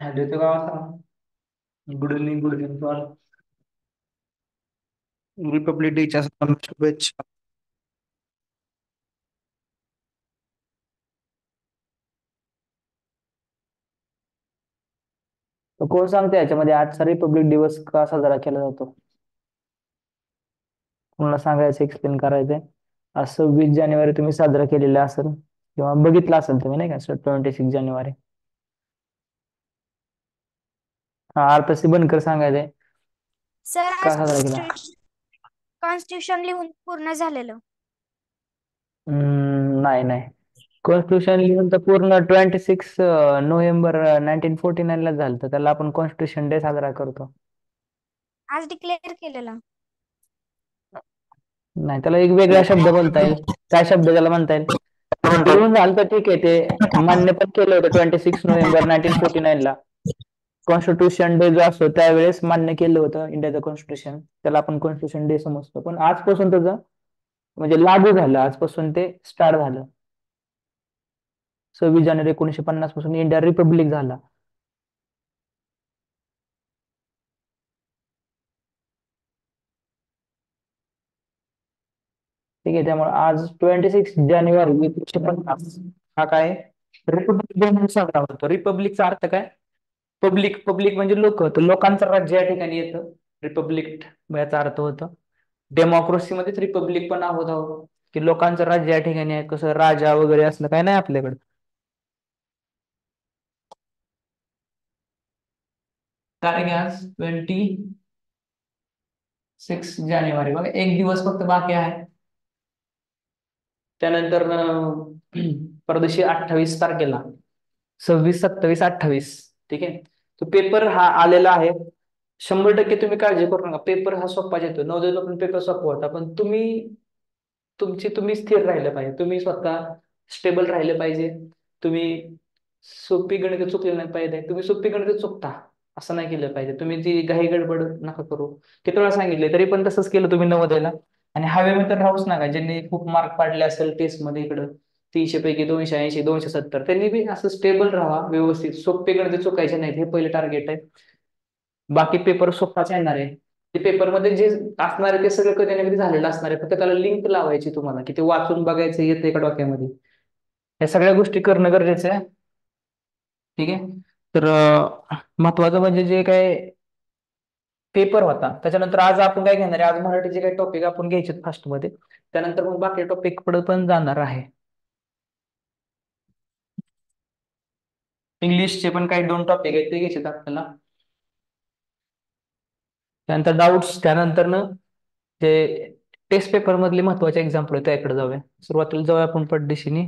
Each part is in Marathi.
देतो का वाचा? Good evening, good evening to all. Republic डेच्या शुभेच्छा. तर कोण सांगते याच्यामध्ये आजचा रिपब्लिक दिवस का साजरा केला जातो? कोणाला सांगायचं, एक्सप्लेन करायचंय? आज 26 जानेवारी तुम्ही साजरा केलेला असेल किंवा बघितला असेल तुम्ही, नाही का? 26 जानेवारी. हा, आरतसी बनकर सांगायचंय सर का आज साजरा केला. कॉन्स्टिट्यूशन लिहून पूर्ण झालेलं. नाही नाही. कॉन्स्टिट्यूशन लिहून तर पूर्ण 26 नोव्हेंबर 1949 ला झालं, तर त्याला आपण कॉन्स्टिट्यूशन डे साजरा करतो. आज डिक्लेअर केलेलं. नाही, त्याला एक वेगळा शब्द बोलता येईल. काय शब्द त्याला म्हणता येईल? लिहून झालं तर ठीक आहे, ते मान्य पण केलं होतं 26 नोव्हेंबर 1949 ला. कॉन्स्टिट्यूशन डे जो असतो त्यावेळेस मान्य केलं होतं इंडियाचं कॉन्स्टिट्यूशन, त्याला आपण कॉन्स्टिट्यूशन डे समजतो. पण आजपासून त्याचं म्हणजे लागू झालं, आजपासून ते स्टार्ट झालं. 26 जानेवारी 1950 पासून इंडिया रिपब्लिक झाला. ठीक आहे, त्यामुळे आज 26 जानेवारी 1950 हा काय रिपब्लिक डे म्हणून साजरा होतो. रिपब्लिकचा अर्थ काय? पब्लिक. पब्लिक म्हणजे लोक, तर लोकांचं राज्य या ठिकाणी येतं. रिपब्लिक याचा अर्थ होतो. डेमोक्रेसी मध्येच रिपब्लिक पण आहोत आहोत, की लोकांचं राज्य या ठिकाणी आहे. कसं राजा वगैरे असलं काय नाही आपल्याकडे. तारीख आहे आज 26 जानेवारी. बघा, एक दिवस फक्त बाकी आहे. त्यानंतर परदेशी 28 तारखेला 26, 27, 28. ठीक आहे, तो पेपर हा आलेला आहे. 100% तुम्ही काळजी करू नका, पेपर हा सोपाच येतो. नवोदयला पण पेपर सोपा होता, पण तुम्ही स्थिर राहिलं पाहिजे. तुम्ही स्वतः स्टेबल राहिलं पाहिजे. तुम्ही सोपी गणित चुकले नाही पाहिजे. तुम्ही सोपी गणित चुकता असं नाही केलं पाहिजे. तुम्ही ती घाई गडबड नका करू. किती वेळा सांगितले तरी पण तसंच केलं तुम्ही नवोदयला. आणि हवेमध्ये तर राहूच नका. ज्यांनी खूप मार्क पाडले असेल टेस्ट मध्ये, इकडं 300 पैकी 280, 270, त्यांनी बी असं स्टेबल राहा व्यवस्थित. सोपे गणित चुकायचे नाहीत, हे पहिलं टार्गेट आहे. बाकी पेपर सोपाच येणार आहे. ते पेपरमध्ये जे असणार आहे ते सगळं कधी ना कधी झालेलं असणार आहे. फक्त त्याला लिंक लावायची तुम्हाला, की ते वाचून बघायचं येतं एका डोक्यामध्ये. या सगळ्या गोष्टी करणं गरजेचं आहे. ठीक आहे, तर महत्वाचं म्हणजे जे काय पेपर होता, त्याच्यानंतर आज आपण काय घेणार आहे? आज मराठीचे काही टॉपिक आपण घ्यायचे फास्ट मध्ये, त्यानंतर मग बाकी टॉपिक पुढे पण जाणार आहे. इंग्लिशचे पण काही 2 टॉपिक आहेत, ते घ्यायचे आपल्याला. त्यानंतर डाऊट्स, त्यानंतर ना ते टेस्ट पेपर मधले महत्वाचे एक्झाम्पल आहे त्याकडे जाऊया. सुरुवातीला जाऊया आपण पटदिशीने.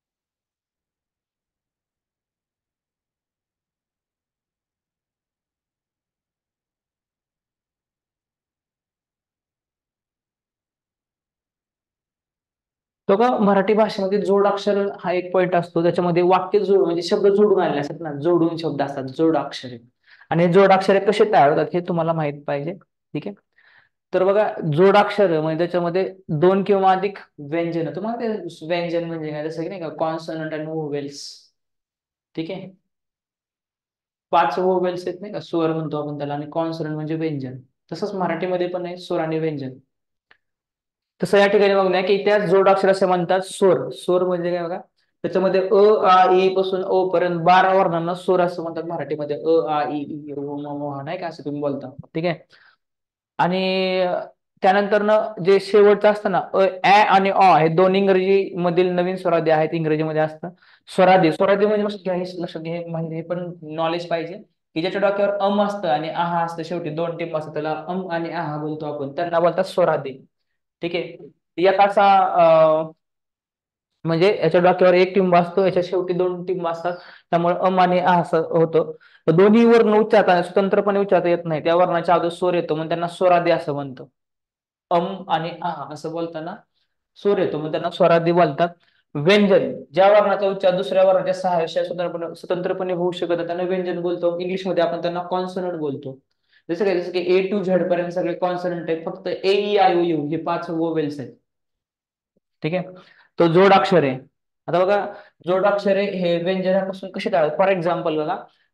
तो का मराठी भाषेमध्ये जोडाक्षर हा एक पॉईंट असतो. त्याच्यामध्ये वाक्य जोड म्हणजे शब्द जोडून आलेले असतात ना, जोडून शब्द असतात जोडाक्षरे. आणि हे जोडाक्षरे कसे तयार होतात हे तुम्हाला माहित पाहिजे. ठीक आहे, तर बघा, जोडाक्षर म्हणजे त्याच्यामध्ये 2 किंवा अधिक व्यंजन. तुम्हाला ते व्यंजन म्हणजे काय? जसं की नाही का, कॉन्सनंट अँड व्होवेल्स. ठीक आहे, 5 व्होवेल्स आहेत नाही का, स्वर म्हणतो आपण त्याला, आणि कॉन्सनंट म्हणजे व्यंजन. तसंच मराठीमध्ये पण आहे स्वर आणि व्यंजन. तसं या ठिकाणी बघ ना, की त्या जोडाक्षर असे म्हणतात स्वर. स्वर म्हणजे काय बघा, त्याच्यामध्ये अ, आ, ई पासून ओ पर्यंत 12 वर्णांना स्वर असं म्हणतात मराठीमध्ये. अ, आ, ई, ई, उ, म, म, नाही का, असं तुम्ही बोलता. ठीक आहे, आणि त्यानंतर ना जे शेवटचं असतं ना, आणि अ, हे दोन इंग्रजी मधील नवीन स्वरादी आहेत. इंग्रजीमध्ये असतं स्वरादी. स्वरादी म्हणजे लक्षात घ्या, म्हणजे हे पण नॉलेज पाहिजे, की ज्याच्या डोक्यावर अम असतं आणि आहा असतं, शेवटी 2 टिंब असतं, त्याला अम आणि आहा बोलतो आपण, त्यांना बोलतात स्वरादी. ठीक आहे, एकाचा म्हणजे याच्या डोक्यावर एक टिंब असतो, याच्या शेवटी 2 टिंब असतात. त्यामुळे अम आणि आ असं होतं. तर दोन्ही वर्ण उच्चारताना स्वतंत्रपणे उच्चारता येत नाही, त्या वर्णाच्या अगोदर स्वर येतो, मग त्यांना स्वरादी असं म्हणतो. अम आणि आ असं बोलताना स्वर येतो, मग त्यांना स्वरादी बोलतात. व्यंजन, ज्या वर्णाचा उच्चार दुसऱ्या वर्णाच्या सहाय्याशिवाय स्वतंत्रपणे होऊ शकत नाही, त्यांना व्यंजन बोलतो. इंग्लिशमध्ये आपण त्यांना कॉन्सनंट बोलतो. जसं की A to Z पर्यंत सगळे कॉन्सनंट आहेत. फक्त A, E, I, O, U हे 5 वोवेल्स आहेत. ठीक आहे, तो जोडाक्षर आहे. आता बघा, जोडाक्षरे हे व्यंजनापासून कसे तयार? फॉर एक्झाम्पल बघा,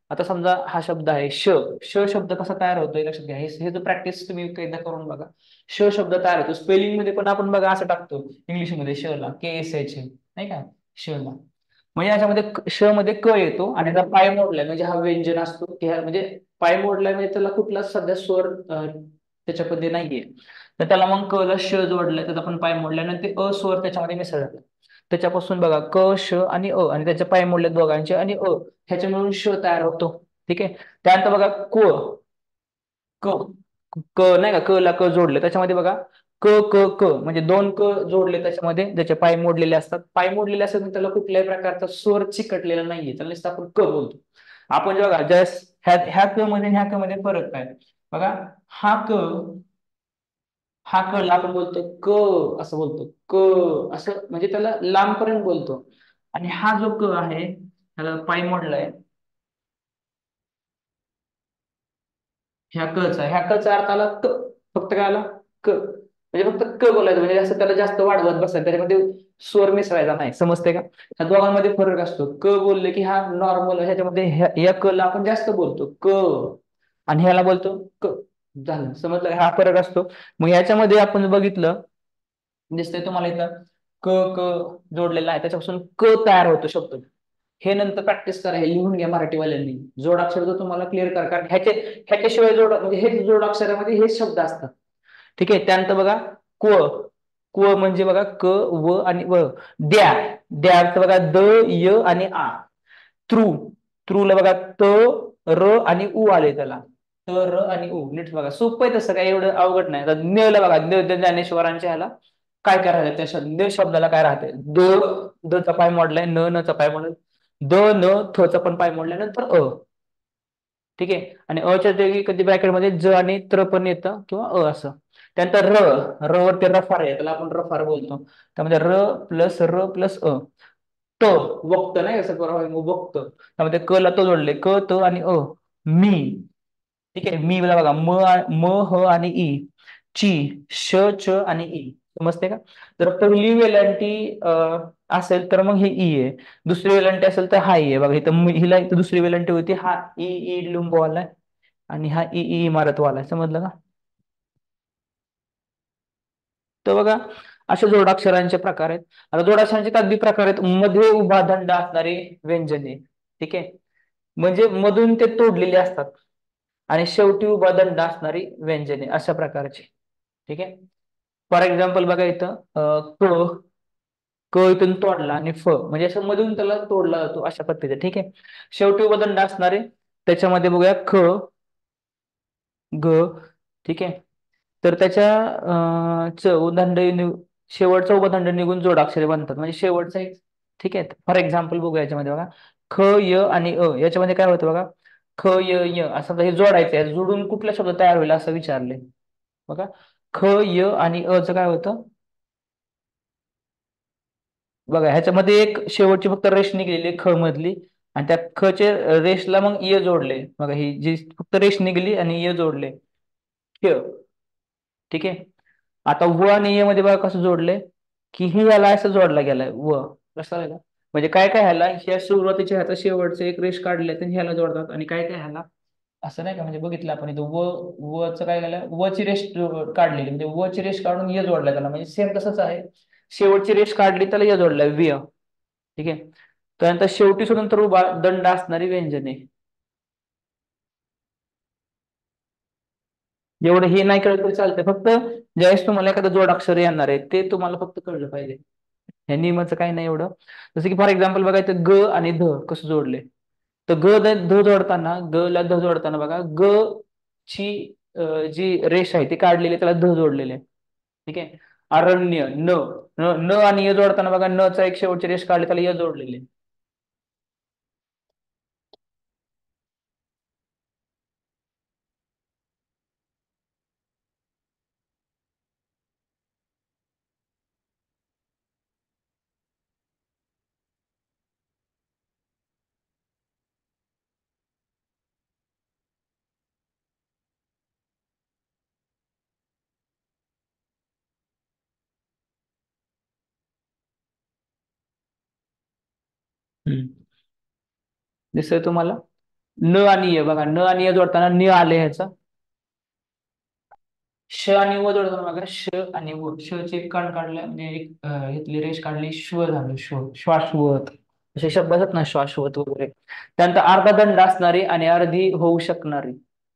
आता समजा हा शब्द आहे श. श शब्द कसा तयार होतोय लक्षात घ्या. हे जर प्रॅक्टिस तुम्ही एकदा करून बघा. श शब्द तयार होतो. स्पेलिंग मध्ये पण आपण बघा असं टाकतो इंग्लिशमध्ये श ला KSH नाही का श ला. म्हणजे याच्यामध्ये श मध्ये क येतो आणि आता पाय मोडलाय म्हणजे हा व्यंजन असतो की म्हणजे पाय मोडलाय म्हणजे त्याला कुठलाच सध्या स्वर त्याच्यामध्ये नाहीये. तर त्याला मग क ला श जोडलाय तर आपण पाय मोडल्यानंतर ते स्वर त्याच्यामध्ये मिसळतात. त्याच्यापासून बघा क श आणि आणि त्याचे पाय मोडले दोघांचे आणि ह्याच्या मिळून श तयार होतो. ठीक आहे. त्यानंतर बघा क क नाही का क ला क जोडले त्याच्यामध्ये बघा क क क म्हणजे दोन क जोडले त्याच्यामध्ये ज्याचे पाय मोडलेले असतात. पाय मोडलेले असतात तर त्याला कुठल्याही प्रकारचा स्वर चिकटलेला नाहीये त्याला नुसतं आपण क बोलतो. आपण बघा ह्या क मध्ये ह्या क मध्ये फरक काय बघा. हा क ला आपण बोलतो क असं बोलतो क असं म्हणजे त्याला लांबपर्यंत बोलतो. आणि हा जो क आहे त्याला पाय मोडलाय ह्या कचा अर्थ आला क. फक्त काय आला क म्हणजे फक्त क बोलायचं म्हणजे असं त्याला जास्त वाढवत बसायचं त्याच्यामध्ये स्वर मिसळायचा नाही. समजते का. ह्या दोघांमध्ये फरक असतो. क बोलले की हा नॉर्मल ह्याच्यामध्ये या क ला आपण जास्त बोलतो क आणि ह्याला बोलतो क. झालं समजलं हा फरक असतो. मग याच्यामध्ये आपण बघितलं दिसतंय तुम्हाला इथं क क जोडलेला आहे त्याच्यापासून क तयार होतो शब्द. हे नंतर प्रॅक्टिस करा. हे लिहून घ्या मराठीवाल्यांनी. जोडाक्षर तर तुम्हाला क्लिअर करा कारण ह्याच्याशिवाय म्हणजे हे जोडाक्षरामध्ये हेच शब्द असतात. ठीक आहे. त्यानंतर बघा क्व. क्व म्हणजे बघा क व आणि व. द्या द्याचं बघा द य आणि आ. त्रू त्रूला बघा त र आणि उ आले त्याला. त र आणि उ नीट बघा सोपं आहे तसं काय एवढं अवघड नाही. न ला बघा ज्ञानेश्वरांच्या ह्याला काय काय राहते त्या न शब्दाला काय राहते द चा पाय मोडलाय न चा पाय मोडलाय न थ चा पण पाय मोडलाय नंतर ठीक आहे. आणि च्या जागी कधी ब्रॅकेटमध्ये ज आणि त्र पण येतं किंवा असं. त्यानंतर र वरती रफार आहे त्याला आपण रफार बोलतो. त्यामध्ये र प्लस ट वक्त नाही असं वक्त त्यामध्ये क ला तो जोडले क त आणि मी. ठीक आहे. मी बघा म ह आणि ई. ची श च आणि ई. समजते का. जर पहिली वेलांटी असेल तर मग हे ई आहे. दुसरी वेलांटी असेल तर हा ई आहे. बघा इथं हिला इथं दुसरी वेलांटी होती हा ई ई लिंबूवाला आणि हा ई ई इमारतवाला आहे. समजलं का. तर बघा असे जोडाक्षरांचे प्रकार आहेत. आता जोडाक्षरांचे काही प्रकार आहेत. मध्ये उभा दंड असणारे व्यंजने. ठीक आहे. म्हणजे मधून ते तोडलेले असतात आणि शेवटी उभा दंड असणारी व्यंजने अशा प्रकारची. ठीक आहे. फॉर एक्झाम्पल बघा इथं क क इथून तोडला आणि फ म्हणजे असं मधून त्याला तोडला जातो अशा पद्धतीने. ठीक आहे. शेवटी उभा दंड असणारे त्याच्यामध्ये बघूया ख ग. ठीक आहे. तर त्याच्या च उदंड शेवटचा उभदंड निघून जोडाक्षरे बनतात म्हणजे शेवटचा एक. ठीक आहे. फॉर एक्झाम्पल बघू याच्यामध्ये बघा ख य आणि याच्यामध्ये काय होतं बघा ख य य असं हे जोडायचं आहे. जोडून कुठला शब्द तयार होईल असं विचारले. बघा ख य आणि च काय होतं बघा ह्याच्यामध्ये एक शेवटची फक्त रेष निघलेली ख मधली आणि त्या ख चे रेषला मग य जोडले. बघा ही जी फक्त रेष निघली आणि य जोडले य. ठीक आहे. आता व आणि य मध्ये बघा कसं जोडलंय की ही याला असं जोडला गेलाय व कसं आहे म्हणजे काय काय ह्याला ह्या सुरुवातीच्या ह्याचा शेवटचे एक रेष काढले तर ह्याला जोडतात आणि काय काय ह्याला असं नाही का म्हणजे बघितलं आपण इथं वचं काय झालं व ची रेष काढलेली म्हणजे व ची रेष काढून य जोडला त्याला म्हणजे सेम तसंच आहे. शेवटची रेष काढली त्याला य जोडलाय विय. ठीक आहे. त्यानंतर शेवटी सोडून तर उभा दंड असणारी व्यंजने. एवढं हे नाही कळलं तरी चालतंय फक्त ज्यावेळेस तुम्हाला एखादं जोडाक्षर येणार आहे ते तुम्हाला फक्त कळलं पाहिजे. ह्या नियमाचं काही नाही एवढं. जसं की फॉर एक्झाम्पल बघायचं ग आणि ध कसं जोडले तर ध जोडताना ग ला ध जोडताना बघा ग ची जी रेष आहे ती काढलेली त्याला ध जोडलेले. ठीक आहे. अरण्य न न आणि य जोडताना बघा न चा एक शेवटची रेष काढली त्याला य जोडलेले. दिसतंय तुम्हाला न आणि य बघा, न आणि य जोडताना नि आले ह्याचं. श आणि व जोडताना बघा, श आणि व, श चे एक कण काढलं म्हणजे एक इथली रेष काढली, श्व झालं, श्व, श्वाश्वत असे शब्द असतात ना, श्वाश्वत वगैरे. त्यानंतर अर्धा दंड असणारी आणि अर्धी होऊ शकणारी.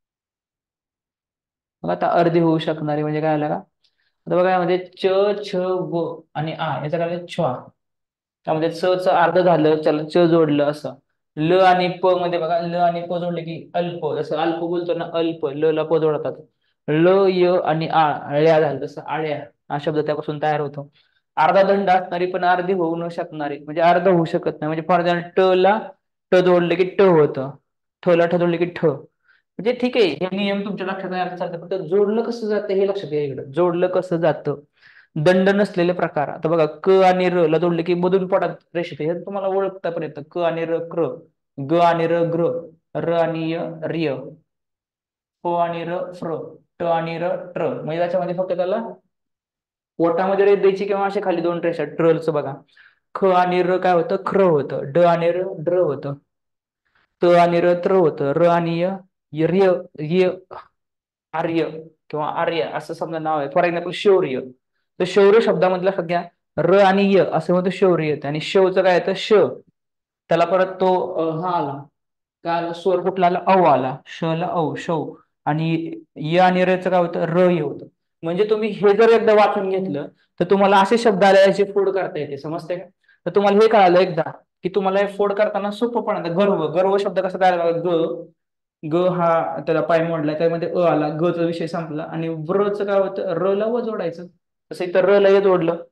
बघा आता अर्धी होऊ शकणारी म्हणजे काय आलं का, आता बघा यामध्ये च, छ, व आणि आ याचा काय छ्वा. त्यामध्ये च च अर्ध झालं, त्याला च जोडलं असं. ल आणि प मध्ये बघा, ल आणि प जोडले की अल्प, जसं अल्प बोलतो ना अल्प, ल ला प जोडतात. ल य आणि आ, अळ्या झालं, जसं आळ्या हा शब्द त्यापासून तयार होतो. अर्धा दंड असणारी पण अर्धी होऊ न शकणारी, म्हणजे अर्ध होऊ शकत नाही. म्हणजे फॉर एक्झाम्पल ट ला ट जोडले की ट होतं, ठ ला ठ जोडले की ठ. म्हणजे ठीक आहे, हे नियम तुमच्या लक्षात नाही आले चालतं, फक्त जोडलं कसं जातं हे लक्षात घ्या इकडं. जोडलं कसं जातं, दंड नसलेले प्रकार. आता बघा क आणि र ला जोडले की मधून पोटात रेष येते, हे तुम्हाला ओळखता पण येतं. क आणि र क्र, ग आणि र ग्र, र आणि य रिय, प आणि र फ्र, ट आणि र ट्र. म्हणजे त्याच्यामध्ये फक्त त्याला पोटामध्ये रेष द्यायची किंवा असे खाली दोन रेषा ट्रलचं बघा. ख आणि र काय होतं, ख्र होतं. ड आणि र ड्र होतं. त आणि र त्र होतं. र आणि य रिय, य आर्य किंवा आर्य असं समजा नाव आहे. फॉर एक्झाम्पल शौर्य, तर शौर्य शब्दामधला सगळ्या र आणि य असं म्हणतो शौर्य येतं. आणि शवचं काय येतं, श, त्याला परत तो हा आला, काय आला, स्वर कुठला आला, औ आला, श ला औ, शौ. आणि य आणि र चं काय होतं, र य होतं. म्हणजे तुम्ही हे जर एकदा वाचून घेतलं तर तुम्हाला असे शब्द आले याची फोड करता येते, समजते का. तर तुम्हाला हे कळालं एकदा की तुम्हाला हे फोड करताना सोपं पण आहे. गर्व, गर्व शब्द कसा तयार झाला, ग, ग हा त्याला पाय मोडला, त्यामध्ये अ आला, ग चा विषय संपला. आणि व्र च काय होतं, र ला व जोडायचं, तसं इथं र ला य जोडलं.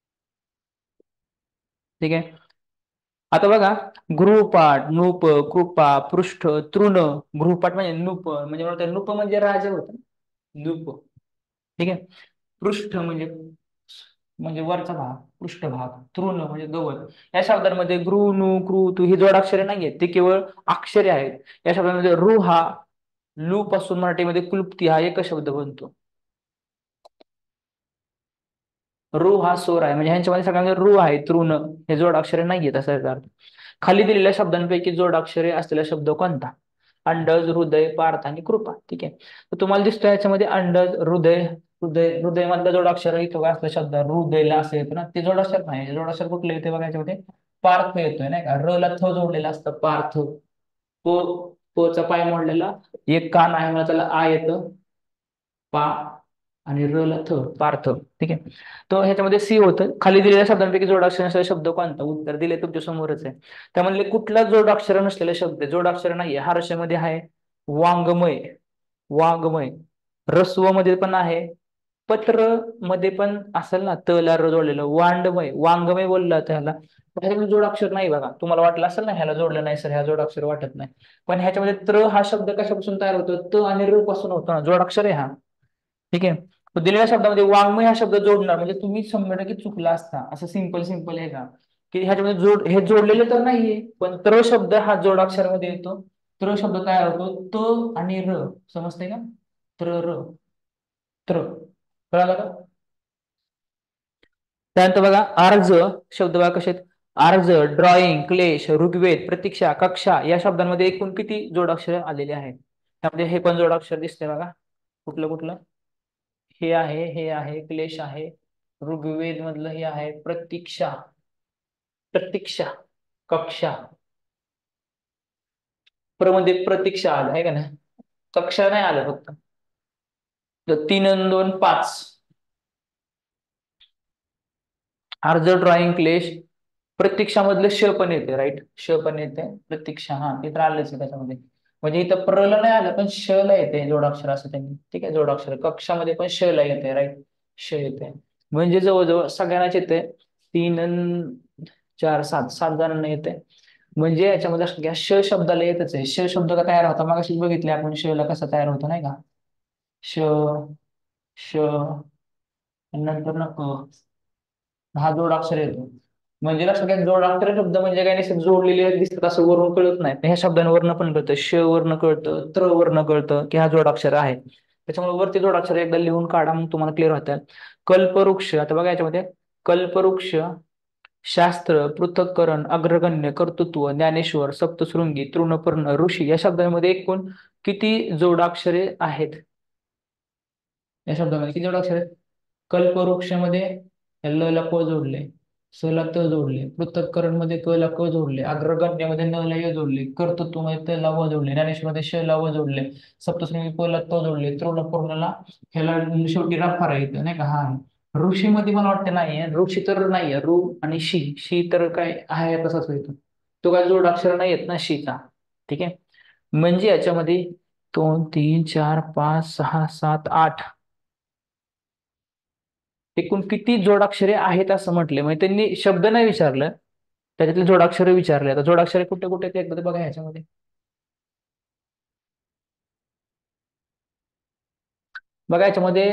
ठीक आहे. आता बघा, गृहपाठ, नृप, कृपा, पृष्ठ, तृण. गृहपाठ म्हणजे नृप, म्हणजे नृप म्हणजे राजा होता, नृप. ठीक आहे. पृष्ठ म्हणजे वरचा भाग, पृष्ठभाग. तृण म्हणजे गवत. या शब्दांमध्ये गृ, नु, कृ, तू ही जोडाक्षरे नाहीयेत, ते केवळ अक्षरे आहेत. या शब्दामध्ये रू हा, लू पासून मराठीमध्ये क्लुप्ती हा एकच शब्द बनतो. रू हा स्वर आहे, म्हणजे ह्यांच्यामध्ये सगळ्यांमध्ये रू आहे, तृण हे जोडाक्षरे नाहीयेत असा याचा अर्थ. खाली दिलेल्या शब्दांपैकी जोडाक्षरे असलेला शब्द कोणता, अंडज, हृदय, पार्थ आणि कृपा. ठीक आहे. तर तुम्हाला दिसतोय याच्यामध्ये अंडज, हृदय, हृदय, हृदय मधला जोडाक्षर इथं असला शब्द हृदयला असं येतं ना, ते जोडाक्षर नाही. जोडाक्षर कुठले येते बघा, याच्यामध्ये पार्थ येतोय नाही का, र ला थ जोडलेला असतं पार्थ. प चा पाय मोडलेला, एक कान आहे मला त्याला आ येतं, पा, आणि र ला थ, पार्थ. ठीक आहे. तो ह्याच्यामध्ये सी होतं. खाली दिलेल्या शब्दांपैकी जोडाक्षर नसलेला शब्द कोणता, उत्तर दिले तुमच्या समोरच आहे. त्यामधले कुठला जोडाक्षर नसलेला शब्द, जोडाक्षर नाहीये, हारशामध्ये आहे वाङ्मय, वाङ्मय. रस्व मध्ये पण आहे, पत्र मध्ये पण असेल ना, त ला र जोडलेलं, वाङ्मय, वाङ्मय बोललं त्याला. ह्याच्यामध्ये जोडाक्षर नाही बघा. तुम्हाला वाटलं असेल ना ह्याला जोडलं नाही सर, ह्या जोडाक्षर वाटत नाही, पण ह्याच्यामध्ये त्र हा शब्द कशापासून तयार होतो, त आणि र पासून होतो ना, जोडाक्षर आहे हा. ठीक आहे. तो दिलेल्या शब्दामध्ये वाङ्मय हा शब्द जोडणार म्हणजे तुम्ही 100% चुकला असता. असं सिंपल सिंपल आहे का, की ह्याच्यामध्ये हे जोडलेले तर नाहीये, पण त्र शब्द हा जोडाक्षरामध्ये येतो. त्र शब्द काय होतो, त आणि र, समजते का, त्र र, त्र, कळालं का. त्यानंतर बघा अर्ज शब्द बघा कसे आहेत, अर्ज, ड्रॉइंग, क्लेश, ऋग्वेद, प्रतीक्षा, कक्षा या शब्दांमध्ये एकूण किती जोडाक्षर आलेले आहेत. त्यामध्ये हे पण जोडाक्षर दिसते बघा, कुठलं कुठलं, हे आहे, क्लेश आहे, ऋग्वेद मधलं हे आहे, प्रतीक्षा, प्रतीक्षा, कक्षा. मध्ये प्रतीक्षा आलं आहे का नाही, कक्षा नाही आलं फक्त. 3 आणि 2 5. अर्ज, ड्रॉइंग, क्लेश, प्रतीक्षामधलं श पण येते, राईट, श पण येते, प्रतीक्षा हा ते तर आलंच आहे त्याच्यामध्ये. म्हणजे इथं प्र ला नाही आलं पण श ला येते जोडाक्षर असं त्यांनी. ठीक आहे, जोडाक्षर कक्षामध्ये पण श ला येते, राईट, श येते. म्हणजे जवळजवळ सगळ्यांनाच येते. 3 आणि 4 7, 7 जणांना येते. म्हणजे याच्यामध्ये सगळ्या श शब्दाला येतच आहे. श शब्द का तयार होता मग अशी बघितले आपण, श ला कसा तयार होतो नाही का, श, श, नंतर न क, हा जोडाक्षर येतो. म्हणजे लक्षात घ्या, जोडाक्षर शब्द म्हणजे काही नाही जोडलेले दिसतात असं वरून कळत नाही, ह्या शब्दांवरनं पण कळतं, श वरनं कळतं, त्र वरनं कळतं की हा जोडाक्षर आहे. त्याच्यामुळे वरती जोडाक्षर एकदा लिहून काढा, मग तुम्हाला क्लिअर होतात. कल्पवृक्ष, आता बघा याच्यामध्ये कल्पवृक्ष, शास्त्र, पृथक्करण, अग्रगण्य, कर्तृत्व, ज्ञानेश्वर, सप्तशृंगी, तृणपर्ण, ऋषी या शब्दांमध्ये एकूण किती जोडाक्षरे आहेत? या शब्दामध्ये किती जोडाक्षरे आहेत? कल्पवृक्षामध्ये ल ला प जोडले, स ला त जोडले, पृथक्करण मध्ये क ला क जोडले, अग्रगण्यमध्ये न ला य जोडले, कर्तृत्वमध्ये त ला व जोडले, ज्ञानेश्वरमध्ये श ला व जोडले, सप्तशृंगी प ला त जोडले, तृणपूर्णला ह्याला शेवटी रफार येतं नाही का? हा आहे. ऋषीमध्ये मला वाटतं नाहीये, ऋषी तर नाहीये, ऋ आणि शी, शी तर काय आहे तसाच येतो, तो काय जोडाक्षर नाही येत ना शीचा. ठीक आहे, म्हणजे याच्यामध्ये 2 3 4 5 6 7 8 एकूण किती जोडाक्षरे आहेत असं म्हटले. म्हणजे त्यांनी शब्द नाही विचारलं, त्याच्यातले जोडाक्षरे विचारले. आता जोडाक्षरे कुठे कुठे आहेत एकदा ते बघा ह्याच्यामध्ये. बघा याच्यामध्ये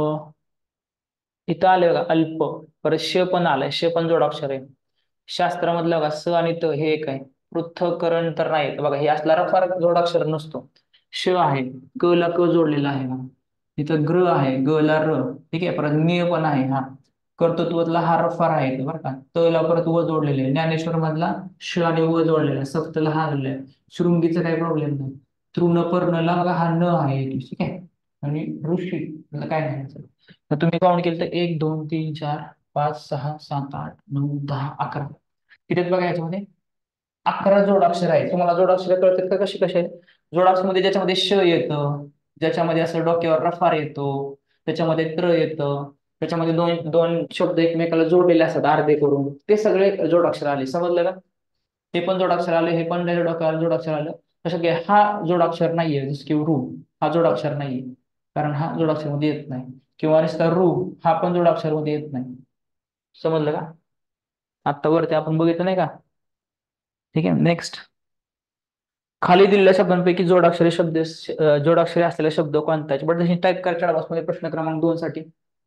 इथं आले बघा अल्प, परत श पण आलंय, श पण जोडाक्षर आहे. शास्त्रामधलं बघा स आणि त हे एक आहे, पृथक्करण तर नाही बघा, हे असणारा फार जोडाक्षर नसतो. श आहे, क ला क जोडलेला आहे हा, इथं ग्र आहे, ग ला र, ठीक आहे, परत निय पण आहे हा, कर्तृत्वातला हा रफार आहे इथं बरं का, त ला परत व जोडलेले आहे, ज्ञानेश्वर मधला श आणि व जोडलेला आहे, सप्तला हा आलेला आहे, शृंगीचा काही प्रॉब्लेम नाही, तृणपर्णला बघा हा न आहे इथे, ठीक आहे, आणि ऋषी काय नाही. तर तुम्ही काउंट केलं तर 1 2 3 4 5 6 7 8 9 10 11 किती आहेत बघा याच्यामध्ये? 11 जोडाक्षर आहेत. तुम्हाला जोडाक्षर कळतात का कशी कसे आहेत? जोडाक्षर मध्ये ज्याच्यामध्ये श येतं, ज्याच्यामध्ये असं डोक्यावर रफार येतो, त्याच्यामध्ये त्र येतं, त्याच्यामध्ये दोन दोन शब्द एकमेकाला जोडलेले असतात अर्धे करून, ते सगळे जोडाक्षर आले. समजलं का? ते पण जोडाक्षर आले, हे पण डोक्यावर जोडाक्षर आलं. तसं की हा जोडाक्षर नाहीये, जसं की रू हा जोडाक्षर नाहीये, कारण हा जोडाक्षर मध्ये येत नाही, किंवा नुसता रू हा पण जोडाक्षर मध्ये येत नाही. समजलं का? आता वरती आपण बघितलं नाही का? ठीक आहे, नेक्स्ट. खाली दिलेल्या शब्दांपैकी जोडाक्षरे असलेला शब्द कोणता? बट टाईप करा चॅट बॉक्समध्ये प्रश्न क्रमांक 2 साठी.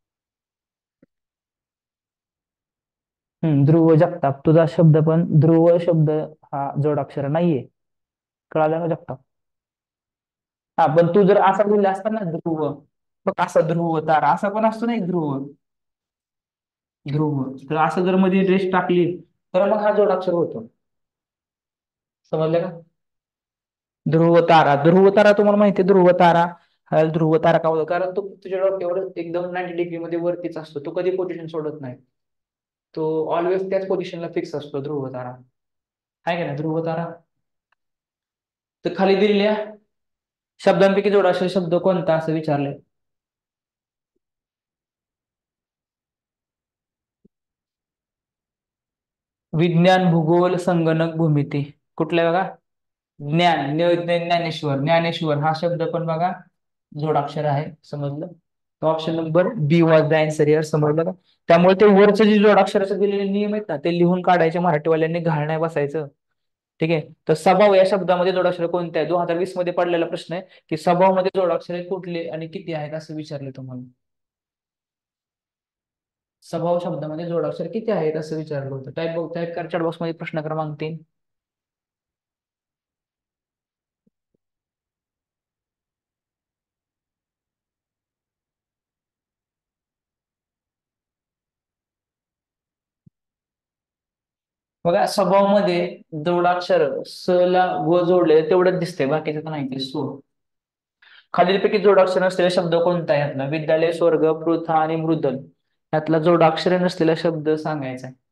ध्रुव जगताप, तुझा शब्द पण ध्रुव शब्द हा जोडाक्षर नाहीये, कळालं ना जगताप? हा, पण तू जर असा लिहिला असता ना ध्रुव, बघ असा ध्रुव तारा असा पण असतो ना एक ध्रुव, ध्रुव, तर असं जर मध्ये रेष टाकली तर मग हा जोडाक्षर होतो. समजलं का? ध्रुव तारा, ध्रुव तारा तुम्हाला माहिती आहे, ध्रुव तारा हा ध्रुव तारा का होतो? कारण तो तुझ्या डोक्यावर एकदम 90 डिग्री मध्ये वरतीच असतो, तो कधी पोझिशन सोडत नाही, तो ऑलवेज त्याच पोझिशनला फिक्स असतो ध्रुव तारा, आहे का नाही ध्रुव तारा? तर खाली दिलेल्या शब्दांपैकी जोडाक्षर शब्द कोणता असं विचारलंय. विज्ञान, भूगोल, संगणक, भूमिती, कुठल्या बघा? ज्ञान, ज्ञानेश्वर, ज्ञानेश्वर हा शब्द पण बघा जोडाक्षर आहे. समजलं? Option number B was the answer here. समजलं का? त्यामुळे ते वरचे जे जोडाक्षराचे दिलेले नियम आहेत ना, ते लिहून काढायचे, मराठीवाल्यांनी घाळ नाही बसायचं. ठीक आहे, तर स्वभाव या शब्दामध्ये जोडाक्षर कोणते आहे? 2020 मध्ये पडलेला प्रश्न आहे की स्वभावमध्ये जोडाक्षरे कुठले आणि किती आहेत असं विचारले तुम्हाला. स्वभाव शब्दामध्ये जोडाक्षर किती आहेत असं विचारलं होतं. टाईप कर चॅट बॉक्स मध्ये प्रश्न क्रमांक 3. बघा स्वभावमध्ये जोडाक्षर स ला व जोडले तेवढंच दिसतंय, बाकीचं तर नाही ते सो. खालीलपैकी जोडाक्षर नसलेला शब्द कोणता आहे यातला? विद्यालय, स्वर्ग, पृथा आणि मृदल यातला जोडाक्षर नसलेला शब्द सांगायचा आहे.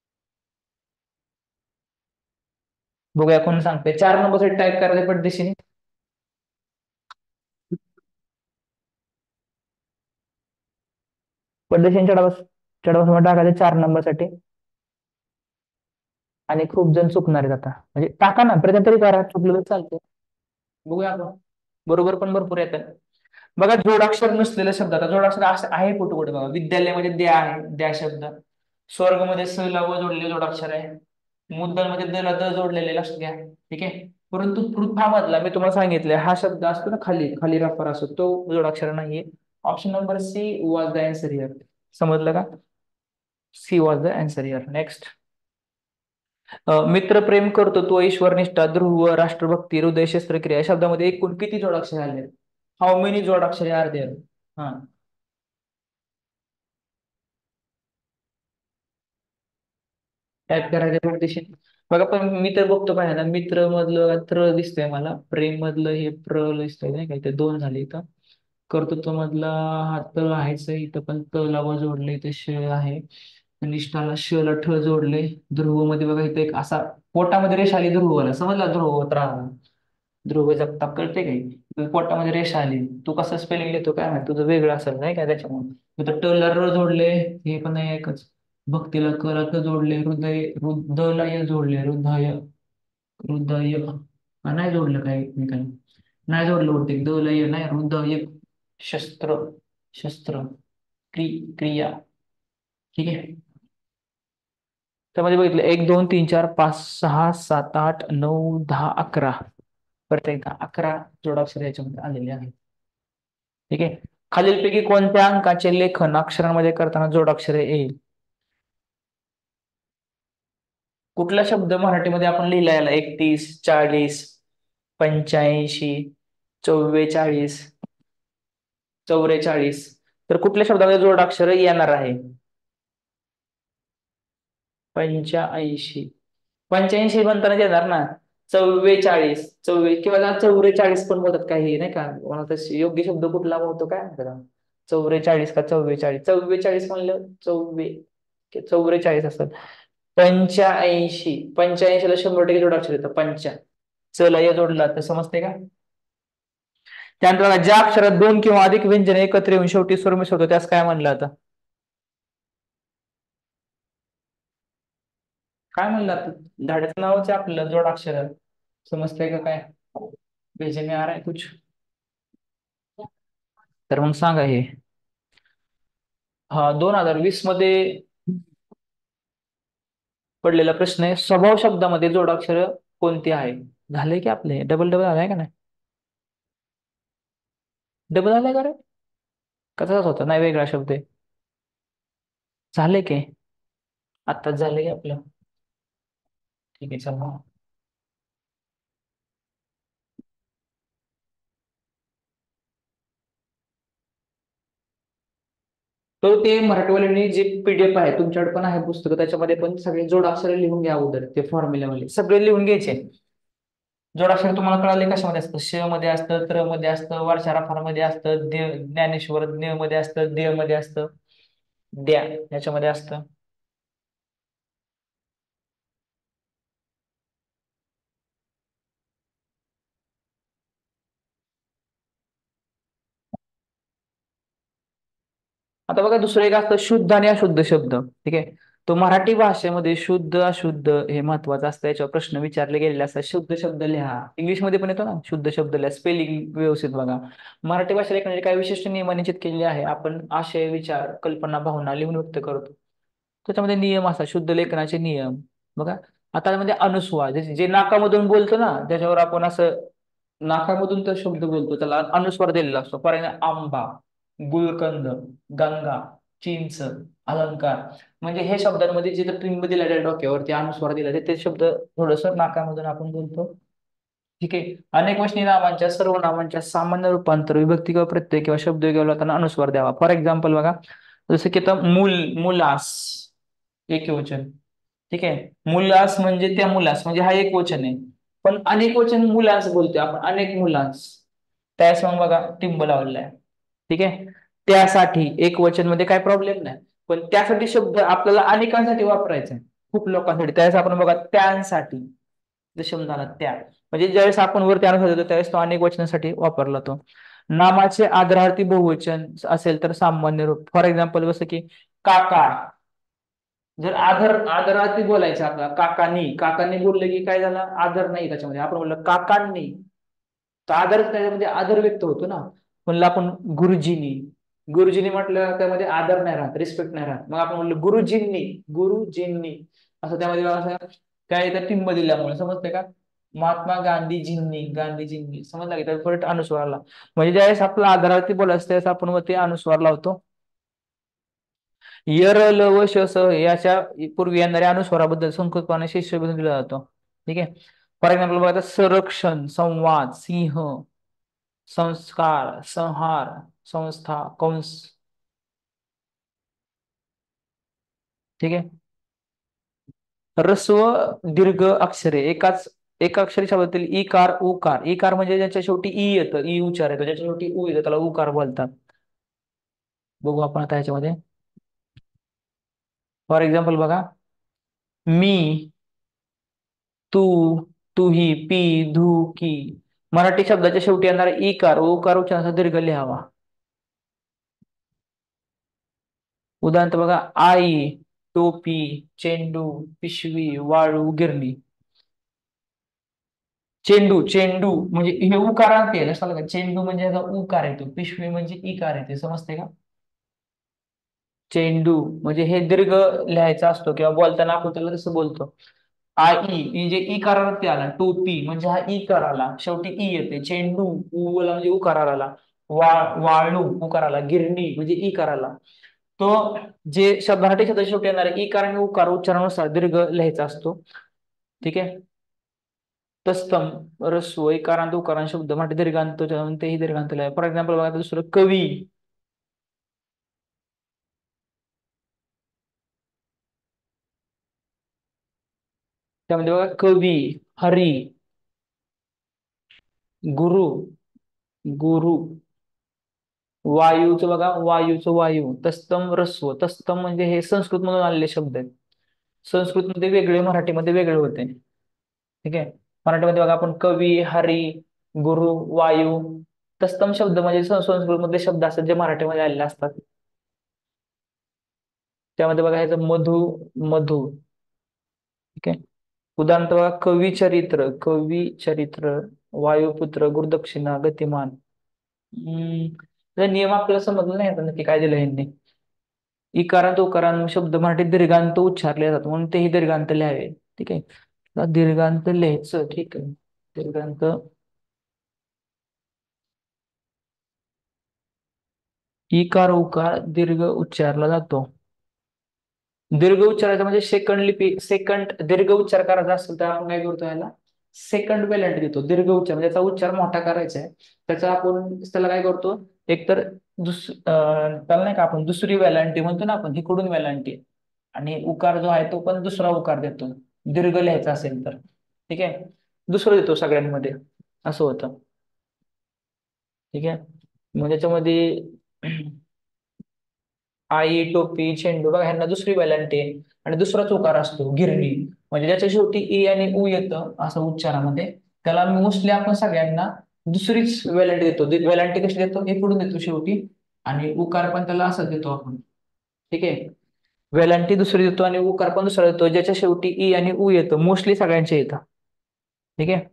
बघूया कोण सांगते. 4 नंबर टाईप करायचं पटदिशीने. पटदिशीने चढावस मध्ये टाकायचं 4 नंबर साठी. आणि खूप जण चुकणार आहेत आता, म्हणजे टाका ना, प्रयत्न तरी करा, चुकलं तर चालतं. बघूया आपण, बरोबर पण भरपूर येतात. बघा जोडाक्षर नसलेला शब्द, आता जोडाक्षर असं आहे कुठे कुठे बघा. विद्यालयामध्ये द्या आहे, द्या शब्द. स्वर्गमध्ये स ला व जोडलेले जोडाक्षर आहे. मुद्दलमध्ये द ला द जोडलेले लक्ष घ्या. ठीक आहे, परंतु पृथ्वामधला मी तुम्हाला सांगितलं हा शब्द असतो ना खाली खाली रफर असतो, तो जोडाक्षर नाहीये. Option number C was the answer here. समजलं का? C was the answer here. Next. मित्र, प्रेम, कर्तृत्व, ईश्वरनिष्ठा, ध्रुव, राष्ट्रभक्ती, हृदय, शस्त्रक्रिया या शब्दामध्ये एकूण किती जोडाक्षर आले? हाऊ मेनी जोडाक्षरे आर देअर? हा, टाईप करायच्या प्रॅक्टिस. बघा पण मी तर बघतो काय ना, मित्र मधलं त्र दिसतंय मला, प्रेम मधलं हे प्र दिसतंय नाही काय, ते दोन झाले इथं. कर्तृत्व मधला हा त आहेच आहे, इथं पण त ला व जोडले, इथं श आहे. निष्ठाला श ला ठ जोडले. ध्रुव मध्ये बघा इथे एक असा पोटामध्ये रेषा आली ध्रुवला, समजला ध्रुव राहा. ध्रुव जगताप कळते काही, पोटामध्ये रेषा आली, तू कसं स्पेलिंग लिहितो काय माहिती, तुझं वेगळं असेल नाही काय त्याच्यामुळे. इथं ट ला र जोडले, हे पण नाही एकच. भक्तीला क ला क जोडले, हृदय द ला य जोडले, हृदय हृदय नाही जोडलं काही एकमेकांना, नाही जोडलं होते द ला य नाही, हृदय शस्त्र शस्त्र क्रिया. ठीक आहे. त्यामध्ये बघितलं 1 2 3 4 5 6 7 8 9 10 11, प्रत्येक 11 जोडाक्षर याच्यामध्ये आलेले आहेत. ठीक आहे. खालीलपैकी कोणत्या अंकाचे लेखन अक्षरांमध्ये करताना जोडाक्षरे येईल? कुठला शब्द मराठीमध्ये आपण लिहिला याला 31 40 85 44 44, तर कुठल्या शब्दामध्ये जोडाक्षर येणार आहे? 85. 85 म्हणताना येणार ना, 44 किंवा त्याला 44 पण बोलतात काही नाही का, मला तशी योग्य शब्द कुठला बोलतो काय म्हणतात, 44 का 44, 44 म्हणलं 44 असतात. 85 ला 100% जोडाक्षर येतं, पंचा चला या जोडला तर समजते का. त्यानंतर ज्या अक्षरात 2 किंवा अधिक व्यंजने एकत्र येऊन शेवटी स्वर मिसळतो त्यास काय म्हणलं आता? काय म्हणलं आता? झाडाचं नावच आहे आपलं जोडाक्षर, समजतंय का काय? भेजे में आ रहा है कुछ? तर मग सांगा हे. हा 2020 मध्ये पडलेला प्रश्न आहे, स्वभाव शब्दामध्ये जोडाक्षर कोणते आहे? झाले की आपले डबल डबल आलाय का नाही? डबल आलाय का रे? कसाच होता नाही, वेगळा शब्द आहे. झाले की आत्ताच झाले की आपलं. ठीक आहे चला. तर ते मराठीवाल्यांनी जे पीडीएफ आहे, तुमच्याकडे पण आहे पुस्तकं, त्याच्यामध्ये पण सगळे जोडाक्षर लिहून घ्या अगोदर, ते फॉर्म्युल्यामध्ये सगळे लिहून घ्यायचे. जोडाक्षर तुम्हाला कळाले कशामध्ये असतं? श मध्ये असतं, त्र मध्ये असतं, वर्षाराफार मध्ये असतं, ज्ञानेश्वर ज्ञ मध्ये असतं, देह मध्ये असतं, द्या याच्यामध्ये असतं. आता बघा दुसरं एक असतं शुद्ध आणि अशुद्ध शब्द. ठीक आहे. तो मराठी भाषेमध्ये शुद्ध अशुद्ध हे महत्वाचं असतं, याच्यावर प्रश्न विचारले गेलेले असतात. शुद्ध शब्द लिहा, इंग्लिशमध्ये पण येतो ना शुद्ध शब्द लिहा, स्पेलिंग व्यवस्थित बघा. मराठी भाषा लेखनाचे काही विशिष्ट नियम निश्चित केलेले आहे. आपण आशय विचार कल्पना भावना लिहून व्यक्त करतो, त्याच्यामध्ये नियम असतात, शुद्ध लेखनाचे नियम. बघा आता त्यामध्ये अनुस्वार, जे नाकामधून बोलतो ना, ज्याच्यावर आपण असं नाकामधून तो शब्द बोलतो त्याला अनुस्वार दिलेला असतो. पर्याय आंबा, गुलकंद, गंगा, चिंच, अलंकार. म्हणजे हे शब्दांमध्ये जिथं ट्रिंब दिलेल्या आहे डोक्यावरती अनुस्वार दिला ते शब्द थोडस नाकामधून आपण बोलतो. ठीक आहे. अनेक वचनी नामांच्या सर्वनामांच्या सामान्य रूपांतर विभक्ती किंवा प्रत्यय किंवा शब्द बोलताना अनुस्वार द्यावा. फॉर एक्झाम्पल बघा, जसं की आता मुलास एक वचन. ठीक आहे. मुलास म्हणजे त्या मुलास, म्हणजे हा एक वचन आहे, पण अनेक वचन मुलास बोलतोय आपण, अनेक मुलास, त्यास मग बघा टिंब लावलेला आहे. ठीक आहे. त्यासाठी एक वचन मध्ये काय प्रॉब्लेम नाही, पण त्यासाठी शब्द आपल्याला अनेकांसाठी वापरायचा आहे, खूप लोकांसाठी, त्यावेळेस आपण बघा त्यांसाठी शब्द आला त्या, म्हणजे ज्यावेळेस आपण वरती अनुस्वार देतो त्यावेळेस तो अनेक वचनासाठी वापरला तो. नामाचे आदरार्थी बहुवचन असेल तर सामान्य रूप. फॉर एक्झाम्पल जसं की काका, जर आदरार्थी बोलायचं आपल्याला, काकांनी काकांनी बोललं की काय झालं, आदर नाही त्याच्यामध्ये, आपण बोललं काकांनी, तर आदर त्याच्यामध्ये आदर व्यक्त होतो ना. म्हणलं आपण गुरुजींनी, गुरुजींनी म्हटलं त्यामध्ये आदर नाही राहत, रिस्पेक्ट नाही राहत, मग आपण म्हणलं गुरुजींनी असं, त्यामध्ये असं काय येतं टिंब दिल्यामुळे, समजते का. महात्मा गांधीजींनी समजलं की तर परत अनुस्वारला, म्हणजे ज्यावेळेस आपला आदरार्थी बोलायचं त्यावेळेस आपण व ते अनुस्वार लावतो. य र ल व श स याच्या पूर्वी येणाऱ्या अनुस्वाराबद्दल संस्कृतपणे शिष्यबद्दल दिला जातो. ठीक आहे. फॉर एक्झाम्पल बघा, संरक्षण, संवाद, सिंह, संस्कार, संहार, संस्था, कंस. ठीक आहे. ऱ्हस्व दीर्घ अक्षरे एका अक्षरी शब्दातील इकार उकार. इकार म्हणजे ज्याच्या शेवटी ई येतं, ई उच्चार येतो, ज्याच्या शेवटी उ येतं त्याला उकार बोलतात. बघू आपण आता ह्याच्यामध्ये. फॉर एक्झाम्पल बघा, मी, तू, तुही, पी, धू, की. मराठी शब्दाच्या शेवटी येणारा इकार उकार उच्चाराचा दीर्घ लिहावा. उदाहरण बघा, आई, टोपी, चेंडू, पिशवी, वाळू, गिरणी. चेंडू, चेंडू म्हणजे हे उकारांत आहे लक्षात आलं का? चेंडू म्हणजे ह्याचा उकार येतो, पिशवी म्हणजे इकार येते, समजते का? चेंडू म्हणजे हे दीर्घ लिहायचा असतो किंवा बोलताना आपण त्याला तसं बोलतो. आई म्हणजे इकारार्थी आला, टोपी म्हणजे हा इकार आला, शेवटी ई येते. चेंडू उला म्हणजे उकारार आला, वाळू उकार आला, गिरणी म्हणजे इकार आला. तो जे शब्द मराठी शब्दाच्या शेवटी येणारे इकार आणि उकार उच्चारानुसार दीर्घ लिहायचा असतो. ठीक आहे. तस्तम ऱ्हस्व इकारांत उकारांत शब्द मराठी दीर्घांत तेही दीर्घांत लिहावे. फॉर एक्झाम्पल बघा, दुसरं कवी. त्यामध्ये बघा कवी, हरी, गुरु, गुरु. वायूचं बघा, वायूचं वायू. तस्तम ऱ्हस्व. तस्तम म्हणजे हे संस्कृत मधून आलेले शब्द आहेत. संस्कृतमध्ये वेगळे, मराठीमध्ये वेगळे होते. ठीक आहे. मराठीमध्ये बघा आपण कवी, हरी, गुरु, वायू. तस्तम शब्द म्हणजे संस्कृत मधले शब्द असतात जे मराठीमध्ये आलेले असतात. त्यामध्ये बघा ह्याचं मधु, मधु. ठीक आहे. उदाहरण बघा, कवी चरित्र, कवी चरित्र, वायुपुत्र, गुरुदक्षिणा, गतिमान. नियम आपल्याला समजलं नाही आता नक्की काय दिलं यांनी. इकारांत उकारांत शब्द मराठीत दीर्घांत उच्चारले जातात म्हणून तेही दीर्घांत लिहावे. ठीक आहे. आता दीर्घांत लिहायचं. ठीक आहे. दीर्घांत इकार उकार दीर्घ उच्चारला जातो. दीर्घ उच्चारायचा म्हणजे सेकंड लिपी, सेकंड दीर्घ उच्चार करायचा असेल तर आपण काय करतो, याला सेकंड वेलंट देतो. दीर्घ उच्चार म्हणजे त्याचा उच्चार मोठा करायचा आहे, त्याचा आपण त्याला काय करतो, एकतर त्याला नाही का आपण दुसरी वेलांटी म्हणतो ना, आपण इकडून वेलांटी, आणि उकार जो आहे तो पण दुसरा उकार देतो दीर्घ लिहायचा असेल तर. ठीक आहे. दुसरं देतो सगळ्यांमध्ये, असं होतं. ठीक आहे. मग त्याच्यामध्ये आई, टोपी, चेंडू बघा ह्यांना दुसरी वेलांटी आहे आणि दुसराच उकार असतो गिरणी, म्हणजे ज्याच्या शेवटी ई आणि उ येतं असं उच्चारामध्ये, त्याला मोस्टली आपण सगळ्यांना दुसरीच वेलांटी देतो. वेलांटी कशी देतो, हे पुढून देतो शेवटी, आणि उकार पण त्याला असं देतो आपण. ठीक आहे. वेलांटी दुसरी देतो आणि उकार पण दुसरा देतो, ज्याच्या शेवटी ई आणि उ येतं, मोस्टली सगळ्यांचे येतं. ठीक आहे.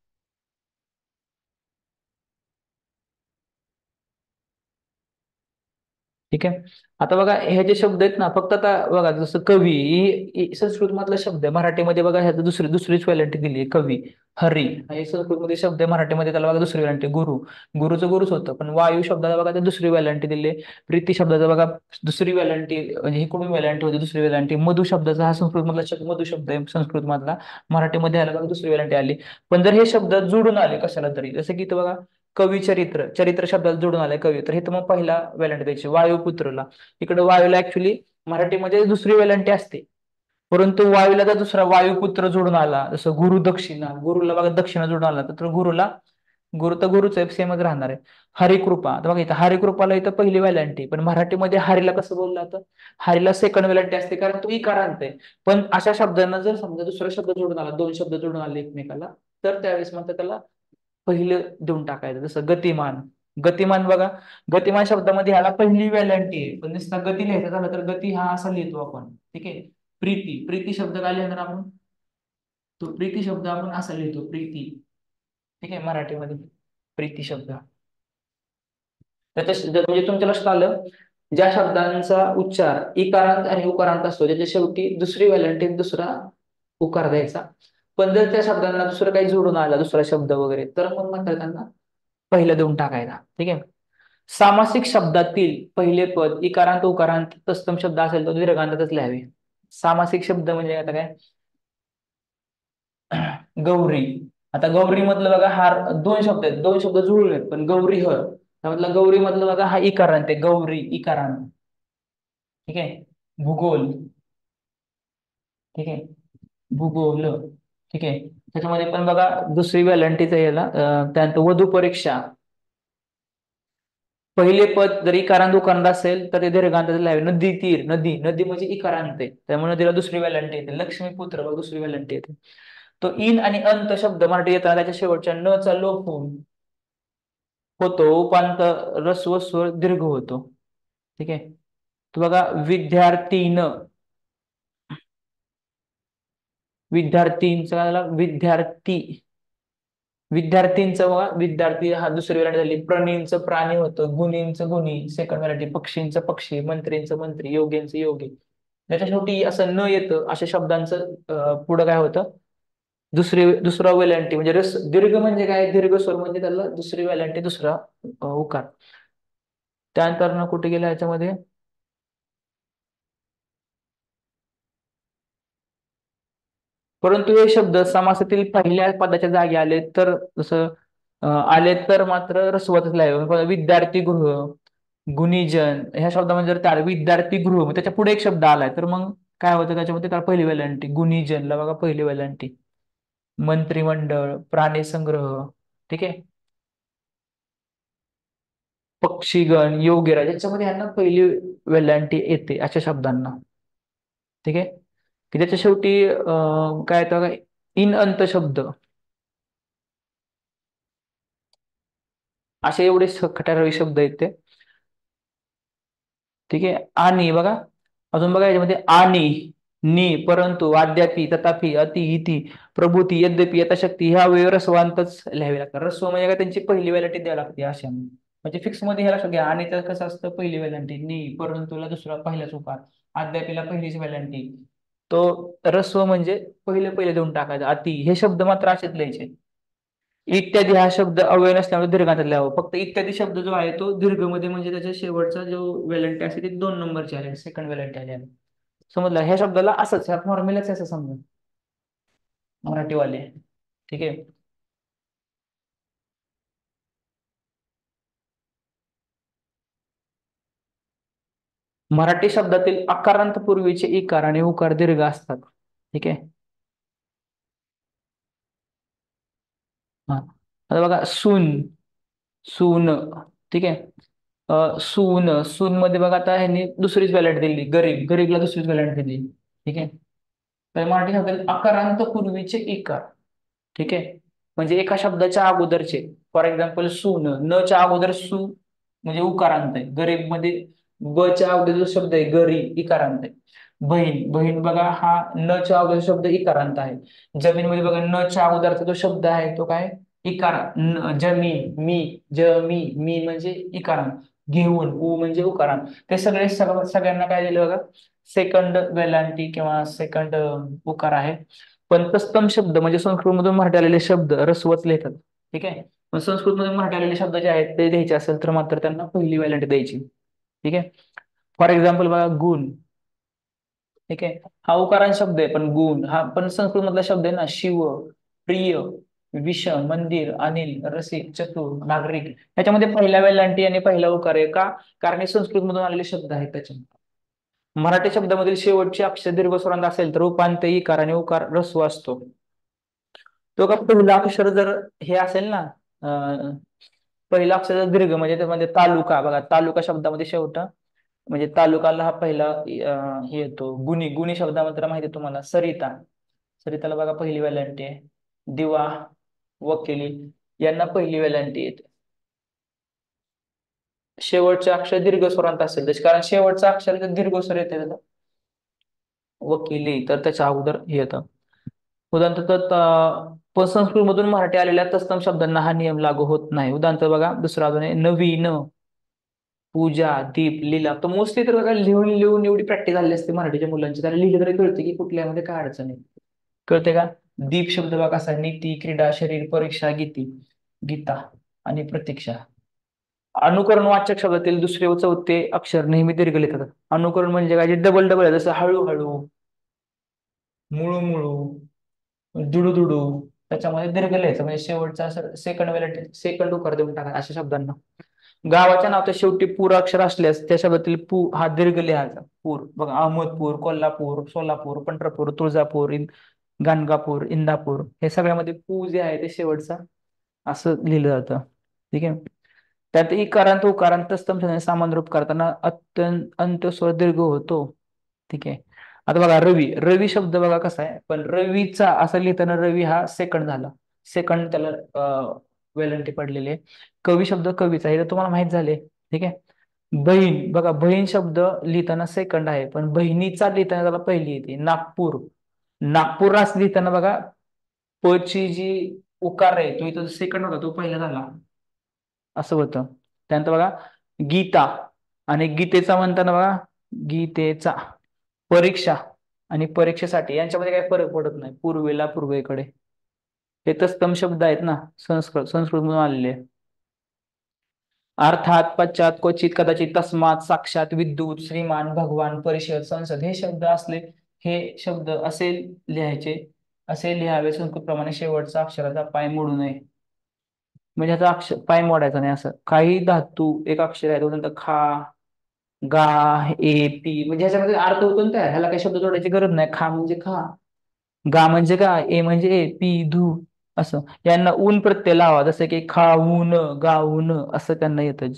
ठीक आहे. आता बघा हे जे शब्द आहेत ना, फक्त आता बघा जसं कवी संस्कृत मधला शब्द आहे, मराठीमध्ये बघा ह्याचं दुसरीच व्हॅलिटी दिली आहे. कवी, हरी हे संस्कृत मध्ये शब्द आहे, मराठीमध्ये त्याला बघा दुसरी व्हॅलिटी. गुरु, गुरुचं गुरुच होतं, पण वायू शब्दाला बघा ते दुसरी व्हॅलिटी दिली आहे. प्रीती शब्दाचा बघा दुसरी व्हॅलिटी, म्हणजे इकडून व्हॅलिटी होती दुसरी व्हॅलिटी. मधु शब्दाचा हा संस्कृत मधला शब्द, मधु शब्द आहे संस्कृत मधला, मराठीमध्ये ह्याला बघा दुसरी व्हॅलिटी आली. पण जर हे शब्द जोडून आले कशाला तरी, जसं की इथं बघा कवी चरित्र, चरित्र शब्दाला जोडून आलाय कवी, तर हे तर मग पहिला वेलांटी द्यायची वायुपुत्रला. इकडे वायूला ऍक्च्युली मराठीमध्ये दुसरी वेलांटी असते, परंतु वायूला जर दुसरा वायुपुत्र जोडून आला, जसं गुरु दक्षिणा, गुरुला बघा दक्षिणा जोडून आला तर गुरुला, गुरु तर गुरुच आहे, सेमच राहणार आहे. हरिकृपा, आता बघा इथं हरिकृपाला इथं पहिली वेलांटी, पण मराठीमध्ये हरीला कसं बोललं जातं, हरीला सेकंड वेलांटी असते कारण तो इकारांत आहे. पण अशा शब्दांना जर समजा दुसरा शब्द जोडून आला, दोन शब्द जोडून आले एकमेकाला, तर त्यावेळेस म्हणतात त्याला पहिलं देऊन टाकायचं. जसं गतिमान, गतिमान बघा, गतिमान शब्दामध्ये ह्याला पहिली वेलांटी आहे, पण नुसता गती लिहायचं झालं तर गती हा असा लिहितो आपण. ठीक आहे. प्रीती, प्रीती शब्द काय लिहिणार आपण, तो प्रीती शब्द आपण असा लिहितो, प्रीती. ठीक आहे. मराठीमध्ये प्रीती शब्द, म्हणजे तुमच्या लक्षात आलं, ज्या शब्दांचा उच्चार इकारांत आणि उकारांत असतो, ज्याच्या शेवटी दुसरी वेलांटी दुसरा उकार द्यायचा. पण जर त्या शब्दांना दुसरं काही जोडून आला, दुसरा शब्द वगैरे, तर मग म्हणतात त्यांना पहिलं देऊन टाकायचा. ठीक आहे. सामासिक शब्दातील पहिले पद इकारांत उकारांत तत्सम शब्द असेल तर दीर्घांतातच लिहावे. सामासिक शब्द म्हणजे आता काय, गौरी. आता गौरी मधलं बघा हार दोन शब्द आहेत, दोन शब्द जुळले आहेत, पण गौरी हर त्यामधला गौरी मधलं बघा हा इकारांत आहे, गौरी इकारांत. ठीक आहे. भूगोल. ठीक आहे. भूगोल. ठीक आहे. त्याच्यामध्ये पण बघा दुसरी व्हॅलंटीच याला त्यानंतर वधू परीक्षा. पहिले पद जर इकारांत उकारांत असेल तर ते दीर्घांतात लिहावे. नदी तीर. नदी नदी म्हणजे इकारांत आहे, त्यामुळे नदीला दुसरी व्हॅलंटी येते. लक्ष्मीपुत्र बघ दुसरी व्हॅलंटी येते. तो इन आणि अंत शब्द मराठी येताना त्याच्या शेवटच्या न चा लोप होऊन होतो उपांत ऱ्हस्व स्वर दीर्घ होतो. ठीक आहे. तर बघा विद्यार्थीन. विद्यार्थींचा विद्यार्थी. विद्यार्थींचं बघा विद्यार्थी हा दुसरी व्हॅरायटी झाली. प्रणींचं प्राणी होतं. गुणींचं गुणी सेकंड व्हॅरायटी. पक्षींचं पक्षी. मंत्रींचं मंत्री. योगींचं योगी. त्याच्या शेवटी असं न येतं अशा शब्दांचं पुढं काय होतं दुसरा वेलांटी म्हणजे दीर्घ म्हणजे काय दीर्घ स्वर म्हणजे त्याला दुसरी वेलांटी दुसरा उकार. त्यानंतर ना कुठे गेला याच्यामध्ये परंतु हे शब्द समासातील पहिल्या पदाच्या जागी आले तर जसं आले तर मात्र रसवतच लावे. विद्यार्थी गृह. गुणीजन ह्या शब्दामध्ये जर त्या विद्यार्थी गृह मग त्याच्या पुढे एक शब्द आलाय तर मग काय होतं त्याच्यामध्ये त्याला पहिली वेलांटी. गुणीजनला बघा पहिली वेलांटी. मंत्रिमंडळ. प्राणी संग्रह. ठीक आहे. पक्षीगण. योगीराज याच्यामध्ये यांना पहिली वेलांटी येते अशा शब्दांना. ठीक आहे. की त्याच्या शेवटी काय येतं बघा इन अंत शब्द. असे एवढे खटारावी शब्द आहेत ते. ठीक आहे. आणि बघा अजून बघा याच्यामध्ये आणि नि परंतु अद्यापि तथापि अति इति प्रभूती यद्यपि यथाशक्ती ह्या वेळी रस्वांतच लिहावे लागतात. रस्व म्हणजे काय त्यांची पहिली वेलांटी द्यावी लागते अशा म्हणजे फिक्स मध्ये ह्याला लक्षात घ्या. आणि त्यात कसं असतं पहिली वेलांटी नि परंतुला दुसरा पहिलाच उकार अद्यापीला पहिलीच वेलांटी. तो रस्व म्हणजे पहिले पहिले देऊन टाकायचं. अति हे शब्द मात्र असेच लिहायचे. इत्यादी हा शब्द अव्यय नसल्यामुळे दीर्घांतात लिहावं. फक्त इत्यादी शब्द जो आहे तो दीर्घ मध्ये म्हणजे त्याच्या शेवटचा जो वेलंटी असते ती 2 नंबरची आली सेकंड वेलंटी आली. समजलं ह्या शब्दाला असंच ह्या फॉर्म्युलाच असं समजा मराठीवाले. ठीक आहे. मराठी शब्दातील अकारांत पूर्वीचे इकार आणि उकार दीर्घ असतात. ठीक आहे. हा आता बघा सून. सून. ठीक आहे. सून. सून मध्ये बघा आता ह्यांनी दुसरीच व्हॅलंट दिली. गरीब. गरीबला दुसरीच व्हॅलंट दिली. ठीक आहे. तर मराठी शब्दातील अकारांत पूर्वीचे इकार. ठीक आहे. म्हणजे एका शब्दाच्या अगोदरचे फॉर एक्झाम्पल सून. न च्या अगोदर सु म्हणजे उकारांत आहे. गरीब मध्ये ब च्या अगोदर जो शब्द आहे गरी इकारांत आहे. बहीण. बहीण बघा हा न च्या अगोदर शब्द इकारांत आहे. जमीन मध्ये बघा न च्या अगोदरचा जो शब्द आहे तो काय इकार. जमीन. मी. जमी. मी म्हणजे इकारांत. घेऊन. उ म्हणजे उकारांत. ते सगळ्यांना काय दिलं बघा सेकंड वेलांटी किंवा सेकंड उकार आहे. पण तत्सम शब्द म्हणजे संस्कृतमधून मराठी आलेले शब्द रस्वच लिहितात. ठीक आहे. पण संस्कृतमधून मराठी आलेले शब्द जे आहेत ते द्यायचे असेल तर मात्र त्यांना पहिली व्हॅलंटी द्यायची. ठीक आहे. फॉर एक्झाम्पल बघा गुण. ठीक आहे. हा उकारांत शब्द आहे पण गुण हा पण संस्कृत मधला शब्द आहे ना. शिव. प्रिय. विषम. मंदिर. अनिल. रसिक. चतुर. नागरिक. याच्यामध्ये पहिला वेलांटी आणि पहिला उकार आहे का कारण हे संस्कृत मधून आलेले शब्द आहेत त्याच्यामध्ये. मराठी शब्दामधील शेवटचे अक्षर दीर्घ स्वरांत असेल तर उपांत्य इकार आणि उकार ऱ्हस्व असतो. तो का पहिला अक्षर जर हे असेल ना पहिला अक्षर जर दीर्घ म्हणजे त्यामध्ये तालुका बघा तालुका शब्दामध्ये शेवट म्हणजे तालुकाला हा पहिला हे येतो. गुणी. गुणी शब्दामध्ये माहिती आहे तुम्हाला सरिता. सरिताला बघा पहिली वेलांटी आहे. दिवा. वकिली यांना पहिली वेलांटी येते. शेवटचे अक्षर दीर्घ स्वरांत असेल कारण शेवटचं अक्षर जर दीर्घ स्वर येते वकिली तर त्याच्या अगोदर हे येतं. उदाहरणार्थ पण संस्कृत मधून मराठी आलेल्या तत्सम शब्दांना हा नियम लागू होत नाही. उदाहरणार्थ बघा दुसरा अजून आहे नवीन. पूजा. दीप. लीला. तर मोस्टली तर बघा लिहून लिहून एवढी प्रॅक्टिस झाली असते मराठीच्या मुलांची त्याला लिहिलं तरी कळते की कुठल्यामध्ये काय अडचण आहे. कळते का. दीप शब्द बघा कसा नीती. क्रीडा. शरीर. परीक्षा. गीती. गीता आणि प्रतीक्षा. अनुकरण वाचक शब्दातील दुसरे व चौथे अक्षर नेहमी दीर्घ लिहितात. अनुकरण म्हणजे काय जे डबल डबल आहे जसं हळूहळू. मुळू मुळू. दुडू दुडू. त्याच्यामध्ये दीर्घ लिहायचं म्हणजे शेवटचा सेकंड वेळेला सेकंड उकार देऊन टाका अशा शब्दांना. गावाच्या नावाच्या शेवटी पूर अक्षर असल्यास त्या शब्दातील पू हा दीर्घ लिहायचा. पूर बघा अहमदपूर. कोल्हापूर. सोलापूर. पंढरपूर. तुळजापूर. गाणगापूर, इंदापूर हे सगळ्यामध्ये पू जे आहे ते शेवटचा असं लिहिलं जातं. ठीक आहे. त्यात इकारांत उकारांत तत्सम छंदाने सामान्य रूप करताना अंत्यस्वर दीर्घ होतो. ठीक आहे. आता बघा रवी, रवी शब्द बघा कसा आहे, पण रवीचा असं लिहिताना रवी हा सेकंड झाला, सेकंड त्याला वेलंटी पडलेली आहे. कवी शब्द कवीचा हे तर तुम्हाला माहित झाले. ठीक आहे. बहीण बघा, बहीण शब्द लिहिताना सेकंड आहे, पण बहिणीचा लिहिताना त्याला पहिली येते. नागपूर, नागपूर असं लिहिताना बघा प ची जी उकार आहे तो इथं सेकंड होता, तो पहिला झाला, असं होतं. त्यानंतर बघा गीता आणि गीतेचा म्हणताना बघा गीतेचा, परीक्षा आणि परीक्षेसाठी यांच्यामध्ये काही फरक पडत नाही, पूर्वेला पूर्वेकडे. हे तत्सम शब्द आहेत ना, संस्कृत मधून आलेले. अर्थात, पश्चात, क्वचित, कदाचित, तस्मात, साक्षात, विद्युत, श्रीमान, भगवान, परिषद, संसद हे शब्द असले, हे शब्द असे लिहायचे, असे लिहावे संस्कृतप्रमाणे शेवटचा अक्षराचा पाय मोडू नये. म्हणजे ह्याचा अक्षर पाय मोडायचा नाही. असं काही धातू एक अक्षर आहे, तो नंतर खा, गा, ए, पी, म्हणजे ह्याच्यामध्ये अर्थ होतो ना तयार, ह्याला काही शब्द जोडायची गरज नाही. खा म्हणजे खा, गा म्हणजे गा, ए म्हणजे ए, पी धू, असं. यांना ऊन प्रत्यय लावा, जसं की खाऊन, गाऊन असं त्यांना येतं.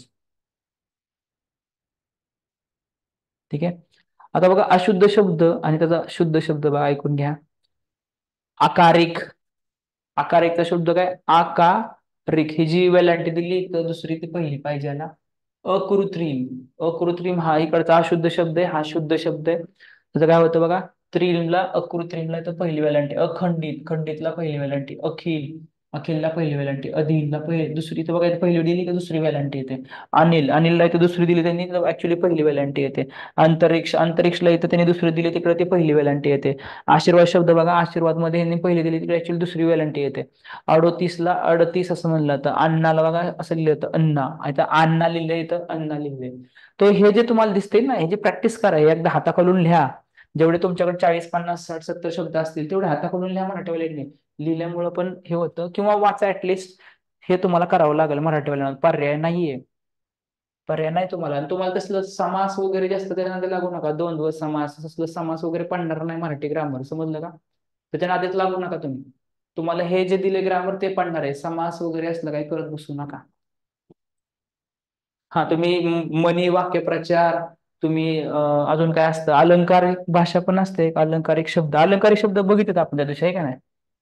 ठीक आहे. आता बघा अशुद्ध शब्द आणि त्याचा शुद्ध शब्द बघा, ऐकून घ्या. आकारिक, आकारिकचा शब्द काय, आकारिक, ही जी वेलांटी दिली तर दुसरी ती पहिली पाहिजे ना. अकृत्रिम, अकृत्रिम हा इकडचा अशुद्ध शब्द आहे, हा शुद्ध शब्द आहे. त्याचं काय होतं बघा, त्रिमला अकृत्रिमला तर पहिली वेलांटी. अखंडित, खंडितला पहिली वेलांटी. अखिल, अखिलला पहिली वेलांटी. अधीनला पहिली, दुसरी तर बघा इथं पहिली दिली तर दुसरी वेलांटी येते. अनिल, अनिलला इथं दुसरी दिली त्यांनी तर ऍक्च्युली पहिली वेलांटी येते. अंतरिक्ष, अंतरिक्षला इथं त्यांनी दुसरी दिली तिकडे ती पहिली वेलांटी येते. आशीर्वाद शब्द बघा, आशीर्वाद मध्ये यांनी पहिली दिली तिकडे ऍक्च्युली दुसरी वेलांटी येते. 38ला 38 असं म्हणलं तर अन्नाला बघा असं लिहिलं होतं अन्ना, आता अन्ना लिहिलंय तर अन्ना लिहिलंय. तो हे जे तुम्हाला दिसते ना, हे जे प्रॅक्टिस करा, हे एकदा हाताखालून लिहा. जेवढे तुमच्याकडे 40, 50, 60, 70 शब्द असतील तेवढे हाताखालून लिहा मराठीवाल्यांनी. लिहिल्यामुळं पण हे होतं, किंवा वाचा ऍटलिस्ट. हे तुम्हाला करावं लागेल मराठीवाल्यांना, पर्याय नाहीये, पर्याय नाही तुम्हाला. आणि तुम्हाला तसलं समास वगैरे जास्त त्याच्या नादी लागू नका. द्वंद्व समास, तसलं समास वगैरे पडणार नाही मराठी ग्रामर, समजलं का? त्याच्या नादीत लागू नका तुम्ही. तुम्हाला हे जे दिले ग्रामर ते पडणार आहे, समास वगैरे असलं काही करत बसू नका. हा, तुम्ही मनी, वाक्यप्रचार, तुम्ही अजून काय असतं, अलंकारिक भाषा पण असते, एक अलंकारिक शब्द. अलंकारिक शब्द बघितलेत आपण त्या दिवशी, आहे का नाही?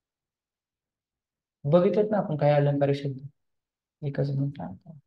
बघितलेत ना आपण काय अलंकारिक शब्द, एकच मिनिट.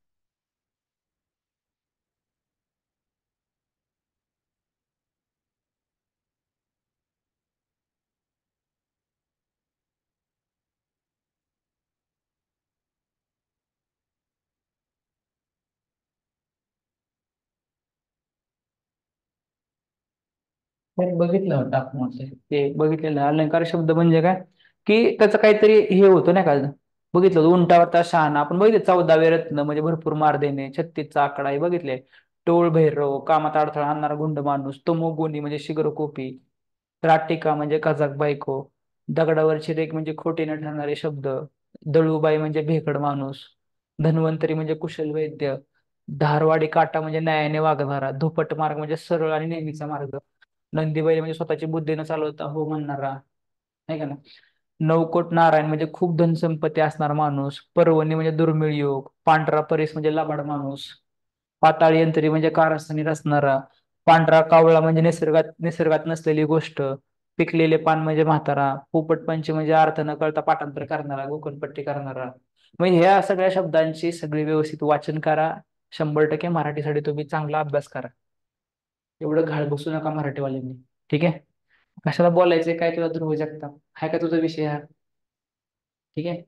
हे बघितलं होतं आपण, ते बघितलेलं. अलंकार शब्द म्हणजे काय, की त्याचं काहीतरी हे होतं नाही का. बघितलं होतं उंटावरचा शहाणा, आपण बघितलं. 14वे रत्न म्हणजे भरपूर मार देणे. 36चा आकडा हे बघितले. टोळ भैरव, कामात अडथळा आणणारा गुंड माणूस. तमोगुणी म्हणजे शिगरकोपी. त्राटिका म्हणजे कजाक बायको. दगडावरची रेख म्हणजे खोटे न ठरणारे शब्द. दळूबाई म्हणजे भेकड माणूस. धन्वंतरी म्हणजे कुशल वैद्य. धारवाडी काटा म्हणजे न्यायाने वागणारा. धोपट मार्ग म्हणजे सरळ आणि नेहमीचा मार्ग. नंदीबैल म्हणजे स्वतःची बुद्धी न चालवता हो म्हणणारा, आहे का ना. नवकोट नारायण म्हणजे खूप धनसंपत्ती असणारा माणूस. पर्वणी म्हणजे दुर्मिळ योग. पांढरा परीस म्हणजे लबाड माणूस. पाताळ यंत्री म्हणजे कारस्थानी असणारा. पांढरा कावळा म्हणजे निसर्गात निसर्गात नसलेली गोष्ट. पिकलेले पान म्हणजे म्हातारा. पोपटपंची म्हणजे अर्थ न कळता पाठांतर करणारा, गोकणपट्टी करणारा. म्हणजे ह्या सगळ्या शब्दांची सगळी व्यवस्थित वाचन करा. 100% मराठीसाठी तुम्ही चांगला अभ्यास करा. एवढं घाळ बसू नका मराठीवाल्यांनी. ठीक आहे. कशाला बोलायचंय काय तुला ध्रुव जगताप, हाय का तुझा विषय हा? ठीक आहे.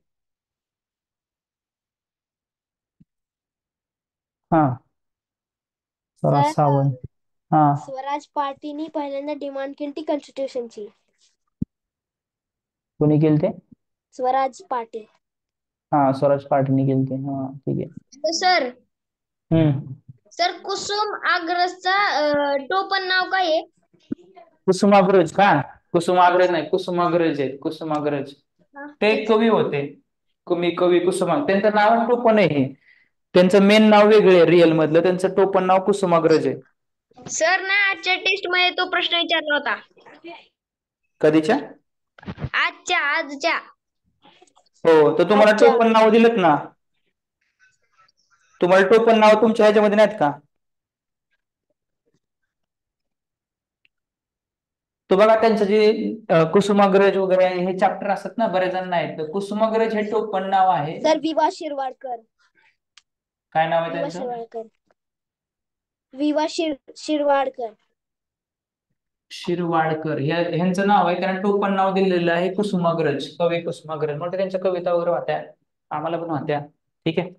हा, स्वराज सर सावंत. हा, स्वराज पार्टीनी पहिल्यांदा डिमांड केली कॉन्स्टिट्यूशनची. कोणी केलते? स्वराज पाटील. हा, स्वराज पाटणी केलते. हा, ठीक आहे. सर हम्म. सर कुसुम अग्रजचा टोपण नाव काय आहे? कुसुमाग्रज का? कुसुमाग्रज नाही, कुसुमाग्रज आहेत, कुसुमाग्रज. ते कवी होते. कवी कुसुमा, त्यांचं नाव टोपण आहे. त्यांचं मेन नाव वेगळे आहे रिअल मधलं, त्यांचं टोपण नाव कुसुमाग्रज आहे. सर ना आजच्या टेस्ट मध्ये तो प्रश्न विचारला होता. कधीच्या? आजच्या हो, तर तुम्हाला अच्छा. टोपण नाव दिलेत ना. तुम्हाला टोपण नाव तुमच्या ह्याच्यामध्ये नाहीत का? तो बघा त्यांचं जे कुसुमाग्रज वगैरे हे चॅप्टर असतात ना, बरेच जण आहेत. तर कुसुमाग्रज हे टोपण नाव आहे. सर विवा शिरवाडकर. काय नाव आहे विवा त्यांचं? शिरवाडकर. विवा शिरवाडकर. शिरवाडकर ह्यांचं नाव आहे, कारण टोपण नाव दिलेलं आहे कुसुमाग्रज, कवी कुसुमाग्रज. म्हणजे त्यांच्या कविता वगैरे होत्या, आम्हाला पण होत्या. ठीक आहे.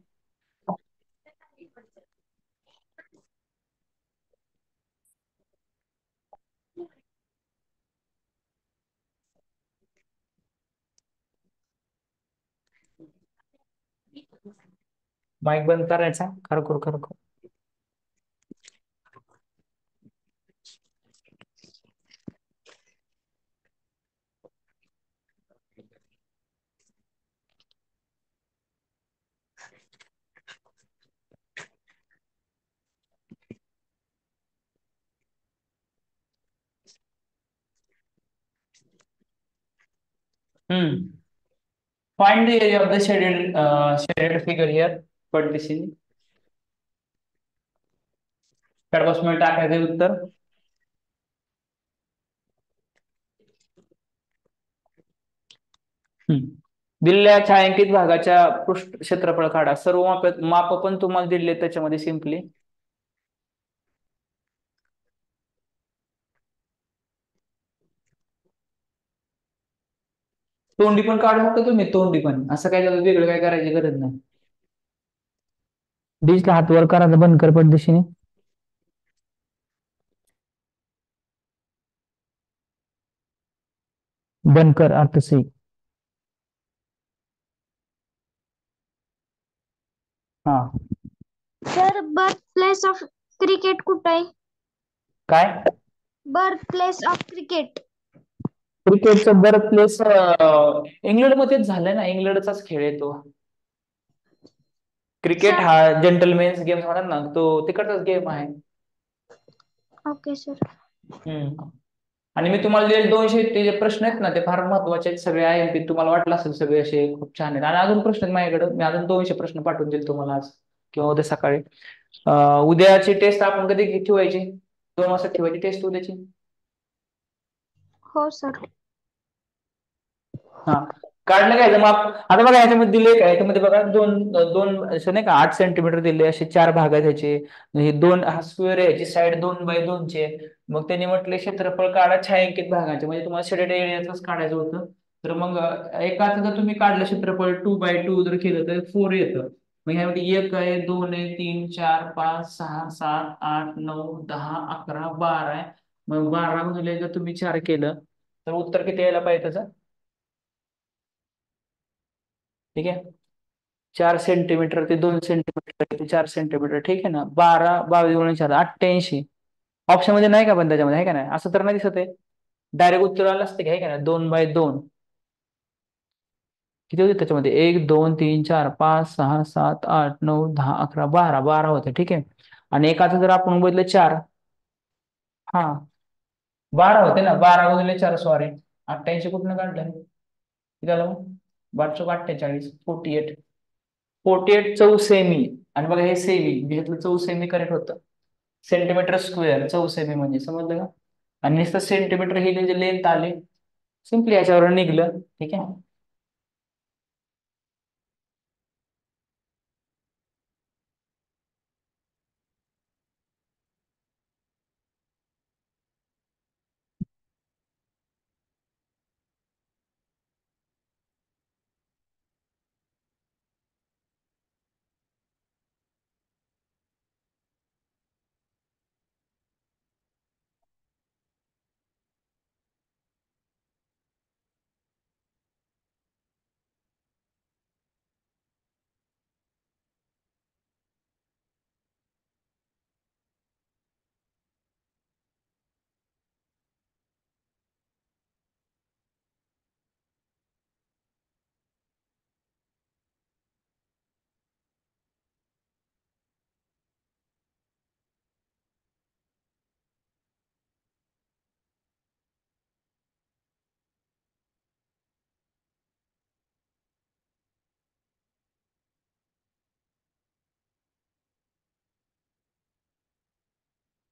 माईक बंद करायचा. खरोखर खरोखर. Find the area of the shaded figure here. Put this in. कडपासून टाकायचं उत्तर. दिलेल्या छायांकित भागाच्या पृष्ठ क्षेत्रफळ काढा. सर्व माप पण तुम्हाला दिले त्याच्यामध्ये सिम्पली. तोंडी पण काढू शकता तुम्ही, तोंडी पण. असं काय वेगळं काय करायची गरज नाही. डिशला हात वर करायचं, बंद कर पद्धतीने. बंद कर अर्थ सही. हा. Sir birth place of cricket कुठं आहे? काय? Birth place of cricket. क्रिकेटचं बर्थ प्लेस इंग्लंडमध्येच झालंय ना, इंग्लंडचाच खेळ आहे तो. Cricket sir. हा जेंटलमेन्स गेम म्हणतात ना, तो तिकडचाच गेम आहे. Okay sir. आणि मी तुम्हाला जे 200 ते जे प्रश्न आहेत ना, ते फार महत्वाचे आहेत. सगळे IMP तुम्हाला वाटलं असेल सगळे असे खूप छान आहेत. आणि अजून प्रश्न आहेत माझ्याकडे. मी अजून 200 प्रश्न पाठवून देईल तुम्हाला आज किंवा उद्या सकाळी. उद्याची टेस्ट आपण कधी ठेवायची? 2 वाजता ठेवायची टेस्ट उद्याची. हो सर. हा, काढलं काय मग आता बघा ह्याच्यामध्ये दिले काय, ह्याच्यामध्ये बघा दोन दोन असे नाही का 8 सेंटीमीटर दिले, असे 4 भाग आहेत ह्याचे. हे दोन, हा स्क्वेअर आहे, याची साईड 2 बाय 2 ची आहे. मग त्यांनी म्हटले क्षेत्रफळ काढा छायांकित भागाचे, म्हणजे तुम्हाला शेडेड एरियाच काढायचं होतं. तर मग एकाच जर तुम्ही काढलं क्षेत्रफळ 2 बाय 2 जर केलं तर 4 येतं. मग ह्यामध्ये 1 आहे, 2 आहे, 3, 4, 5, 6, 7, 8, 9, 10, 11, 12 आहे. मग 12 गुणिले जर तुम्ही 4 केलं तर उत्तर किती यायला पाहिजे त्याचं? ठीक आहे. 4 सेंटीमीटर ते 2 सेंटीमीटर ते 4 सेंटीमीटर. ठीक आहे ना. 12, 22 गुणिले 4, 88. ऑप्शन मध्ये नाही का पण त्याच्यामध्ये, आहे का नाही? असं तर नाही दिसत आहे. डायरेक्ट उत्तर आलं असतं की, आहे का नाही? 2 बाय 2 किती होते त्याच्यामध्ये? 1, 2, 3, 4, 5, 6, 7, 8, 9, 10, 11, 12. 12 होते. ठीक आहे. आणि एकाचं जर आपण बघितलं 4. हा, 12 होते ना. 12 गुणिले 4, सॉरी. 88 कुठनं काढलं? किती झालं मग? 12 48, 48. 48 चौसेमी. आणि बघा हे सेमी, घेतलं चौसेमी करेक्ट होतं. सेंटीमीटर स्क्वेअर चौसेमी म्हणजे, समजलं का? आणि नुसतं सेंटीमीटर हे जे लेंथ आले, सिम्पली याच्यावर निघलं. ठीक आहे.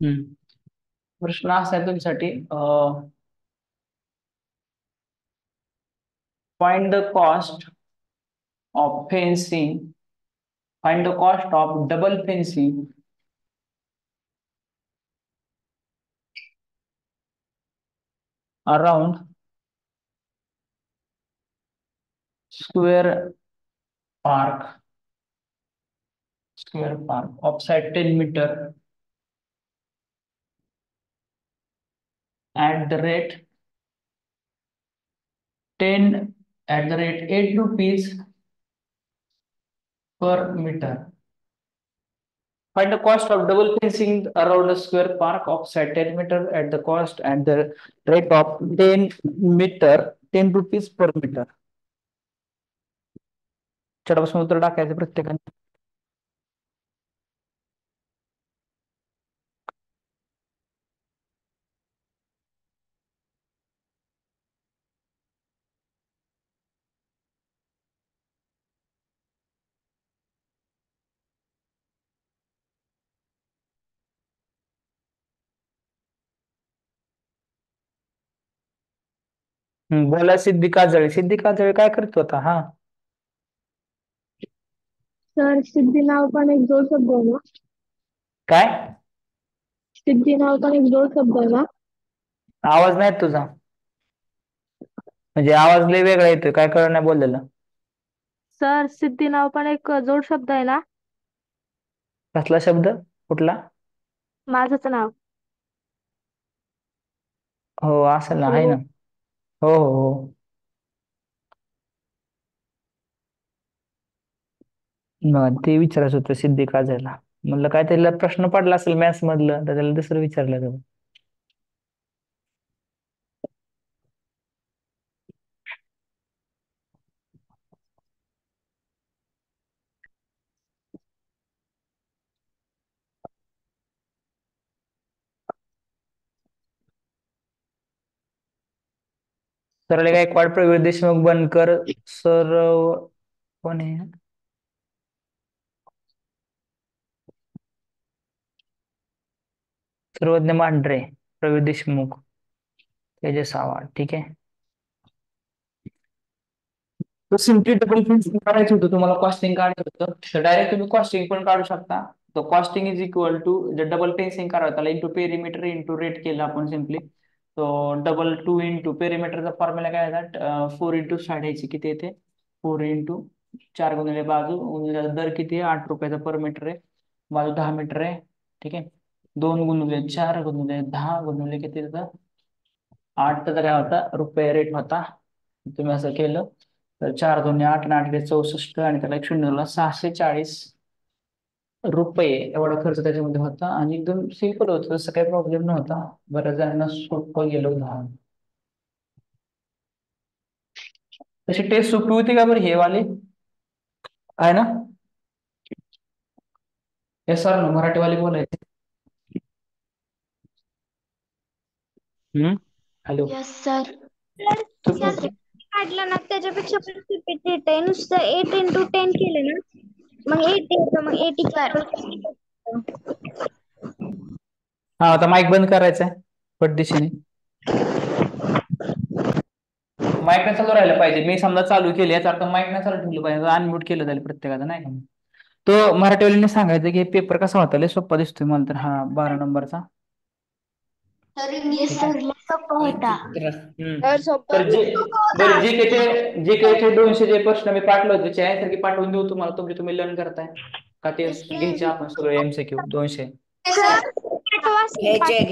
प्रश्न असा आहे तुमच्यासाठी, find the cost of fencing, find the cost of double fencing around square park offside 10 meter at the rate 8 rupees per meter. Find the cost of double fencing around a square park offside 10 meter at the rate of 10 rupees per meter. चढापासून उत्तर टाकायचं प्रत्येकाने. बोला सिद्धी काजळे काय करतो आता? हा सर सिद्धी नाव पण एक जोड शब्द आहे ना? काय सिद्धी नाव पण एक जोड शब्द आहे ना? आवाज नाही तुझा, म्हणजे आवाज लय वेगळा येतोय, काय कळलं नाही बोललेलं. सर सिद्धी नाव पण एक जोड शब्द आहे ना? कसला शब्द? कुठला? माझंच नाव. हो असेल ना, आहे ना. हो हो हो. ते विचारायचं होतं सिद्धी काजळला. म्हणलं काय त्याला प्रश्न पडला असेल मॅथ्स मधलं, तर त्याला दुसरं विचारलं जाऊ. सरळे गायकवाड, प्रवीण देशमुख, बनकर, सर कोण आहे? सर्वज्ञ मांढरे, प्रवीण देशमुख, तेजस आव्हाड. ठीक आहे. तो सिम्पली डबल फेन्सिंग करायचं होतं, तुम्हाला कॉस्टिंग काढायचं होतं, तर डायरेक्ट तुम्ही कॉस्टिंग पण काढू शकता. तो costing is equal to double fencing करावं त्याला इंटू पेरिमीटर इंटू रेट केलं आपण सिम्पली. तो डबल 2 इंटू पेरिमीटरचा फॉर्म्युला काय येतात? 4 इंटू साडेची किती येते? 4 इंटू 4 गुणिले बाजू गुणिले दर किती आहे? 8 रुपयाचा पर मीटर आहे, बाजू 10 मीटर आहे. ठीक आहे. 2 गुणिले 4 गुणिले 10 गुणिले किती येतं? 8 तर काय होता? रुपये रेट होता. तुम्ही असं केलं तर 4 2 8 आणि 8 64 आणि त्याला एक शून्य दिला, 640 रुपये एवढा खर्च त्याच्यामध्ये होता. आणि एकदम सिंपल होतं, तसं काही प्रॉब्लेम नव्हता. बऱ्याच जणांना सोपं गेलं उदाहरण. तशी टेस्ट सोपी होती का बरं हे वाले? आहे ना? येस सर, मराठीवाले बोलायचे. हॅलो. Yes sir. काढलं ना त्याच्यापेक्षा पण रिपीट आहे, नुसतं 8 इंटू 10 केलं ना मग 80 येतं, मग 80 हा आता माईक बंद करायचा आहे पटदिशीने. माईक नाही चालू राहिलं पाहिजे. मी समजा चालू केली याचा अर्थ माईक नाही चालू ठेवलं पाहिजे, अनम्यूट केलं जाईल प्रत्येकाचं, नाही का? तो मराठीवाल्यांनी सांगायचं की पेपर कसा होता, लय सोपा दिसतोय मला तर हा 12 नंबरचा. तर बरं जीकेचे 200 जे प्रश्न मी पाठवले होते त्याचे आन्सर की पाठवून देऊ तुम्हाला, तुम्ही लर्न करताय का? ते घ्यायचे आपण सगळे MCQ 200. घ्यायचे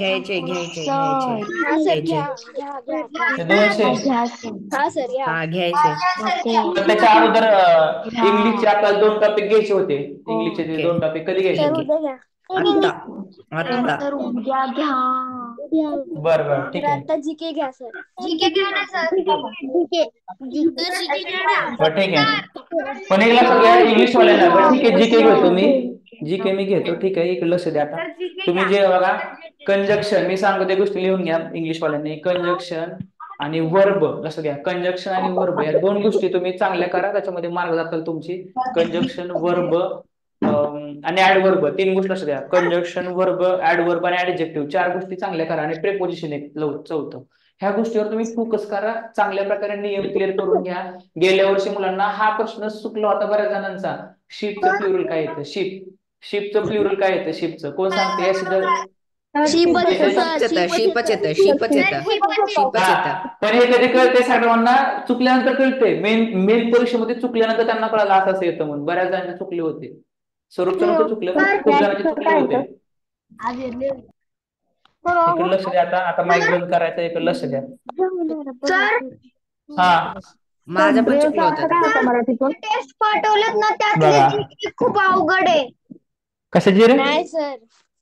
ते 200 हा सर या. हा घ्यायचे. तर त्याच्या अगोदर इंग्लिशचे आपल्याला 2 टॉपिक घ्यायचे होते. इंग्लिशचे ते 2 टॉपिक कधी घ्यायचे? आता सर उद्या घ्या. बरं बरं ठीक आहे. आता जीके घ्या सर. जीके घ्या ना सर. जीके बरं ठीक आहे. पण एक लक्षात घ्या इंग्लिश वाल्यांना. बरं ठीक आहे, जीके घेतो मी, जीके मी घेतो. ठीक आहे, एक लक्ष द्या. आता तुम्ही जे बघा कंजक्शन, मी सांगतो त्या गोष्टी लिहून घ्या इंग्लिश वाल्यांनी. कंजक्शन आणि वर्ब, लक्षात घ्या. कंजक्शन आणि वर्ब या 2 गोष्टी तुम्ही चांगल्या करा, त्याच्यामध्ये मार्क जातील तुमची. कंजक्शन वर्ब आणि ऍडवर्ब 3 गोष्टी लक्षात द्या. कंजक्शन, वर्ब, ऍडवर्ब आणि ऍडजेक्टिव्ह 4 गोष्टी चांगल्या करा आणि प्रेपोजिशन एक चौथं. ह्या गोष्टीवर तुम्ही फोकस करा. चांगल्या प्रकारे नियम क्लिअर करून घ्या. गेल्या वर्षी मुलांना हा प्रश्न चुकला होता बऱ्याच जणांचा. शीपचं प्लुरल काय येतं? शीपचं प्लुरल काय येतं? शीपचं कोण सांगते? शीपच येतं सर, शीपच येतं, शीपच येतं, शीपच येतं, शीपच येतं. पण हे कधी कळते सर्वांना? चुकल्यानंतर कळते. मेन मेन परीक्षेमध्ये चुकल्यानंतर त्यांना कळालं असं येतं म्हणून. बऱ्याच जणांचे चुकले होते. स्वरूपचं नव्हतं चुकलं, खूप जणांचे चुकले होते. इकडे लक्ष द्या. आता माईक बंद करायचं, इकडे लक्ष द्या. सर हा माझं पण चुकलं होतं ते. टेस्ट पाठवलेत ना त्यातले बघा. GK खूप अवघड आहे. कशाची रे? नाही सर.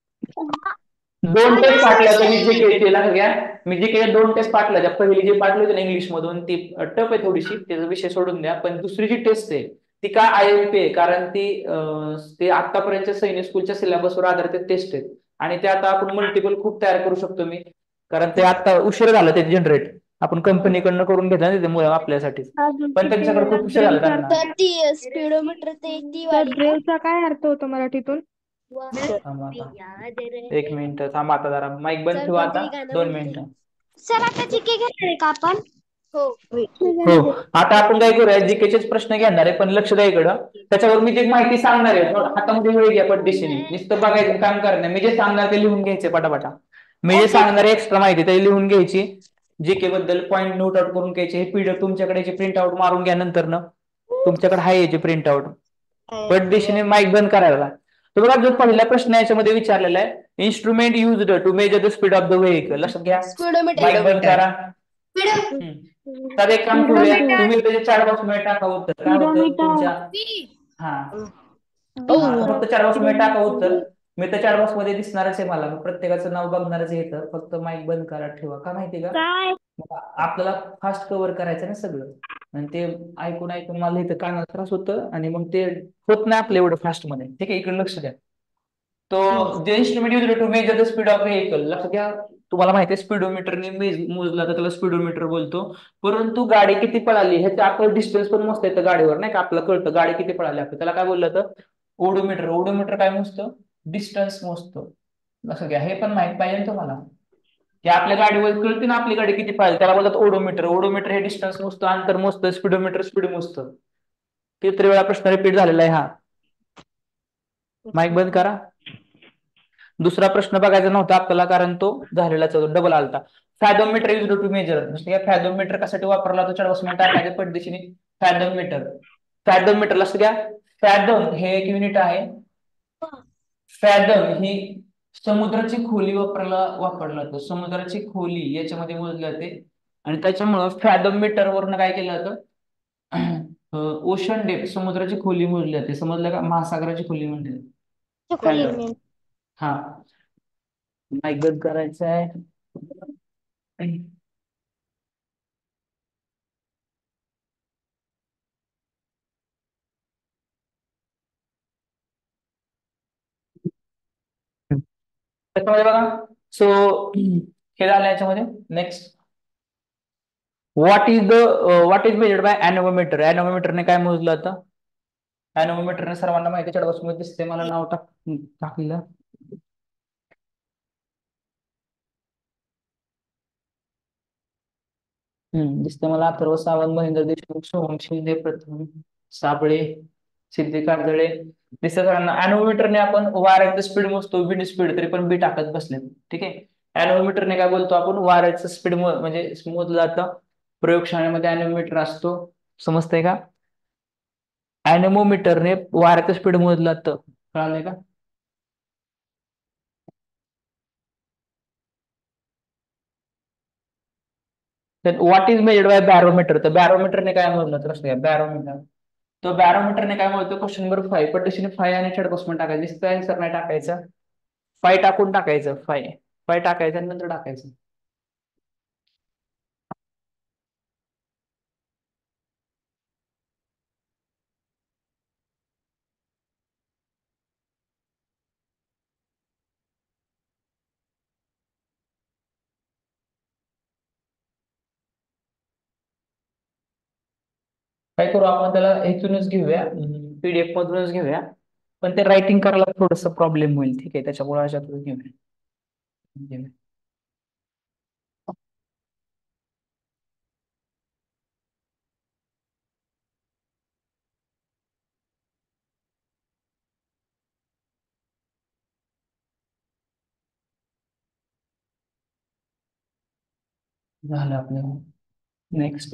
2 टेस्ट पाठल्या होत्या मी जीके ला घ्या. मी जीके 2 टेस्ट पाठल्या. त्या पहिली जी पाठली होती ना इंग्लिश मधून ती टफ आहे थोडीशी, त्याचा विषय सोडून द्या. पण दुसरी जी टेस्ट आहे ती का IMP आहे? कारण ते आतापर्यंतच्या सैनिक स्कूलच्या सिलेबसवर आधारित टेस्ट आहेत आणि ते आता आपण मल्टिपल खूप तयार करू शकतो मी. कारण ते आता उशीर झालं ते जनरेट. आपण कंपनीकडनं करून घेतलं ना ते आपल्यासाठी. पण त्यांच्याकडे खूप उशीर झाला त्यांना. तर ती स्पीडोमीटर ती वाली ड्रिलचा काय अर्थ होतो मराठीतून? थांबा आता. 1 मिनिट थांबा. आता जरा माईक बंद ठेवा आता. 2 मिनिटं. सर आता GK घेणार आहे का आपण? हो. आता आपण काय करूया, जीकेचेच प्रश्न घेणार आहे, पण लक्ष द्या इकडं. त्याच्यावर मी जे माहिती सांगणार आहे हातामध्ये वेळ घ्या पद्धतीने. नुसतं बघायचं काम करणार. मी जे सांगणार ते लिहून घ्यायचे पटापटा. मी जे सांगणार आहे एक्स्ट्रा माहिती ते लिहून घ्यायची. जीके बद्दल पॉईंट नोट आउट करून घ्यायचे. हे पीडीएफ तुमच्याकडे प्रिंट आउट मारून घ्या नंतर ना. तुमच्याकडे आहे याचे प्रिंट आउट. पद्धतीने माईक बंद करायला. तर बघा जो पहिला प्रश्न याच्यामध्ये विचारलेला आहे, instrument used to measure the speed of the vehicle. लक्षात घ्या. माईक बंद करा. तर एक काम करूया, तुम्ही त्याचे 4 बॉक्स मध्ये टाका उत्तर. काय होतं तुमच्या? फक्त 4 बॉक्स मध्ये टाका उत्तर. मी तर 4 बॉक्स मध्ये दिसणारच आहे मला. प्रत्येकाचं नाव बघणारच आहे इथं. फक्त माईक बंद करा ठेवा. का माहितीये का? आपल्याला फास्ट कव्हर करायचं ना सगळं. आणि ते ऐकून ऐकून मला इथं कानाला त्रास होतं आणि मग ते होत नाही आपलं एवढं फास्ट मध्ये. ठीक आहे, इकडे लक्ष द्या. तो जे instrument use to measure the speed of vehicle. लक्षात घ्या. तुम्हाला माहिती आहे स्पीडोमीटरने मोजला तर त्याला स्पीडोमीटर बोलतो. परंतु गाडी किती पळाली ह्याचं आपलं डिस्टन्स पण मोजता येतं गाडीवर, नाही का? आपल्याला कळतं गाडी किती पळाली आपलं. त्याला काय बोललं तर ओडोमीटर. ओडोमीटर काय मोजतं? डिस्टन्स मोजतो. लक्षात घ्या. हे पण माहित पाहिजे ना तुम्हाला, की आपल्या गाडीवर कळते ना आपली गाडी किती पळाली. त्याला बोलतात ओडोमीटर. ओडोमीटर हे डिस्टन्स मोजतं, अंतर मोजतं. Speedometer speed मोजतं. किती वेळा प्रश्न रिपीट झालेला आहे हा. माईक बंद करा. दुसरा प्रश्न बघायचा नव्हता आपल्याला कारण तो झालेलाच डबल आलता. Fathometer use to measure. Fathometer कशासाठी वापरला तो 4 बॉक्स मध्ये टाकायच्या पद्धतीने. फॅथोमीटर. फॅथोमीटर लक्ष द्या. फॅथम हे एक युनिट आहे. फॅथम ही समुद्राची खोली वापरला जातो. समुद्राची खोली याच्यामध्ये मोजली जाते आणि त्याच्यामुळं फॅथम मीटर वरनं काय केलं जातं? ओशन डेप्थ समुद्राची खोली मोजली जाते. समजलं का? महासागराची खोली म्हणते फॅथम. हा. माईक बंद करायचं आहे. त्याच्यामध्ये बघा. सो हे झालं याच्यामध्ये. Next, what is measured by anemometer. अॅनोमीटरने काय मोजलं जातं? अॅनोमीटरने सर्वांना माहिती 4 बॉक्स मध्ये दिसते. मला नाव टाकलेलं दिसतं मला. अथर्व सावंत, महेंद्र देशमुख, सोहम शिंदे, प्रथम साबळे, सिद्धी कांदळे दिसत सरांना. अॅनोमीटरने आपण वाऱ्याचं स्पीड मोजतो. विंड स्पीड तरी पण बी टाकत बसले. ठीक आहे. अॅनोमीटरने काय बोलतो आपण? वाऱ्याचं स्पीड म्हणजे मोजलं जातं. प्रयोगशाळेमध्ये अॅनोमीटर असतो. समजतंय का? अॅनेमोमीटरने वाऱ्याचं स्पीड मोजलं जातं. कळालंय का? What is measured by barometer. तर बॅरोमीटरने काय मोजलं तर बॅरोमीटर. तो बॅरोमीटरने काय म्हणतो? क्वेश्चन नंबर 5 पद्धतीने 5 आणि 4 बॉक्स मध्ये टाकायचं. दिसतं आन्सर नाही टाकायचं. 5 टाकून टाकायचं. 5 टाकायचं आणि नंतर टाकायचं. काय करू आपण त्याला इथूनच घेऊया. पीडीएफ मधूनच घेऊया. पण ते रायटिंग करायला थोडस प्रॉब्लेम होईल. ठीक आहे, त्याच्यामुळे अशा घेऊया. झालं आपलं. नेक्स्ट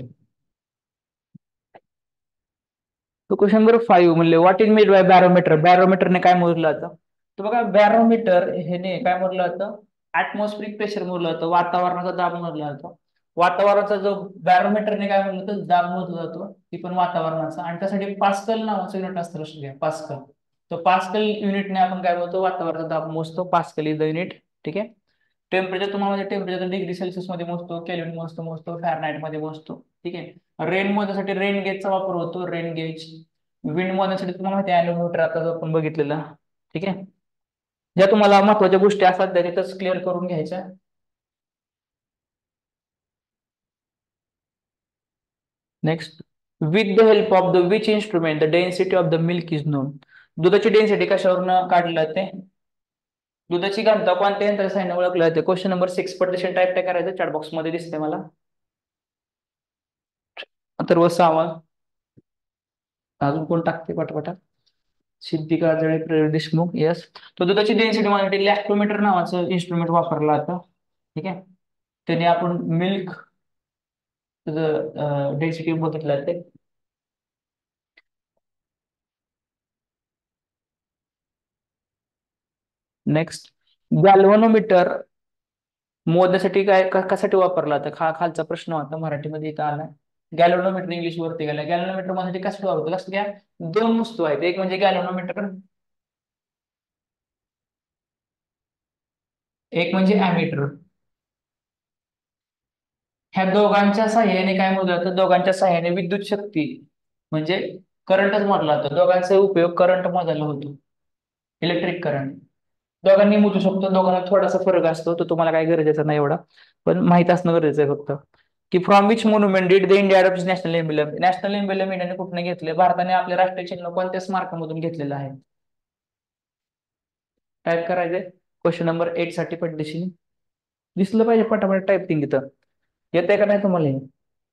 तो क्वेश्चन नंबर 5 म्हणले what is made by barometer. बॅरोमीटरने काय मोजलं जातं? तर बघा बॅरोमीटर ह्याने काय मोजलं जातं? ऍटमॉस्फिरिक प्रेशर मोजलं जातं, वातावरणाचा दाब मोजला जातो. वातावरणाचा जो बॅरोमीटरने काय मोजलं तर दाब मोजला जातो, ती पण वातावरणाचा. आणि त्यासाठी पास्कल नावाचं युनिट असतं, लक्षात घ्या पास्कल. तर पास्कल युनिटने आपण काय बोलतो? वातावरणाचा दाब मोजतो. Pascal is the unit. ठीक आहे. टेम्परेचर तुम्हाला टेम्परेचर डिग्री सेल्सिअस मध्ये मोजतो, केल्विन मोजतो फॅरनाईट मध्ये मोजतो. ठीक आहे. रेन मोजण्यासाठी रेन गेजचा वापर होतो, रेन गेज. विंड मोजण्यासाठी तुम्हाला माहिती आहे अॅनोमीटर, आता जो आपण बघितलेला. ठीक आहे. ज्या तुम्हाला महत्वाच्या गोष्टी असतात त्या तिथंच क्लिअर करून घ्यायच्या. Next, with the help of the which instrument the density of the milk is known. दुधाची डेन्सिटी कशावरून काढली जाते? दुधाची घनता कोणत्या यंत्राच्या साहाय्याने ओळखली जाते? क्वेश्चन नंबर 6 पटदिशी टाईप करायचं, चॅट बॉक्स मध्ये दिसते मला. अथर्व सावंत. अजून कोण टाकते पटापटा? सिद्धी काजळे, प्रेरक देशमुख. येस. तो दुधाची डेन्सिटी मोजण्यासाठी लॅक्टोमीटर नावाचं इन्स्ट्रुमेंट वापरलं जातं. ठीक आहे. त्याने आपण मिल्क डेन्सिटी बघितलं जाते. नेक्स्ट, गॅल्व्हनोमीटर मोजण्यासाठी कशासाठी वापरला जातं? खालचा प्रश्न होता, मराठीमध्ये इथं आला. गॅल्व्हनोमीटर इंग्लिश वरती गेला. गॅल्व्हनोमीटर मोजण्यासाठी कशासाठी वापरतो? लक्षात घ्या, दोन वस्तू आहेत. एक म्हणजे गॅल्व्हनोमीटर, एक म्हणजे अॅमीटर. ह्या दोघांच्या सहाय्याने काय मोजलं जातं? दोघांच्या सहाय्याने विद्युत शक्ती म्हणजे करंटच मोजला जातो. दोघांचा उपयोग करंट मोजायला होतो, इलेक्ट्रिक करंट. दोघांनी मोजू शकतो. दोघांना थोडासा फरक असतो, तो तुम्हाला काय गरजेचा नाही एवढा, पण माहित असणं गरजेचं आहे फक्त. की from which monument did the India adopt national emblem. National emblem इंडियाने कुठनं घेतले? भारताने आपले राष्ट्रीय चिन्ह कोणत्या स्मारकामधून घेतलेलं आहे? टाईप करायचंय. क्वेश्चन नंबर 8 साठी पटदिशी दिसलं पाहिजे पटापट टायपिंग इथं. येते का नाही तुम्हाला हे?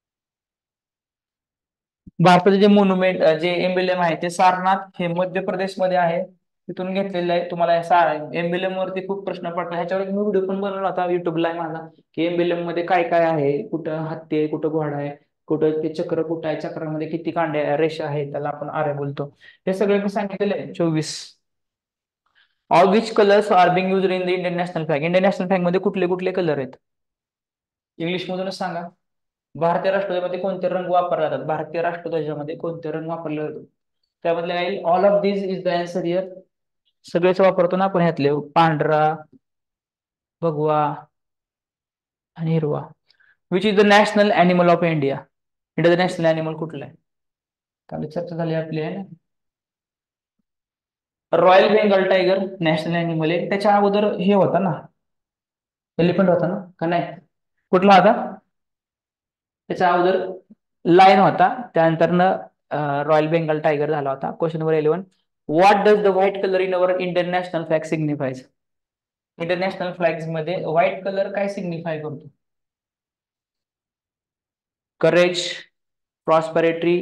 भारताचे जे मोन्युमेंट जे एम्बेलम आहे ते सारनाथ हे मध्य प्रदेशमध्ये आहे, तिथून घेतलेलं आहे. तुम्हाला एम्बेलम वरती खूप प्रश्न पडतात. ह्याच्यावर मी व्हिडिओ पण बनवला होता युट्यूबला आहे माझा, की एम्बेलम मध्ये काय काय आहे, कुठं हत्ती आहे, कुठं घोडा आहे, कुठं ते चक्र कुठं आहे, चक्रामध्ये किती कांड्या रेषा आहे, त्याला आपण आरे बोलतो. हे सगळे मी सांगितलेलं आहे. 24. All which colours are being use in the Indian national flag. Indian national flag मध्ये कुठले कुठले कलर आहेत? इंग्लिश मधूनच सांगा. भारतीय राष्ट्रध्वजामध्ये कोणते रंग वापरले जातात? भारतीय राष्ट्रध्वजामध्ये कोणते रंग वापरले जातात? त्यामधले काही all of this is the answer here. सगळेच वापरतो ना आपण ह्यातले, पांढरा, भगवा आणि हिरवा. Which is the national animal of India. इंडियाचं नॅशनल अॅनिमल कुठलं आहे? कारण चर्चा झाली आपली आहे ना. Royal Bengal tiger national animal आहे. त्याच्या अगोदर हे होता ना, एलिफंट होता ना, का नाही? कुठला होता? त्याच्या अगोदर लायन होता, त्यानंतर रॉयल बेंगॉल टायगर झाला होता. Question number 11. What does the white colour in our Indian national flag signifies. Indian national flags मध्ये व्हाईट कलर काय सिग्निफाय करतो? करेज, प्रॉस्पेरिटी,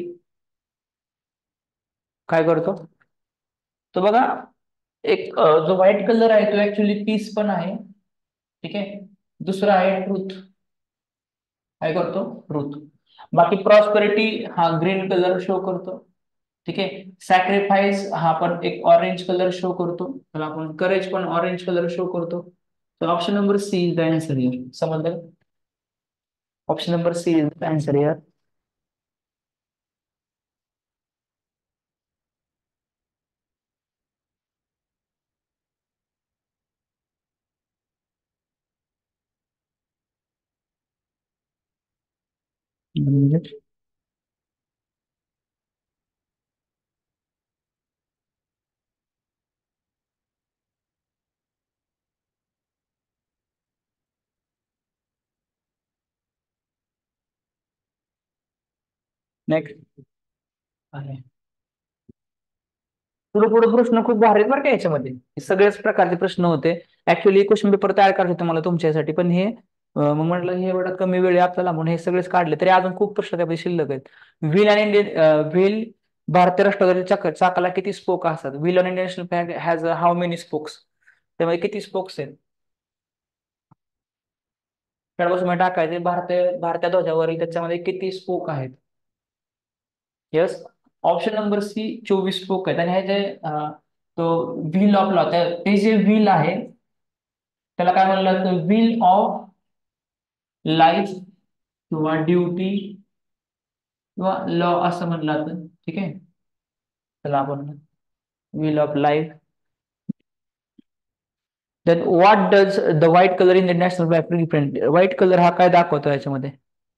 काय करतो? तो बघा, एक जो व्हाईट कलर आहे तो ऍक्च्युली पीस पण आहे. ठीक आहे. दुसरा आहे ट्रूथ. काय करतो? ट्रूथ. बाकी प्रॉस्पेरिटी हा ग्रीन कलर शो करतो. ठीक आहे. सॅक्रिफाईस हा पण एक ऑरेंज कलर शो करतो, तर आपण करेज पण ऑरेंज कलर शो करतो. तर option number C is the answer here. समजलं? Option number C is the answer here. Next आहे पुढे पुढे प्रश्न खूप भारी आहेत बरं का याच्यामध्ये. हे सगळ्याच प्रकारचे प्रश्न होते. ऍक्च्युली क्वेश्चन पेपर तयार करायचे होते मला तुमच्यासाठी, पण हे मग म्हटलं हे एवढा कमी वेळ आहे आपल्याला म्हणून हे सगळेच काढले. तरी अजून खूप प्रश्न त्यामध्ये शिल्लक आहेत. व्हील आणि व्हील भारतीय राष्ट्रध्वजाच्या चाकाला किती स्पोक असतात? Wheel on Indian national flag has how many spokes? त्यामध्ये किती स्पोक्स आहेत? त्यापासून टाकायचे भारतीय ध्वजावरील त्याच्यामध्ये किती स्पोक आहेत? Yes. Option number C 24 spoke आहेत. आणि हे जे तो व्हील ऑफ लॉ, ते जे व्हील आहे त्याला काय म्हणलं जातं? व्हील ऑफ लाईफ किंवा ड्युटी किंवा लॉ असं म्हणलं जातं. ठीक आहे, चला आपण wheel of life. Then what does the white colour in the national flag represent? White colour हा काय दाखवतो याच्यामध्ये?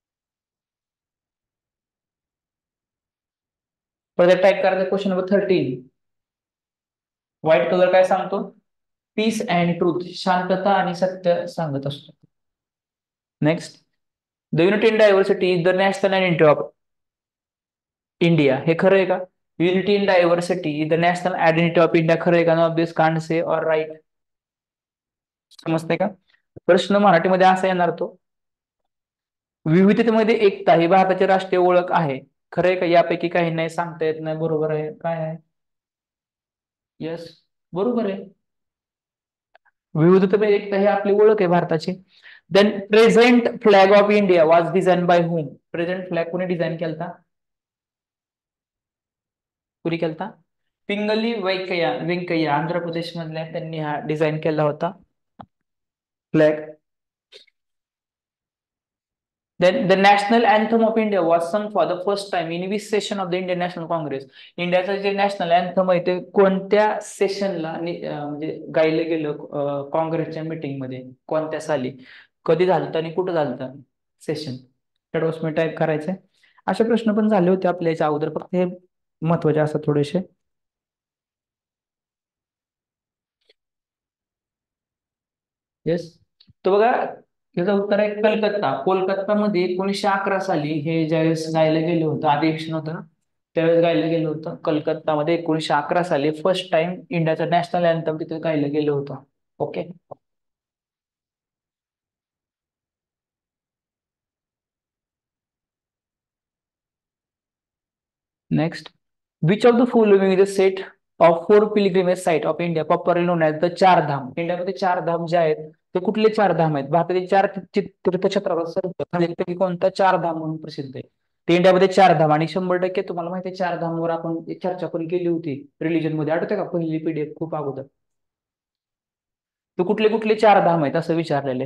परत टाईप करायचं क्वेश्चन नंबर 13. व्हाईट कलर काय सांगतो? पीस अँड ट्रूथ, शांतता आणि सत्य सांगत असतो. Next, the unity in diversity is the national identity of India. हे खरं आहे का? Unity in diversity is the national identity of India. खरं आहे का? No of this can't say or right. समजते का? प्रश्न मराठीमध्ये असा येणार तो, विविधतेमध्ये एकता ही भारताची राष्ट्रीय ओळख आहे. खरं आहे का? यापैकी काही नाही, सांगता येत नाही. बरोबर आहे. काय आहे? यस, बरोबर आहे. विविधतेमध्ये एकता ही आपली ओळख आहे भारताची. Then present flag of India was design by whom? Present flag कोणी डिझाईन केलता? कुणी केलता? पिंगली व्यंकय्या आंध्र प्रदेश मधल्या त्यांनी हा डिझाईन केला होता flag. Then the national anthem of India was sung for the first time in which session of the Indian National Congress? इंडियाचं जे नॅशनल अँथम आहे ते कोणत्या सेशनला म्हणजे गायलं गेलं काँग्रेसच्या मीटिंग मध्ये? कोणत्या साली, कधी झालं आणि कुठं झालं सेशन? त्यावर टाईप करायचंय. असे प्रश्न पण झाले होते आपल्या याच्या अगोदर, फक्त हे महत्वाचे असतात थोडेसे. येस, तो बघा त्याचं उत्तर आहे कलकत्ता. कोलकातामध्ये 1911 साली हे ज्यावेळेस गायलं गेलं होतं, अधिवेशन होतं ना, त्यावेळेस गायलं गेलं होतं कलकत्तामध्ये. 1911 साली फर्स्ट टाइम इंडियाचं नॅशनल अँथम तिथे गायलं गेलं होतं. Okay. Next, which of the following is a set of 4 pilgrimage site of India popularly known as the Char Dham? इंडियामध्ये चार धाम जे आहेत ते कुठले चार धाम आहेत? भारतातील चार तीर्थक्षेत्रापैकी कोणता चार धाम म्हणून प्रसिद्ध आहे? ते इंडियामध्ये चार धाम. आणि 100% तुम्हाला माहिती आहे चार धामवर आपण एक चर्चा पण केली होती रिलीजन मध्ये, आठवते का? पहिली पीडीएफ खूप अगोदर. तर कुठले कुठले चार धाम आहेत असं विचारलेले.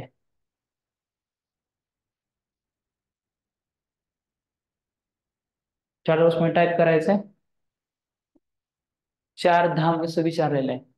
चार मध्ये टाईप करायचंय चार धाम असं विचारलेलं आहे.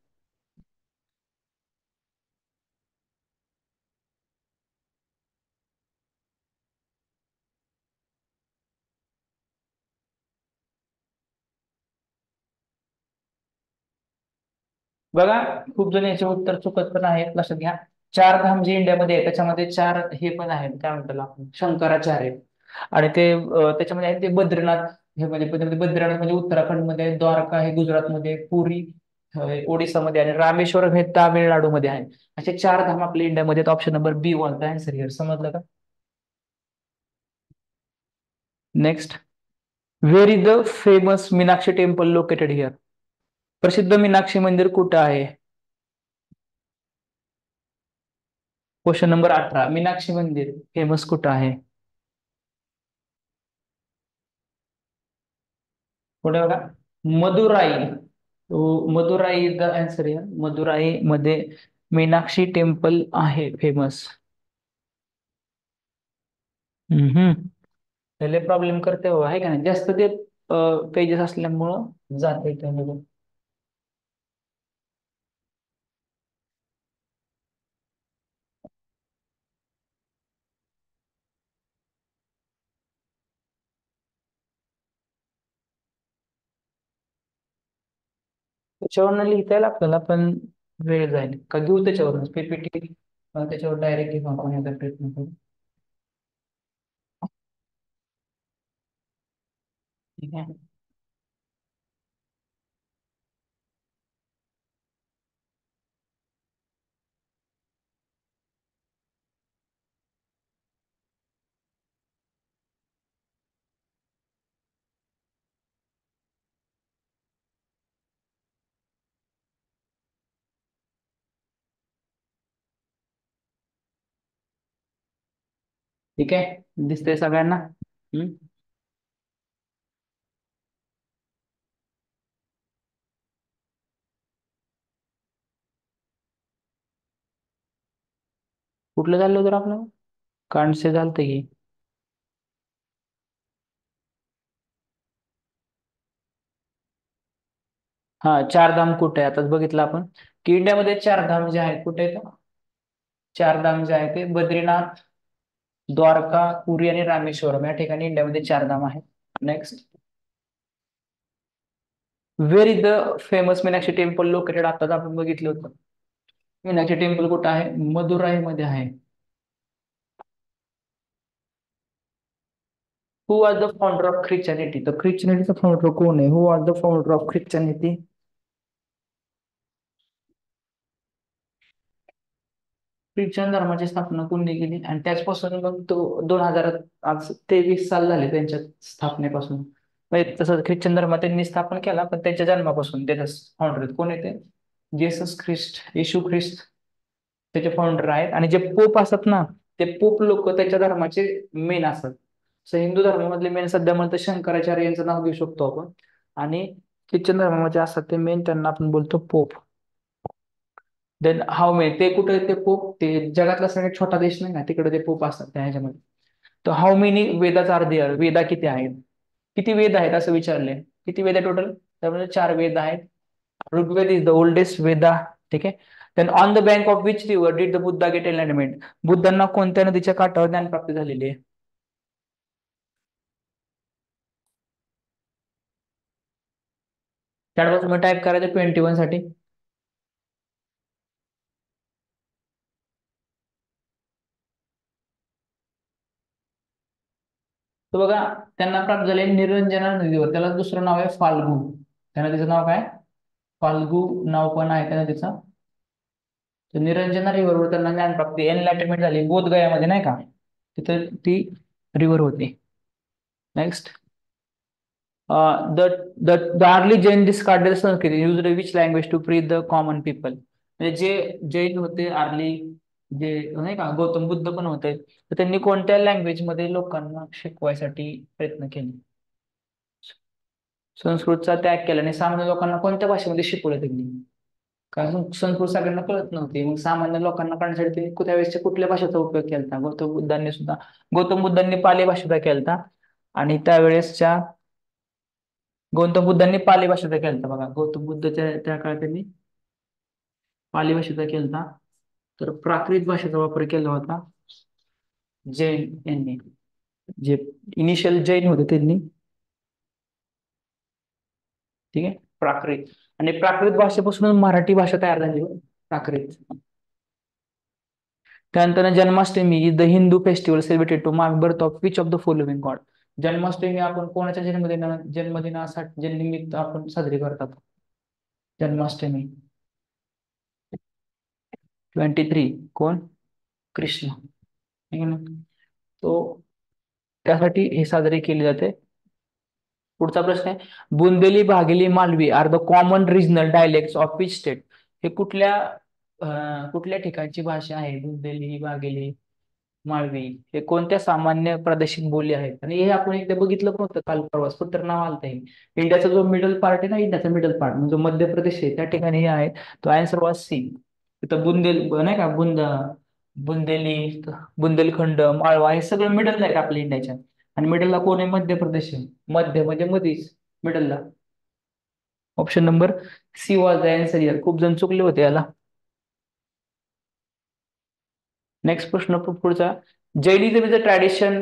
बघा खूप जण याचे उत्तर चुकत पण आहेत, लक्षात घ्या. चार धाम जे इंडियामध्ये आहे त्याच्यामध्ये चार हे पण आहेत, काय म्हणतात आपण, शंकराचार्य. आणि ते त्याच्यामध्ये आहे ते बद्रीनाथ. हे म्हणजे बद्रीनाथ म्हणजे उत्तराखंडमध्ये आहे, द्वारका आहे गुजरातमध्ये, पुरी ओडिसामध्ये आणि रामेश्वरम हे तामिळनाडूमध्ये आहे. असे चार धाम आपल्या इंडियामध्ये आहेत. Option number B was the answer here. समजलं का? Next, where is the famous Meenakshi temple located here? प्रसिद्ध मीनाक्षी मंदिर कुठं आहे? क्वेश्चन नंबर 18, मीनाक्षी मंदिर फेमस कुठं आहे? पुढे बघा, Madurai. Madurai is the answer here. Madurai मध्ये मीनाक्षी टेम्पल आहे फेमस. त्याला प्रॉब्लेम करते बाबा, आहे का नाही? जास्त ते पेजेस असल्यामुळं जाते त्यामध्ये. त्याच्यावरनं लिहिता येईल आपल्याला, पण वेळ जाईल का? घेऊ त्याच्यावरून पीपीटी, त्याच्यावर डायरेक्ट घेऊ आपण याचा प्रयत्न करू. ठीक आहे. ठीक आहे, दिसतंय सगळ्यांना? हम्म. कुठलं चाललं होतं आपलं? कांडसे चालतंय की. हा, चार धाम कुठे आहे? आताच बघितलं आपण की इंडियामध्ये चार धाम जे आहेत कुठे आहेत? चार धाम जे आहेत ते बद्रीनाथ, द्वारका, पुरी आणि रामेश्वरम या ठिकाणी इंडियामध्ये चार धाम आहेत. Next, where is the famous Meenakshi temple located? आताच आपण बघितलं होतं. मीनाक्षी टेम्पल कुठं आहे? मदुराई मध्ये आहे. Who was the founder of Christianity? तर ख्रिश्चनिटीचा फाउंडर कोण आहे? Who was the founder of Christianity? Christian धर्माची स्थापना कोणी केली? आणि त्याचपासून मग तो 2000 आज 23 साल झाले त्यांच्या स्थापनेपासून. म्हणजे तसं ख्रिश्चन धर्म त्यांनी स्थापन केला, पण त्यांच्या जन्मापासून त्याच्या फाउंडर कोण आहे ते? जेसस ख्रिस्ट, येशू ख्रिस्त त्याचे फाउंडर आहेत. आणि जे पोप असतात ना, ते पोप लोक त्यांच्या धर्माचे मेन असतात. सो हिंदू धर्मामधले मेन सध्या म्हणतं शंकराचार्य यांचं नाव घेऊ शकतो आपण. आणि ख्रिश्चन धर्माचे असतात ते मेन, त्यांना आपण बोलतो पोप. देन हाऊ मेनी, ते कुठे ते पोप? ते जगातला सगळ्यात छोटा देश नाही ना, तिकडे ते पोप असतात त्या ह्याच्यामध्ये. तर how many Vedas are there? Veda किती आहेत? किती वेद आहेत असं विचारले. किती वेद आहे टोटल? त्यामध्ये 4 वेद आहेत. Rigveda is the oldest Veda. ठीक आहे. Then on the bank of which river did the Buddha get enlightenment? बुद्धांना कोणत्या नदीच्या काठावर ज्ञानप्राप्ती झालेली आहे? त्यावर तुम्ही टाईप करायचं 21 साठी. तर बघा, त्यांना प्राप्त झाले निरंजना नदीवर. त्याला दुसरं नाव आहे फाल्गू. त्या नदीचं नाव काय? फाल्गू नाव पण आहे त्या नदीचं. तर निरंजना रिव्हरवर त्यांना ज्ञानप्राप्ती, एनलाइटमेंट झाली. बोधगयामध्ये नाही का, तिथं ती रिव्हर होती. Next, the the early Jain discarded Sanskrit use which language to pre the common people? म्हणजे जे जैन होते अर्ली, जे नाही का गौतम बुद्ध पण होते, तर त्यांनी कोणत्या लँग्वेज मध्ये लोकांना शिकवायसाठी प्रयत्न केले? संस्कृतचा त्याग केला. आणि सामान्य लोकांना कोणत्या भाषेमध्ये शिकवलं त्यांनी? कारण संस्कृत सगळ्यांना कळत नव्हती, मग सामान्य लोकांना कळण्यासाठी त्यांनी त्यावेळेसच्या कुठल्या भाषेचा उपयोग केला? गौतम बुद्धांनी पाली भाषेचा केलता. आणि त्यावेळेसच्या गौतम बुद्धांनी पाली भाषेचा केलता. बघा, गौतम बुद्धच्या त्या काळात त्यांनी पाली भाषेचा केलता. तर प्राकृत भाषेचा वापर केला होता जैन यांनी, जे इनिशियल जैन होते त्यांनी. ठीक आहे, प्राकृत. आणि प्राकृत भाषेपासून मराठी भाषा तयार झाली, प्राकृत. त्यानंतर Janmashtami is the Hindu festival celebrated to mark birth of which of the following god? Janmashtami आपण कोणाच्या जन्मदिनासाठी जन्मनिमित्त आपण साजरी करतात? जन्माष्टमी 23 कोण? कृष्ण. ठीक आहे ना. तो त्यासाठी हे साजरी केली जाते. पुढचा प्रश्न आहे, Bundeli, Bagheli, Malwi are the common regional dialects of which state? हे कुठल्या ठिकाणची भाषा आहे? बुंदेली, भागेली, माळवी हे कोणत्या सामान्य प्रादेशिक बोली आहेत? आणि हे आपण एकदा बघितलं पण होतं काल परवा, तर नाव आलं आहे. इंडियाचा जो मिडल पार्ट आहे ना, इंडियाचा मिडल पार्ट म्हणजे जो मध्य प्रदेश आहे त्या ठिकाणी हे आहे. तो आन्सर वॉज सी. तिथं नाही का बुंदेली, बुंदेलखंड, माळवा हे सगळं मिडल आहे आपल्या इंडियाच्या. आणि मिडलला कोण आहे? मध्य प्रदेश आहे. मध्य म्हणजे मध्येच मिडलला. Option number C was the answer here. खूप जण चुकले होते याला. नेक्स्ट प्रश्न पुढचा, जैनिझम इज अ ट्रॅडिशन,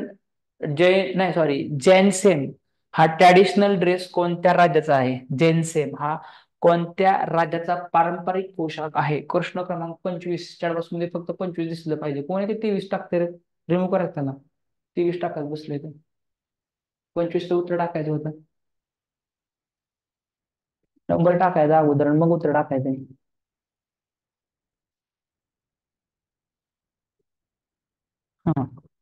जैनसेम हा ट्रॅडिशनल ड्रेस कोणत्या राज्याचा आहे? जैनसेम हा कोणत्या राज्याचा पारंपरिक पोशाख आहे? प्रश्न क्रमांक 25. मध्ये फक्त 25 दिसलं पाहिजे. कोण आहे ते 23 टाकते रे? रिमूव्ह करायचं त्याला. 23 टाकायला बसले ते. 25चं उत्तर टाकायचं होतं. नंबर टाकायचा अगोदर मग उत्तर टाकायचं. हा,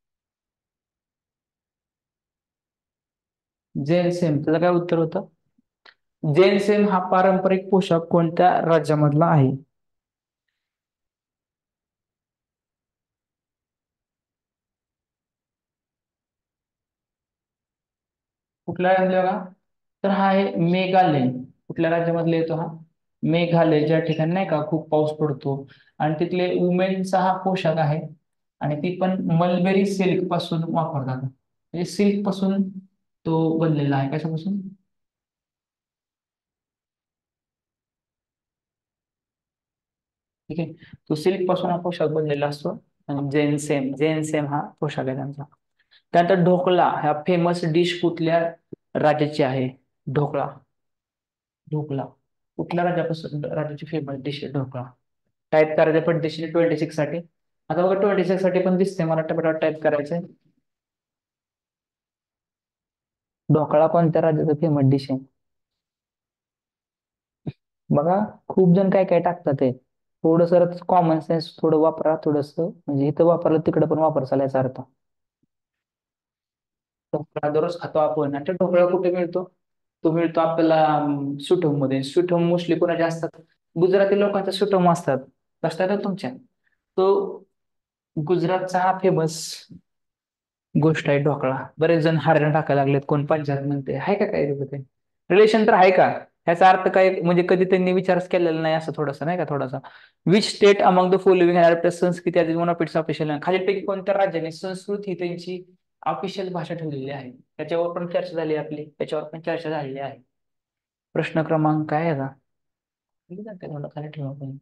जैन सेम त्याचं काय उत्तर होतं? जैन सेम हा पारंपरिक पोशाख कोणत्या राज्यामधला आहे? कुठल्या राज्यातला बघा, तर हा आहे मेघालय. कुठल्या राज्यामधला येतो हा? मेघालय, ज्या ठिकाणी नाही का खूप पाऊस पडतो आणि तिथले वुमेनचा हा पोशाख आहे आणि ती पण मलबेरी सिल्क पासून वापरतात. म्हणजे सिल्क पासून तो बनलेला आहे. कशापासून? ठीक आहे. तो सिल्क पासून हा पोशाख बनलेला असतो आणि जेन सेम हा पोशाख आहे त्यांचा. त्यानंतर ढोकळा, ह्या फेमस डिश कुठल्या राज्याची आहे? ढोकळा. ढोकळा कुठल्या राज्याची फेमस डिश आहे ढोकळा? टाईप करायचं पद्धतशीर 26 साठी. आता बघा 26 साठी पण दिसते मला, टपाटप टाईप करायचंय. ढोकळा कोणत्या राज्याचा फेमस डिश आहे? बघा, खूप जण काय काय टाकतात ते. थोडस कॉमन सेन्स थोडं वापरा, थोडस म्हणजे इथं वापरलं तिकडे पण वापर चालायचा अर्थ. ढोकळा दररोज खातो आपण, आणि तो ढोकळा कुठे मिळतो? तो मिळतो आपल्याला स्वीट होम मध्ये. स्वीट होम मोस्टली कोणाचे असतात? गुजराती लोकांच्या स्वीट होम असतात. लक्षात येतं तुमच्या? तो गुजरातचा हा फेमस गोष्ट आहे ढोकळा. बरेच जण हारण टाकायला लागलेत, कोण पंजाब म्हणते. आहे का काय ते? रिलेशन तर आहे का? ह्याचा अर्थ काय म्हणजे कधी त्यांनी विचारच केलेला नाही असं थोडंसं नाही का थोडासा. Which state among the following had Sanskrit as one of its official? खालीलपैकी कोणत्या राज्याने संस्कृत ही त्यांची ऑफिशियल भाषा ठेवलेली आहे? त्याच्यावर पण चर्चा झाली आपली, त्याच्यावर पण चर्चा झालेली आहे. प्रश्न क्रमांक काय आहे? खाली ठेवा आपण.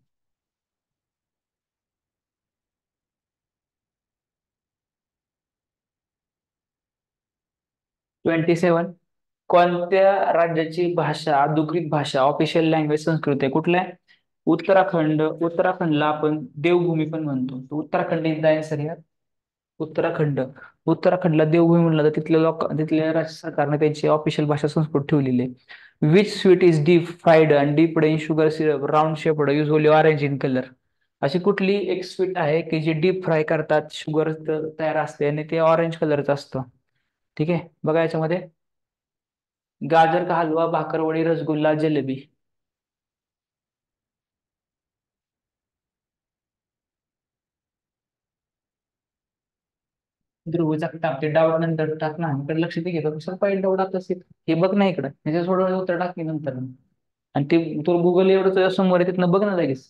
27. कोणत्या राज्याची भाषा, अधिकृत भाषा, ऑफिशियल लँग्वेज संस्कृत आहे? कुठल्या? उत्तराखंड. उत्तराखंडला आपण देवभूमी पण म्हणतो. Uttarakhand is the answer here. Uttarakhand. उत्तराखंडला देवभूमी म्हणलं तर तिथल्या राज्य सरकारने त्यांची ऑफिशियल भाषा संस्कृत ठेवलेली आहे. Which sweet is deep fried and dipped in sugar syrup round shaped usually orange in colour? अशी कुठली एक स्वीट आहे की जी डीप फ्राय करतात, शुगर तयार असते आणि ते ऑरेंज कलरचं असतं? ठीक आहे, बघा याच्यामध्ये गाजर का हलवा, भाकरवडी, रसगुल्ला, जलेबी. ध्रुव जगताप. ते डाऊट नंतर टाक ना, इकडे लक्ष दे घेतो कशाला पहिले डाऊट आता हे बघ ना इकडे, त्याच्या सोडवलं उत्तर टाक की नंतर. आणि ते तो गुगल एवढं तुझ्या समोर आहे, तिथनं बघ ना लगेच.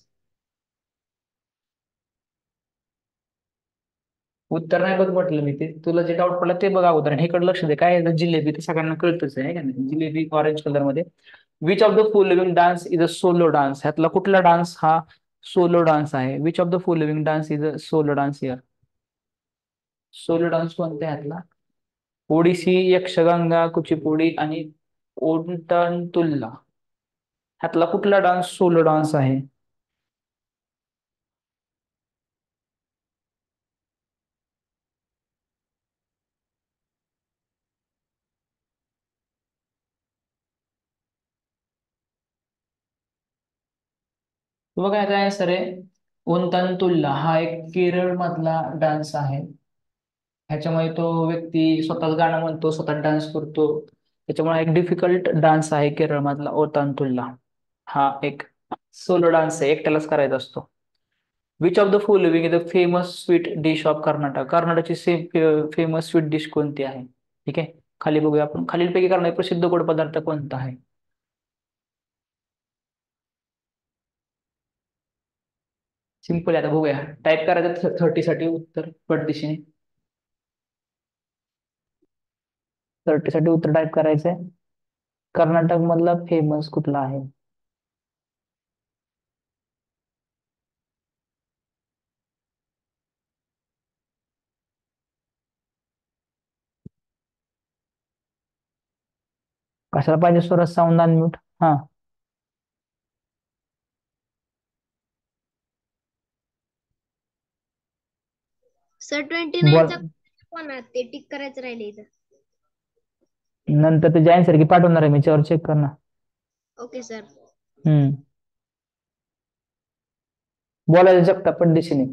उत्तर नाही बघ म्हटलं मी, ते तुला जे डाऊट पडला ते बघ अगोदर आणि इकडे लक्ष दे. काय आहे? जिलेबी. ते सगळ्यांना कळतच आहे का नाही? जिलेबी ऑरेंज कलर मध्ये. Which of the following dance is a solo dance? ह्यातला कुठला डान्स हा सोलो डान्स आहे? Which of the following dance is a solo dance here? Solo dance कोणता आहे ह्यातला? ओडिसी, यक्षगंगा, कुचिपुडी आणि ओटंतुल्ला. ह्यातला कुठला डान्स सोलो डान्स आहे? तो बघा याचा आन्सर आहे ओंतांतुल्ला. हा एक केरळ मधला डान्स आहे. ह्याच्यामध्ये तो व्यक्ती स्वतःच गाणं म्हणतो, स्वतः डान्स करतो. त्याच्यामुळे एक डिफिकल्ट डान्स आहे केरळ मधला ओतांतुल्ला. हा एक सोलो डान्स आहे, एकट्यालाच करायचा असतो. Which of the following is the famous sweet dish of Karnataka? कर्नाटकची फेमस स्वीट डिश कोणती आहे? ठीक आहे, खाली बघूया आपण. खालीलपैकी कर्नाटक प्रसिद्ध गोड पदार्थ कोणता आहे? सिंपल आहे, आता बघूया. टाईप करायचं 30 साठी उत्तर पटदिशीने. 30 साठी उत्तर टाईप करायचंय. कर्नाटक मधला फेमस कुठला आहे? कशाला पाहिजे स्वराज साऊंड अनम्यूट? हा, सर 29चा बोल. कोण आहे ते टिक करायचं राहिले इथं. नंतर ते जॉईन सारखी पाठवणार आहे मी, याच्यावर चेक कर ना. Okay sir. हम्म, बोलायला जगता पटदिशीने.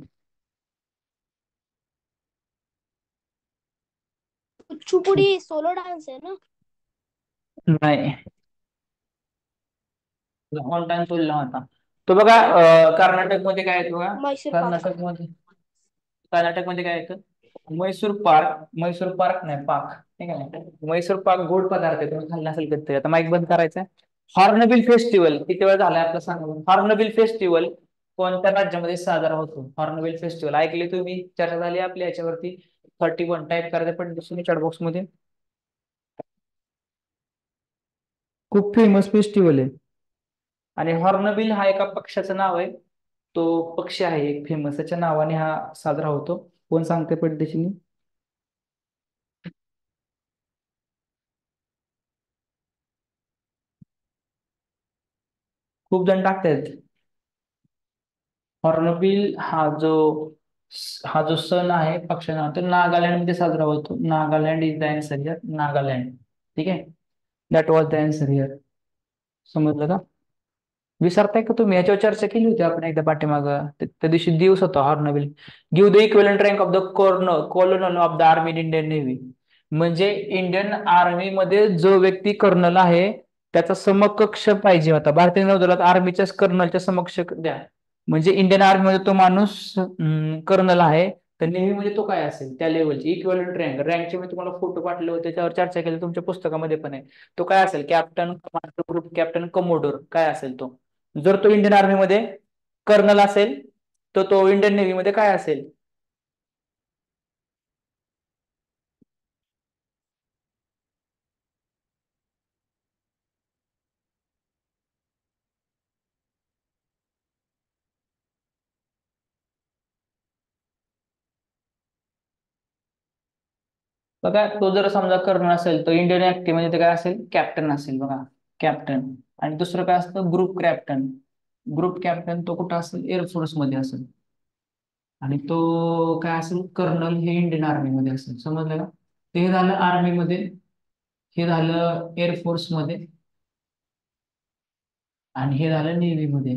कुचिपुडी सोलो डान्स आहे ना? नाही, ऑन टाइम तुलना होता तो. बघा कर्नाटक मध्ये काय येतो का? मैसूर पाक. कर्नाटक मध्ये काय येतं? म्हैसूर पार्क नाही पाक, ठीक आहे. म्हैसूर पाक गोड पदार्थ आहे, तुम्ही खाल्ला असेल कधीतरी. आता माईक बंद करायचा. हॉर्नबिल फेस्टिवल किती वेळ झालाय आपला सांगा बरं. हॉर्नबिल फेस्टिवल कोणत्या राज्यामध्ये साजरा होतो? हॉर्नबिल फेस्टिवल ऐकले तुम्ही, चर्चा झाली आपल्या याच्यावरती. 31 टाईप करायचं पण दिसून चॅट बॉक्स मध्ये. खूप फेमस फेस्टिवल आहे. आणि हॉर्नबिल हा एका पक्षाचं नाव आहे. तो पक्षी आहे एक फेमस, त्याच्या नावाने हा साजरा होतो. कोण सांगते पद्धतीने? खूप जण टाकतायत. हॉर्नबिल हा जो सण आहे पक्षाचा, तो नागालँड मध्ये साजरा होतो. Nagaland is the answer here. Nagaland, ठीक आहे. That was the answer here. समजलं का? विसरताय का तुम्ही? याच्यावर चर्चा केली होती आपण एकदा पाठीमाग. त्या दिवशी दिवस होता hornbill. Give the equivalent rank of the colonel of the army in Indian navy. म्हणजे इंडियन आर्मी मध्ये जो व्यक्ती कर्नल आहे त्याचा समकक्ष पाहिजे होता. भारतीय नौदलात आर्मीच्या कर्नलच्या समक्ष द्या. म्हणजे इंडियन आर्मी मध्ये तो माणूस कर्नल आहे, तर नेव्ही मध्ये तो काय असेल त्या लेवलची इक्विव्हॅलेंट रँक. रँकचे मी तुम्हाला फोटो पाठवले होते, त्याच्यावर चर्चा केली, तुमच्या पुस्तकामध्ये पण आहे. तो काय असेल? Captain, commander, group captain, commodore काय असेल तो? जर तो इंडियन आर्मी मध्ये कर्नल असेल तर तो इंडियन नेव्ही मध्ये काय असेल? बघा, तो जर समजा कर्नल असेल तर इंडियन ऍक्टिव्ह मध्ये ते काय असेल? कॅप्टन असेल. बघा, कॅप्टन. आणि दुसरं काय असतं? Group captain. ग्रुप कॅप्टन तो कुठं असेल? एअरफोर्स मध्ये असेल. आणि तो काय असेल? कर्नल हे इंडियन आर्मी मध्ये असेल. समजलं का? ते झालं आर्मी मध्ये, हे झालं एअरफोर्स मध्ये, आणि हे झालं नेव्ही मध्ये.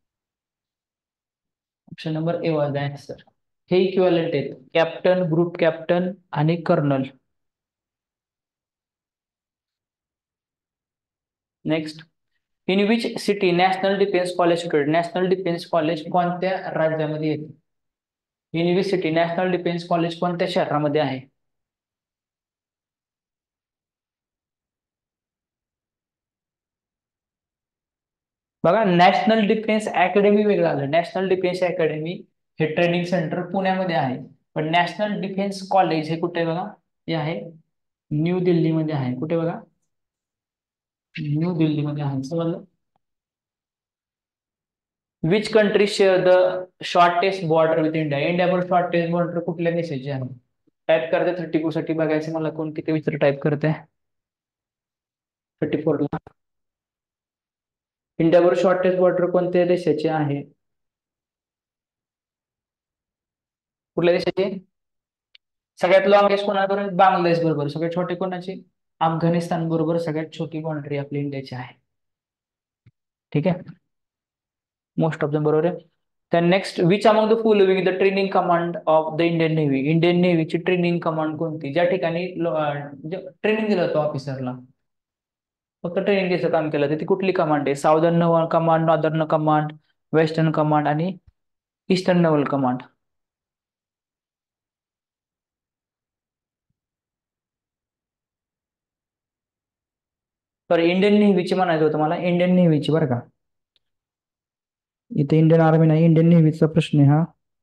Option number A was the answer. हे इक्विव्हॅलेंट आहेत, कॅप्टन, ग्रुप कॅप्टन आणि colonel. Next, in which city national defence college situated? National defence college कोणत्या राज्यामध्ये येते? In which city national defence college कोणत्या शहरामध्ये आहे? बघा, नॅशनल डिफेन्स अकॅडमी वेगळं आलं. नॅशनल डिफेन्स अकॅडमी हे ट्रेनिंग सेंटर पुण्यामध्ये आहे, पण नॅशनल डिफेन्स कॉलेज हे कुठे बघा? हे आहे न्यू दिल्लीमध्ये आहे. कुठे बघा? न्यू दिल्लीमध्ये आहे. समजलं? Which country share the shortest border with India? इंडियाबरोबर शॉर्टेस्ट बॉर्डर कुठल्या देशाची आहे? टाईप करते 34 साठी. बघायचं मला कोण किती विचार टाईप करते. 34 ला इंडियाबरोबर शॉर्टेस्ट बॉर्डर कोणत्या देशाची आहे? कुठल्या देशाची? सगळ्यात लॉंगेस्ट कोणाबरोबर? बांगलादेश बरोबर. सगळ्यात छोटे कोणाची? अफगाणिस्तान बरोबर सगळ्यात छोटी बाउंड्री आपली इंडियाची आहे. ठीक आहे, मोस्ट ऑफ दम बरोबर आहे. तर next, which among the following the training command of the Indian navy? Indian नेव्हीची ट्रेनिंग कमांड कोणती? ज्या ठिकाणी ट्रेनिंग दिलं होतं ऑफिसरला, फक्त ट्रेनिंग द्यायचं काम केलं, तर ती कुठली कमांड आहे? Southern command, northern command, western command आणि eastern naval command. Sorry, Indian नेव्हीची म्हणायचं होतं मला, इंडियन नेव्हीची बरं का. इथे इंडियन आर्मी नाही, इंडियन नेव्हीचा प्रश्न आहे हा.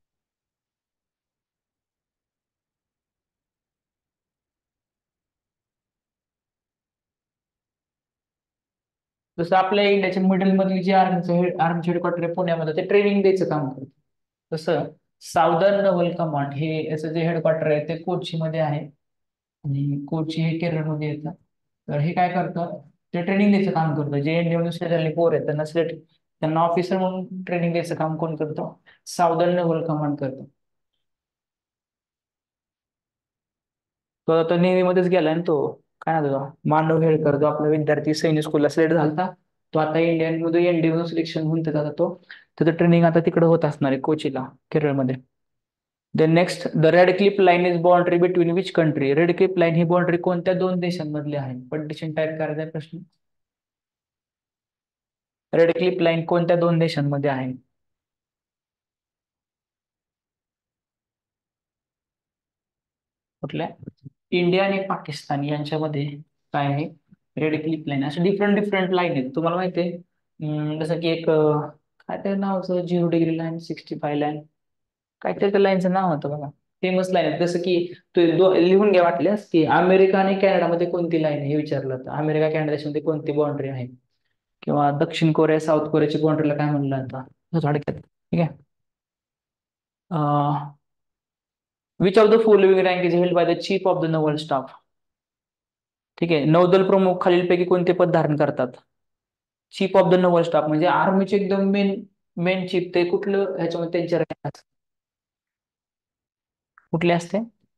जसं आपल्या इंडियाच्या मिडल मधली जी आर्मीचे हेडक्वार्टर आहे पुण्यामध्ये, ते ट्रेनिंग द्यायचं काम करतं. तसं साऊदर्न नेव्हल कमांड हे याचं जे हेडक्वार्टर आहे ते कोची मध्ये आहे, आणि कोची हे केरळमध्ये येतं. तर हे काय करतं? ते ट्रेनिंग द्यायचं काम करतं. जे इंडियामध्ये सिलेक्ट पोर आहेत त्यांना ऑफिसर म्हणून ट्रेनिंग द्यायचं काम कोण करतं? साऊदर्न नेव्हल कमांड करतं. तो आता नेव्ही मध्येच गेलाय ना तो, काय ना तो मांडव हेळकर, जो आपला विद्यार्थी सैनिक स्कूलला सिलेक्ट झाला, तो आता इंडियन मध्ये एनडी मधून सिलेक्शन होऊन त्याचा तो त्याचं ट्रेनिंग आता तिकडे होत असणार आहे कोचीला, केरळमध्ये. Then next, the Radcliffe line is boundary between which country? Radcliffe line ही बाउंड्री कोणत्या दोन देशांमधली आहे? पटिशन टाईप करायचा प्रश्न. रेड क्लिफ लाईन कोणत्या दोन देशांमध्ये आहे? कुठल्या इंडिया आणि पाकिस्तान यांच्यामध्ये काय आहे रेड क्लिप लाईन. अशा डिफरंट डिफरंट लाईन आहेत तुम्हाला माहिती आहे. जसं की एक काय त्या नावाचं 0 डिग्री लाईन, 65 लाईन, काहीतरी त्या लाईनचं नाव होतं बघा. फेमस लाईन आहे. जसं की लिहून घ्या वाटल्यास की अमेरिका आणि कॅनडामध्ये कोणती लाईन आहे हे विचारलं तर अमेरिका कॅनडा देशामध्ये कोणती बाउंड्री आहे, किंवा दक्षिण कोरिया साऊथ कोरियाची बाउंड्रीला काय म्हणलं जातं थोडक्यात. ठीक आहे. Which of the following rank is held by the chief of the naval staff. ठीक आहे. नौदल प्रमुख खालीलपैकी कोणते पद धारण करतात. Chief of the naval staff म्हणजे आर्मीचे एकदम मेन मेन चीफ ते कुठलं ह्याच्यामध्ये त्यांच्या रँक कुठले असते.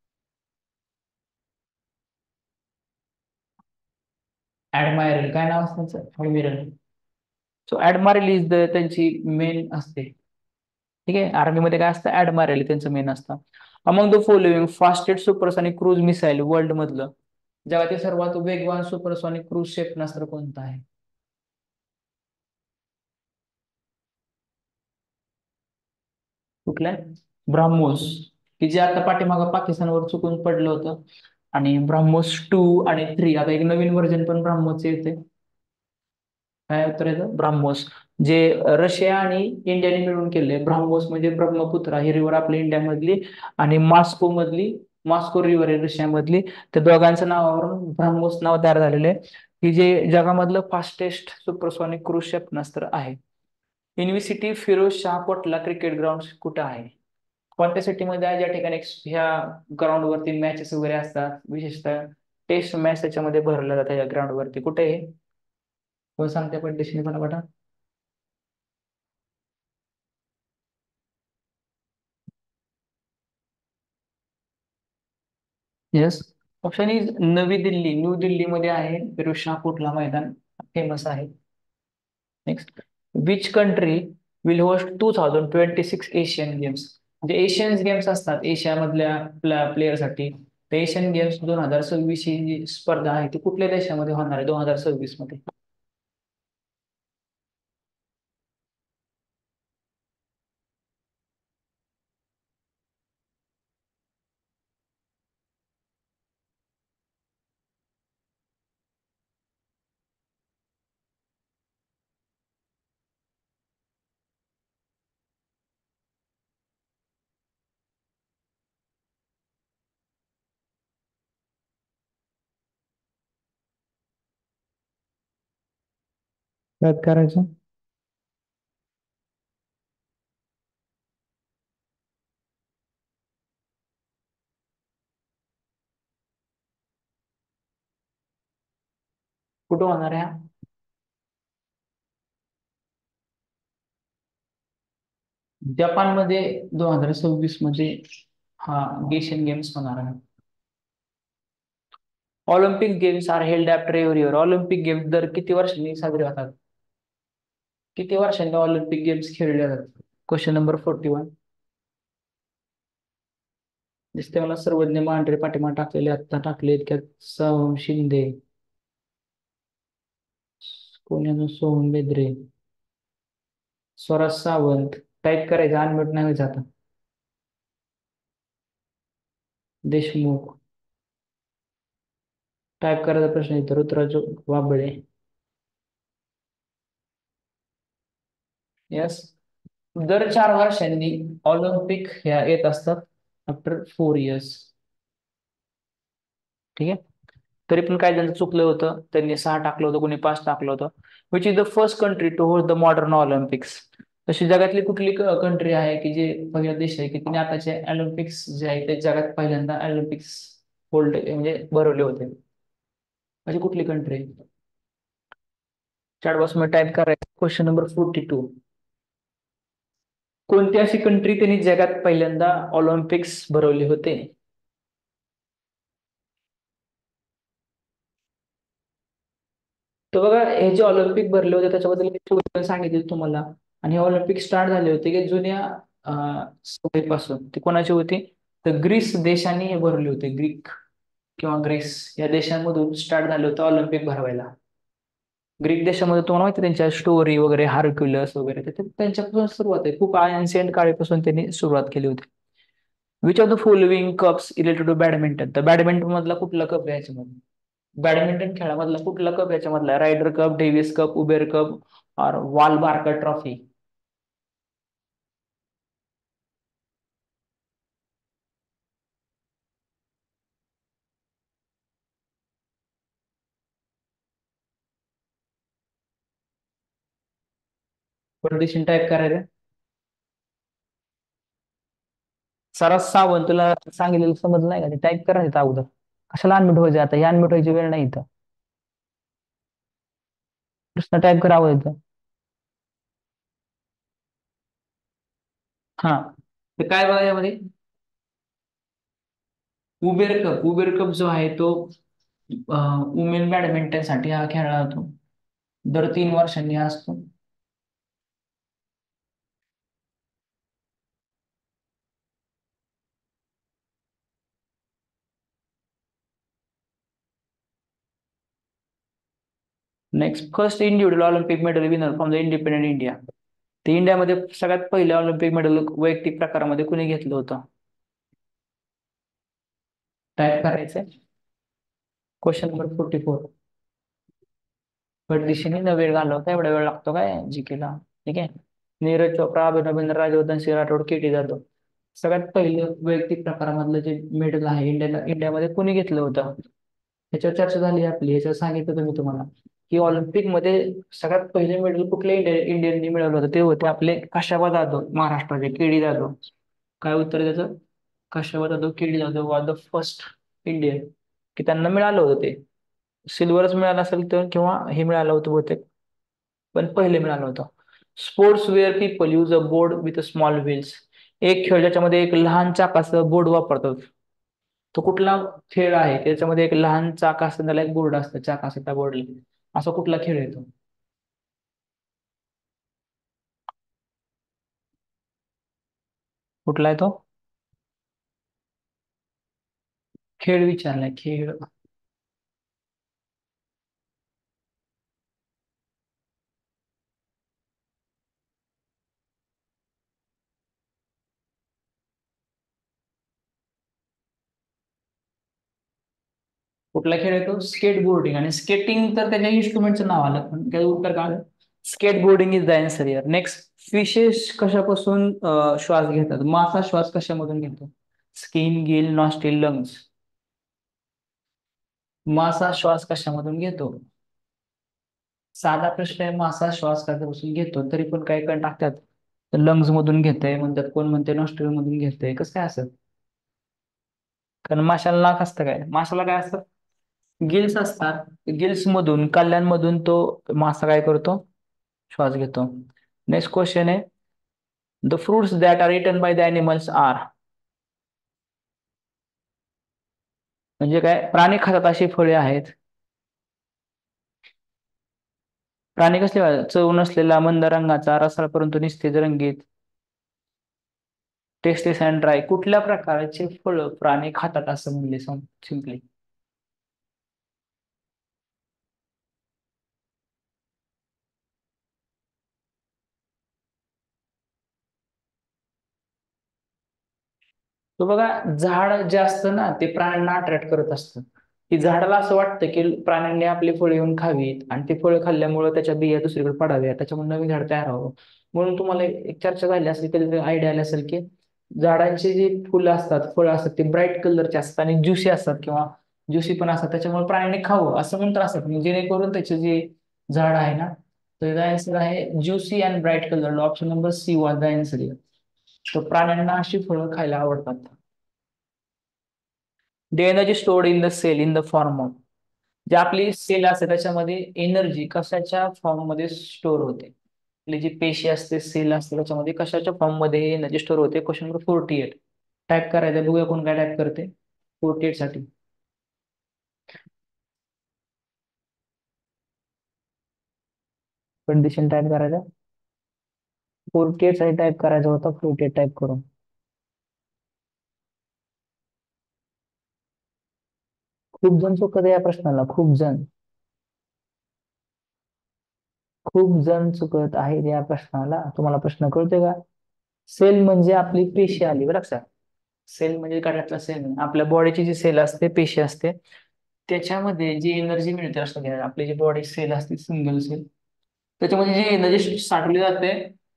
ऍडमायरल काय नाव असतं त्यांचं admiral. So admiral is the त्यांची मेन असते. ठीक आहे. आर्मीमध्ये काय असतं ऍडमायरल त्यांचं मेन असतं. Among the following fastest supersonic cruise missile world मधलं जगातील सर्वात वेगवान सुपरसॉनिक क्रूज क्षेपणास्त्र कोणतं आहे. कुठलं ब्राह्मोस, की जे आता पाठीमागं पाकिस्तानवर चुकून पडलं होतं. आणि ब्राह्मोस 2 आणि 3 आता एक नवीन व्हर्जन पण ब्राह्मोसचे येते. काय उत्तर येतं ब्राह्मोस, जे रशिया आणि इंडियाने मिळून केले. ब्राह्मोस म्हणजे ब्रह्मपुत्रा ही रिव्हर आपल्या इंडियामधली आणि मॉस्को रिव्हर आहे रशियामधली. त्या दोघांच्या नावावरून ब्राह्मोस नाव तयार झालेले आहे, की जे जगामधलं फास्टेस्ट सुपरसॉनिक क्रूज क्षेपणास्त्र आहे. University Firoz Shah Kotla cricket ground कुठं आहे. कोणत्या सिटीमध्ये आहे ज्या ठिकाणी ह्या ग्राउंडवरती मॅचेस वगैरे असतात, विशेषतः टेस्ट मॅच त्याच्यामध्ये भरल्या जातात या ग्राउंडवरती. कुठे आहे कोण सांगते पण देशाने पटापटा. येस, ऑप्शन इज नवी दिल्ली. न्यू दिल्लीमध्ये आहे फिरोज शाह कोटला मैदान, फेमस आहे. Next, which country will host 2026 Asian games. म्हणजे एशियन गेम्स असतात एशियामधल्या प्लेयरसाठी. तर एशियन गेम्स 2026 ही जी स्पर्धा आहे ती कुठल्या देशामध्ये होणार आहे 2026 मध्ये. काय करायचं. कुठं होणार आहे हा? जपानमध्ये 2026 मध्ये हा एशियन गेम्स होणार आहे. Olympic games are held after every year. Olympic games दर किती वर्षांनी साजरे होतात. किती वर्षांनी ऑलिम्पिक गेम्स खेळले जातात. Question number 41. दिसते मला सर्वज्ञ मांढरे पाठिंबा टाकलेले आता टाकले इतक्यात. सोहम शिंदे, कोण सोहम बेद्रे, स्वराज सावंत. टाईप करायचं अनम्यूट नाही व्हायचं आता. देशमुख टाईप करायचा प्रश्न येतो. ऋतुराज वाबळे. यस, दर 4 वर्षांनी ऑलिम्पिक ह्या येत असतात आफ्टर 4 इयर्स. ठीक आहे. तरी पण काही जण चुकलं होतं, त्यांनी 6 टाकलं होतं, कोणी 5 टाकलं होतं. Which is the first country to host the modern Olympics. तशी जगातली कुठली कंट्री आहे की जे पहिला देश आहे की तिने आताचे ऑलिम्पिक्स जे आहे ते जगात पहिल्यांदा ऑलिम्पिक्स होल्ड म्हणजे भरवले होते. अशी कुठली कंट्री. चॅट बॉक्समध्ये टाईप करायचं. Question number 42. कोणती अशी कंट्री त्यांनी जगात पहिल्यांदा ऑलिम्पिक्स भरवले होते. तर बघा हे जे ऑलिम्पिक भरले होते त्याच्याबद्दल मी थोडं सांगितले तुम्हाला. आणि हे ऑलिम्पिक स्टार्ट झाले होते की जुन्या सवयीपासून. ती कोणाची होती तर ग्रीस देशाने हे भरले होते. ग्रीक किंवा ग्रीस या देशांमधून स्टार्ट झालं होतं ऑलिम्पिक भरवायला. ग्रीक देशामध्ये तुम्हाला माहिती त्यांच्या स्टोरी वगैरे हार्क्युलस वगैरे त्यांच्यापासून सुरुवात आहे. खूप एन्शियंट काळापासून त्यांनी सुरुवात केली होती. Which of the following cups related to badminton? तर बॅडमिंटन मधला कुठला कप आहे याच्यामध्ये? बॅडमिंटन खेळामधला कुठला कप याच्यामधला? Ryder cup, Davis cup, Uber cup और वॉल बारकर ट्रॉफी? परदेशीन टाईप करायचं. सरस सावंत, तुला सांगितलेलं समजलं नाही का? ते टाईप करायचं अगोदर. कशाला अनम्यूट व्हायचं आता? ही अनम्यूट व्हायची वेळ नाही इथं. प्रश्न टाईप करावं इथं. हा, तर काय बघा यामध्ये? उबेर कप जो आहे तो वुमेन बॅडमिंटन साठी हा खेळला जातो. दर 3 वर्षांनी हा असतो. Next, first individual Olympic medal winner from the independent India. ते इंडियामध्ये सगळ्यात पहिले ऑलिम्पिक मेडल वैयक्तिक प्रकारामध्ये कुणी घेतलं होतं? टाईप करायचंय. Question number 44. दिशेने न वेळ घालवता एवढा वेळ लागतो काय जीकेला? ठीक आहे. नीरज चोप्रा, अभिनव बिंद्रा, राजवर्धन सिंह राठोड, के.टी. जाधव. सगळ्यात पहिलं वैयक्तिक प्रकारामधलं जे मेडल आहे इंडियामध्ये कुणी घेतलं होतं? ह्याच्यावर चर्चा झाली आपली. ह्याच्यावर सांगितलं मी तुम्हाला की ऑलिम्पिक मध्ये सगळ्यात पहिले मेडल कुठल्या इंडियननी मिळवलं होतं? ते होते आपले काशाबा जाधव, महाराष्ट्राचे के.डी. जाधव. काय उत्तर आहे त्याचं? काशाबा Jadhav, KD. Jadhav were the first Indian की त्यांना मिळालं होतं ते. सिल्वरच मिळालं असेल तर, किंवा हे मिळालं होतं बहुतेक, पण पहिले मिळालं होतं. Sports where people use a board with small wheels. एक खेळ ज्याच्यामध्ये एक लहान चाकाचं बोर्ड वापरतात, तो कुठला खेळ आहे? त्याच्यामध्ये एक लहान चाक असतं, त्याला एक बोर्ड असतं, चाक असतं त्या बोर्डला. असा कुठला खेळ येतो? कुठला आहे तो? खेळ विचारलाय, खेळ. कुठला खेळ येतो? स्केटबोर्डिंग. आणि स्केटिंग तर त्याच्या इन्स्ट्रुमेंटचं नाव आलं, पण त्याचं उत्तर काय आलं? Skateboarding is the answer here. Next, fishes कशापासून श्वास घेतात? मासा श्वास कशामधून घेतो? Skin, gill, nostril, lungs. मासा श्वास कशामधून घेतो? साधा प्रश्न आहे. मासा श्वास कशापासून घेतो, तरी पण काही कण टाकतात. लंग्स मधून घेतंय म्हणतात, कोण म्हणते नॉस्ट्रिल मधून घेतंय. कसं काय असं? कारण माशाला नाक असतं काय? माशाला काय असतं? गिल्स असतात. गिल्स मधून, कल्ल्यांमधून तो मासा काय करतो? श्वास घेतो. नेक्स्ट क्वेश्चन आहे, the fruits that are eaten by the animals are. म्हणजे काय? प्राणी खातात अशी फळे आहेत. प्राणी कसले खातात? चव नसलेला, मंद रंगाचा, रसाळ परंतु निस्तेज रंगीत, टेस्टेस अँड ड्राय. कुठल्या प्रकारचे फळ प्राणी खातात असं म्हणले सिम्पली? तो बघा, झाड जे असतं ना, ते प्राण्यांना अट्रॅक्ट करत असतं. की झाडाला असं वाटतं की प्राण्यांनी आपली फळं येऊन खावीत, आणि ते फळं खाल्ल्यामुळे त्याच्या बिया दुसरीकडे पडाव्या, त्याच्यामुळे नवीन झाड तयार व्हावं. म्हणून तुम्हाला एक चर्चा झाली असेल, कधी आयडिया आली असेल की झाडांची जी फुलं असतात, फळं असतात, ते ब्राईट कलरचे असतात आणि ज्युसी असतात, किंवा ज्युसी पण असतात, त्याच्यामुळे प्राण्यांनी खावं असं म्हणतात असतात, म्हणजे जेणेकरून त्याचे जे झाड आहे ना, तर आन्सर आहे juicy and bright colour. Option number C was the answer. तर प्राण्यांना अशी फळं खायला आवडतात. The energy stored in the cell in the form of. जे आपली सेल असते त्याच्यामध्ये एनर्जी कशाच्या फॉर्म मध्ये स्टोअर होते? आपली जी पेशी असते, सेल असते, त्याच्यामध्ये कशाच्या फॉर्म मध्ये एनर्जी स्टोअर होते? Question number 48. टाईप करायचं, बघूया कोण काय टाईप करते 48 साठी. कंडिशन टाईप करायचं, 48 साठी टाईप करायचं होतं, 48 टाईप करून. खूप जण चुकत या प्रश्नाला, खूप जण चुकत आहेत या प्रश्नाला. तुम्हाला प्रश्न कळतोय का? सेल म्हणजे आपली पेशी आली, बरं लक्षात. सेल म्हणजे गाठातला सेल नाही. आपल्या बॉडीची जी सेल असते, पेशी असते, त्याच्यामध्ये जी एनर्जी मिळते असते, आपली जी बॉडी सेल असते, सिंगल सेल, त्याच्यामध्ये जी एनर्जी साठवली जाते,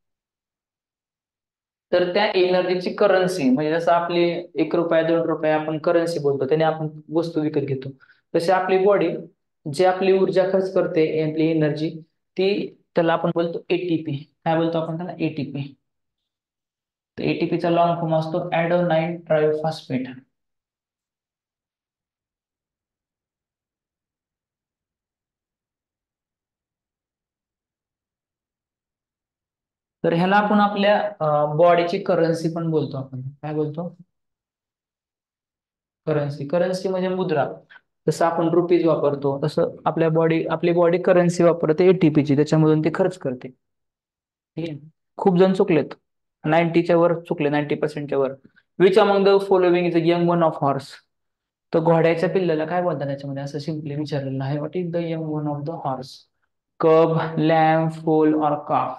तर त्या एनर्जीची करन्सी म्हणजे जसं आपली 1 रुपया 2 रुपये आपण करन्सी बोलतो, त्याने आपण वस्तू विकत घेतो. तशी आपली बॉडी जी आपली ऊर्जा खर्च करते, आपली एनर्जी, ती त्याला आपण बोलतो एटीपी. काय बोलतो आपण त्याला? एटीपी. तर एटीपीचा लॉंग फॉर्म असतो ॲडोनाईन ट्रायोफॉस्फेट. तर ह्याला आपण आपल्या बॉडीची करन्सी पण बोलतो. आपण काय बोलतो? करन्सी. करन्सी म्हणजे मुद्रा. जसं आपण रुपीज वापरतो तसं आपली बॉडी करन्सी वापरते एटीपीची, त्याच्यामधून ती खर्च करते. ठीक आहे. खूप जण चुकलेत, 90च्या वर चुकले, 90%च्या वर. Which among the following is a young one of horse? तर घोड्याच्या पिल्लाला काय बोलतात त्याच्यामध्ये, असं सिम्पली विचारलेलं आहे. What is the young one of the horse? Cub, lamb, foal or calf?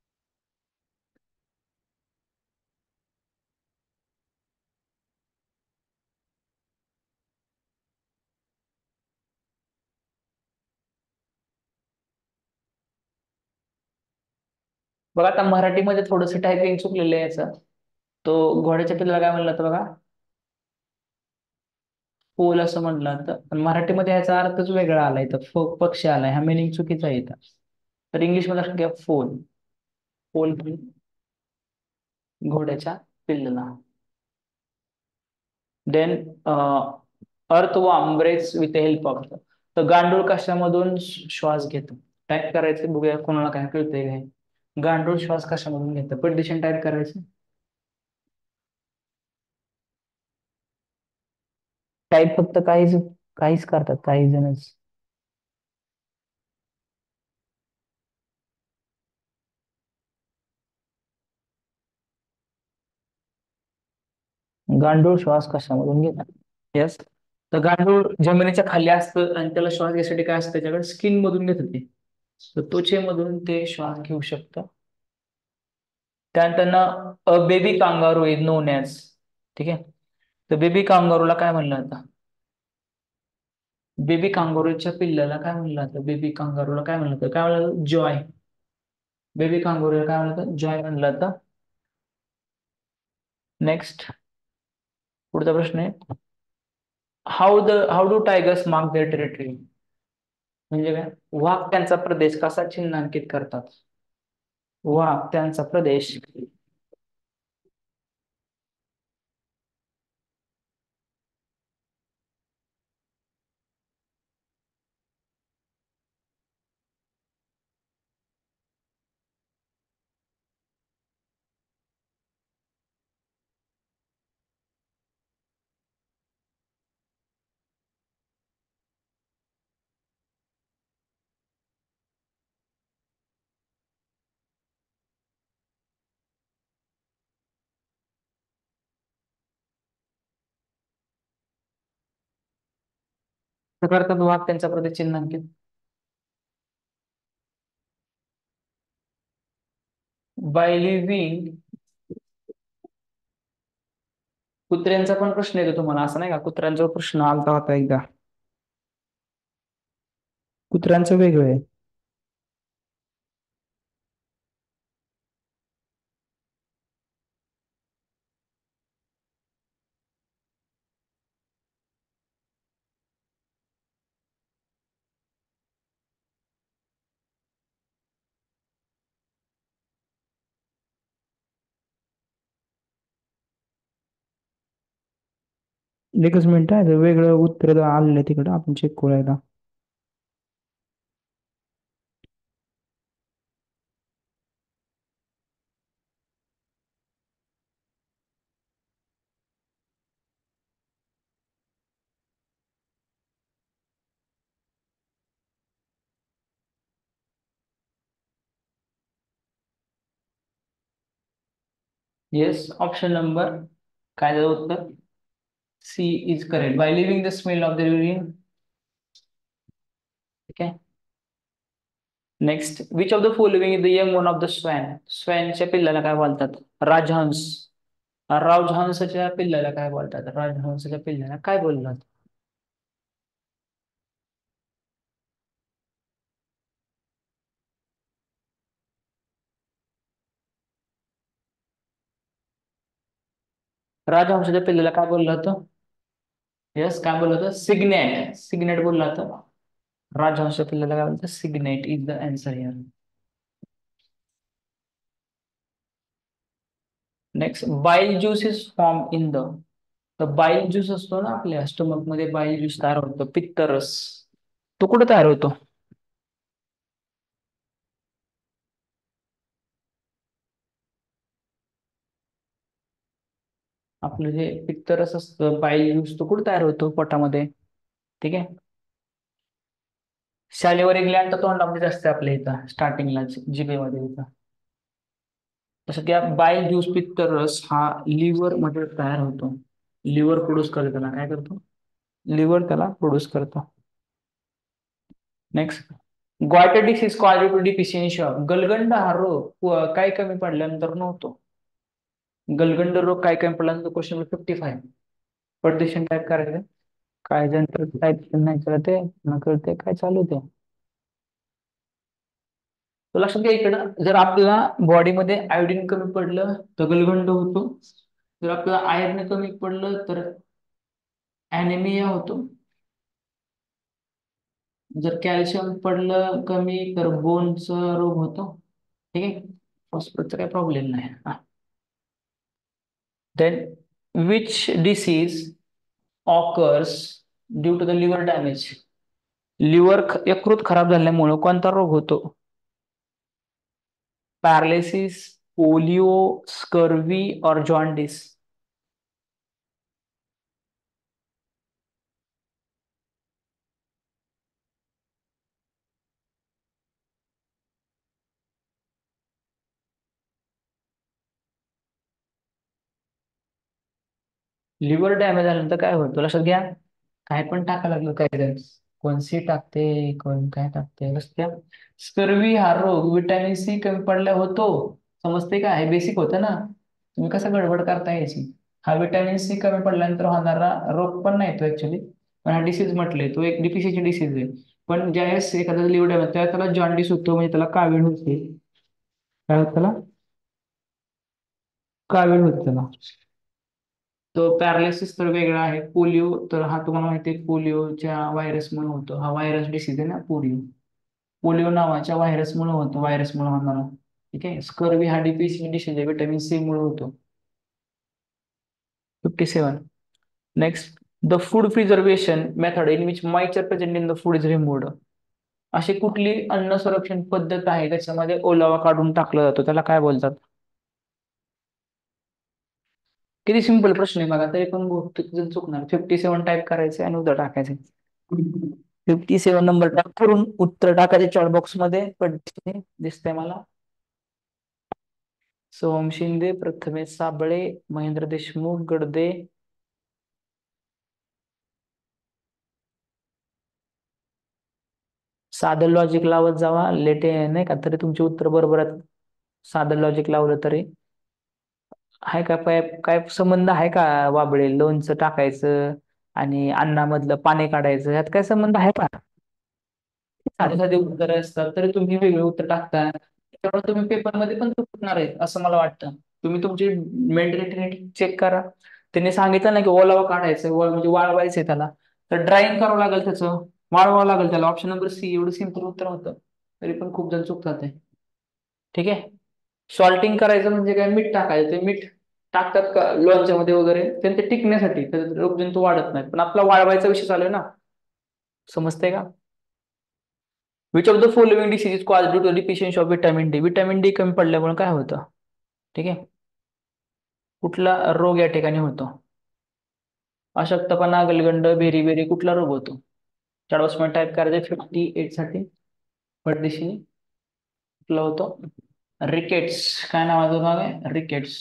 बघा आता मराठीमध्ये थोडंसं टायपिंग चुकलेलं आहे याचं. तो घोड्याच्या पिल्लाला काय म्हणलं तर बघा, फोल असं म्हणलं तर, पण मराठीमध्ये याचा अर्थच वेगळा आलाय. तर पक्षी आलाय, हा मिनिंग चुकीचा आहे इथं. तर इंग्लिश मध्ये लक्षात घ्या, फोल. फोल घोड्याच्या पिल्लाला. Then earthworm breathes with help of. तर गांडूळ कशामधून श्वास घेतो? टाईप करायचं, बघूया कोणाला काय कळतंय काय. गांडूळ श्वास कशामधून घेतं? पटदिशन टाईप करायचं. टाईप फक्त काहीच काहीच करतात काही जणच. गांडूळ श्वास कशामधून घेतात? येस. तर गांडूळ जमिनीच्या खाली असतं आणि त्याला श्वास घ्यायसाठी काय असतं त्याच्याकडे? स्किन मधून घेतात ते. तर त्वचेमधून ते श्वास घेऊ शकतं. त्यानंतर baby kangaroo is known as. ठीक आहे. तर बेबी कांगारूला काय म्हणलं जातं? बेबी कांगारूच्या पिल्लाला काय म्हणलं जातं? बेबी कांगारूला काय म्हणलं जातं? काय म्हणलं जातं? जॉय. बेबी कांगारूला काय म्हणलं जातं? जॉय म्हणलं जातं. नेक्स्ट, पुढचा प्रश्न आहे, how do tigers mark their territory? म्हणजे काय? वाघ त्यांचा प्रदेश कसा चिन्हांकित करतात? वाघ त्यांचा प्रदेश करतात वाघ त्यांचा प्रदेश चिन्हांकित? Bye living. कुत्र्यांचा पण प्रश्न येतो तुम्हाला, असं नाही का? कुत्र्यांचा प्रश्न आलता होता एकदा. कुत्र्यांचं वेगळं आहे. एकच मिनिट आहे, वेगळं उत्तर आलेलं आहे तिकडं, आपण चेक करूया एकदा. येस, ऑप्शन नंबर काय झालं उत्तर? C is correct. By leaving the smell of the urine. ठीक आहे. Next, which of the following is the young one of the swan? स्वॅनच्या पिल्लाला काय बोलतात? राजहंस. राजहंसाच्या पिल्लाला काय बोलतात? राजहंसाच्या पिल्लाला काय बोलतात? राजहंसाच्या पिल्लाला काय बोललं होतं? यस, काय बोललं होतं? सिग्नेट. सिग्नेट बोलला होता. राजहंसाच्या पिल्लाला काय बोलतात? Cygnet is the answer here. Next, bile juice is form in the. तर बाईल ज्यूस असतो ना आपल्या स्टमक मध्ये, बाईल ज्यूस तयार होतो, पित्तरस. तो कुठे तयार होतो? आपलं जे पित्तरस असतं, बाईल ज्यूस, तो कुठे तयार होतो? पोटामध्ये. ठीक आहे. सॅलिव्हरी ग्लॅंड तर तोंडामध्ये असते आपल्या इथं स्टार्टिंगला, जिभेमध्ये इथं. तसं त्या बाईल ज्यूस, पित्तरस हा लिव्हर मध्ये तयार होतो. लिव्हर प्रोड्यूस करतो त्याला. काय करतो? लिव्हर त्याला प्रोड्यूस करतो. Next, goitre disease called to deficiency of. गलगंड हा रोग काय कमी पडल्यानंतर नव्हतो. गलगंड रोग काय कमी पडल्यानंतर, क्वेश्चन नंबर 55. परदेशन टाईप करायचं. काय जंत्र टाईप नाही करते, न करते, काय चालू ते. तर लक्षात घ्या, इकडं जर आपल्याला बॉडीमध्ये आयोडीन कमी पडलं तर गलगंड होतो. जर आपल्याला आयर्न कमी पडलं तर ॲनेमिया होतो. जर कॅल्शियम पडलं कमी तर बोनचा रोग होतो. ठीक आहे. फॉस्फरसचा काही प्रॉब्लेम नाही. Then which disease occurs due to the liver damage. Liver यकृत खराब झाल्यामुळे कोणता रोग होतो? पॅरालिसिस, पोलिओ, स्कर्वी और जॉन्डिस. लिव्हर डॅमेज झाल्यानंतर काय होतं लक्षात घ्या. काय पण टाका लागलं, काय जण कोण सी टाकते, कोण काय टाकते. लक्षात घ्या, स्कर्वी हा रोग विटॅमिन सी कमी पडल्या होतो. समजते का? हे बेसिक होतं ना, तुम्ही कसं गडबड करता याची. हा विटॅमिन सी कमी पडल्यानंतर होणारा रोग पण नाही तो ऍक्च्युली, पण हा डिसीज म्हटले तो एक डिफिशियन्सी डिसीज आहे. पण ज्यावेळेस एखादा लिव्हर डॅमेज, त्यावेळेस त्याला जॉन्डिस होतो, म्हणजे त्याला कावीळ होते. काय होतं त्याला? कावीळ होते त्याला. तो पॅरालिसिस तर वेगळा आहे. पोलिओ तर हा तुम्हाला माहिती आहे, पोलिओच्या व्हायरसमुळे होतो. हा व्हायरस डिसीज आहे ना पोलिओ. पोलिओ नावाच्या व्हायरसमुळे होतो, व्हायरसमुळे होणारा. ठीक आहे. स्कर्वी हा डिसीज आहे, व्हिटॅमिन सी मुळे होतो. 57. Next, the food preservation method in which moisture present in the food is removed. अशी कुठली अन्न संरक्षण पद्धत आहे त्याच्यामध्ये ओलावा काढून टाकला जातो, त्याला काय बोलतात? किती सिंपल प्रश्न आहे बघा, तरी पण बहुतेक जण चुकणार. 57 टाईप करायचे आणि उत्तर टाकायचे. 57 नंबर टाईप करून उत्तर टाकायचे चॅट बॉक्स मध्ये. पद्धतीने दिसतंय मला. सोहम शिंदे, प्रथमेश साबळे, महेंद्र देशमुख, गडदे. साधं लॉजिक लावत जावा, लेट नाही का, तरी तुमचे उत्तर बरोबर आहेत. साधं लॉजिक लावलं तरी. आहे का काय संबंध आहे का वाबळे? लोणचं टाकायचं आणि अन्नामधलं पाणी काढायचं, ह्यात काय संबंध आहे का? साधे साधे उत्तर असतात तरी तुम्ही वेगळे उत्तर टाकता. त्यामुळे तुम्ही पेपरमध्ये पण चुकणार आहे असं मला वाटतं. तुम्ही तुमची मेंटॅलिटी चेक करा. त्यांनी सांगितलं ना की ओलावा काढायचं, म्हणजे वाळवायचंय त्याला, तर ड्राईंग करावं लागेल, त्याचं वाळवावं लागेल त्याला. ऑप्शन नंबर सी एवढं सिंपल उत्तर होतं, तरी पण खूप जण चुकतात. ठीक आहे. सॉल्टिंग करायचं म्हणजे काय? मीठ टाकायचं. ते मीठ टाकतात का लोणच्यामध्ये वगैरे? ते टिकण्यासाठी, तर रोगजंतू वाढत नाहीत. पण आपला वाळवायचा विषय चालू आहे ना, समजतंय का? Which of the following disease is cause due to deficiency of vitamin D. Vitamin D कमी पडल्यामुळे काय होतं? ठीक आहे. कुठला रोग या ठिकाणी होतो? अशक्तपणा, गलगंड, बेरी बेरी, कुठला रोग होतो? चॅट टाईप करायचं 58 साठी. परदेशी कुठला होतो? रिकेट्स. काय नावाचं नाव आहे? रिकेट्स.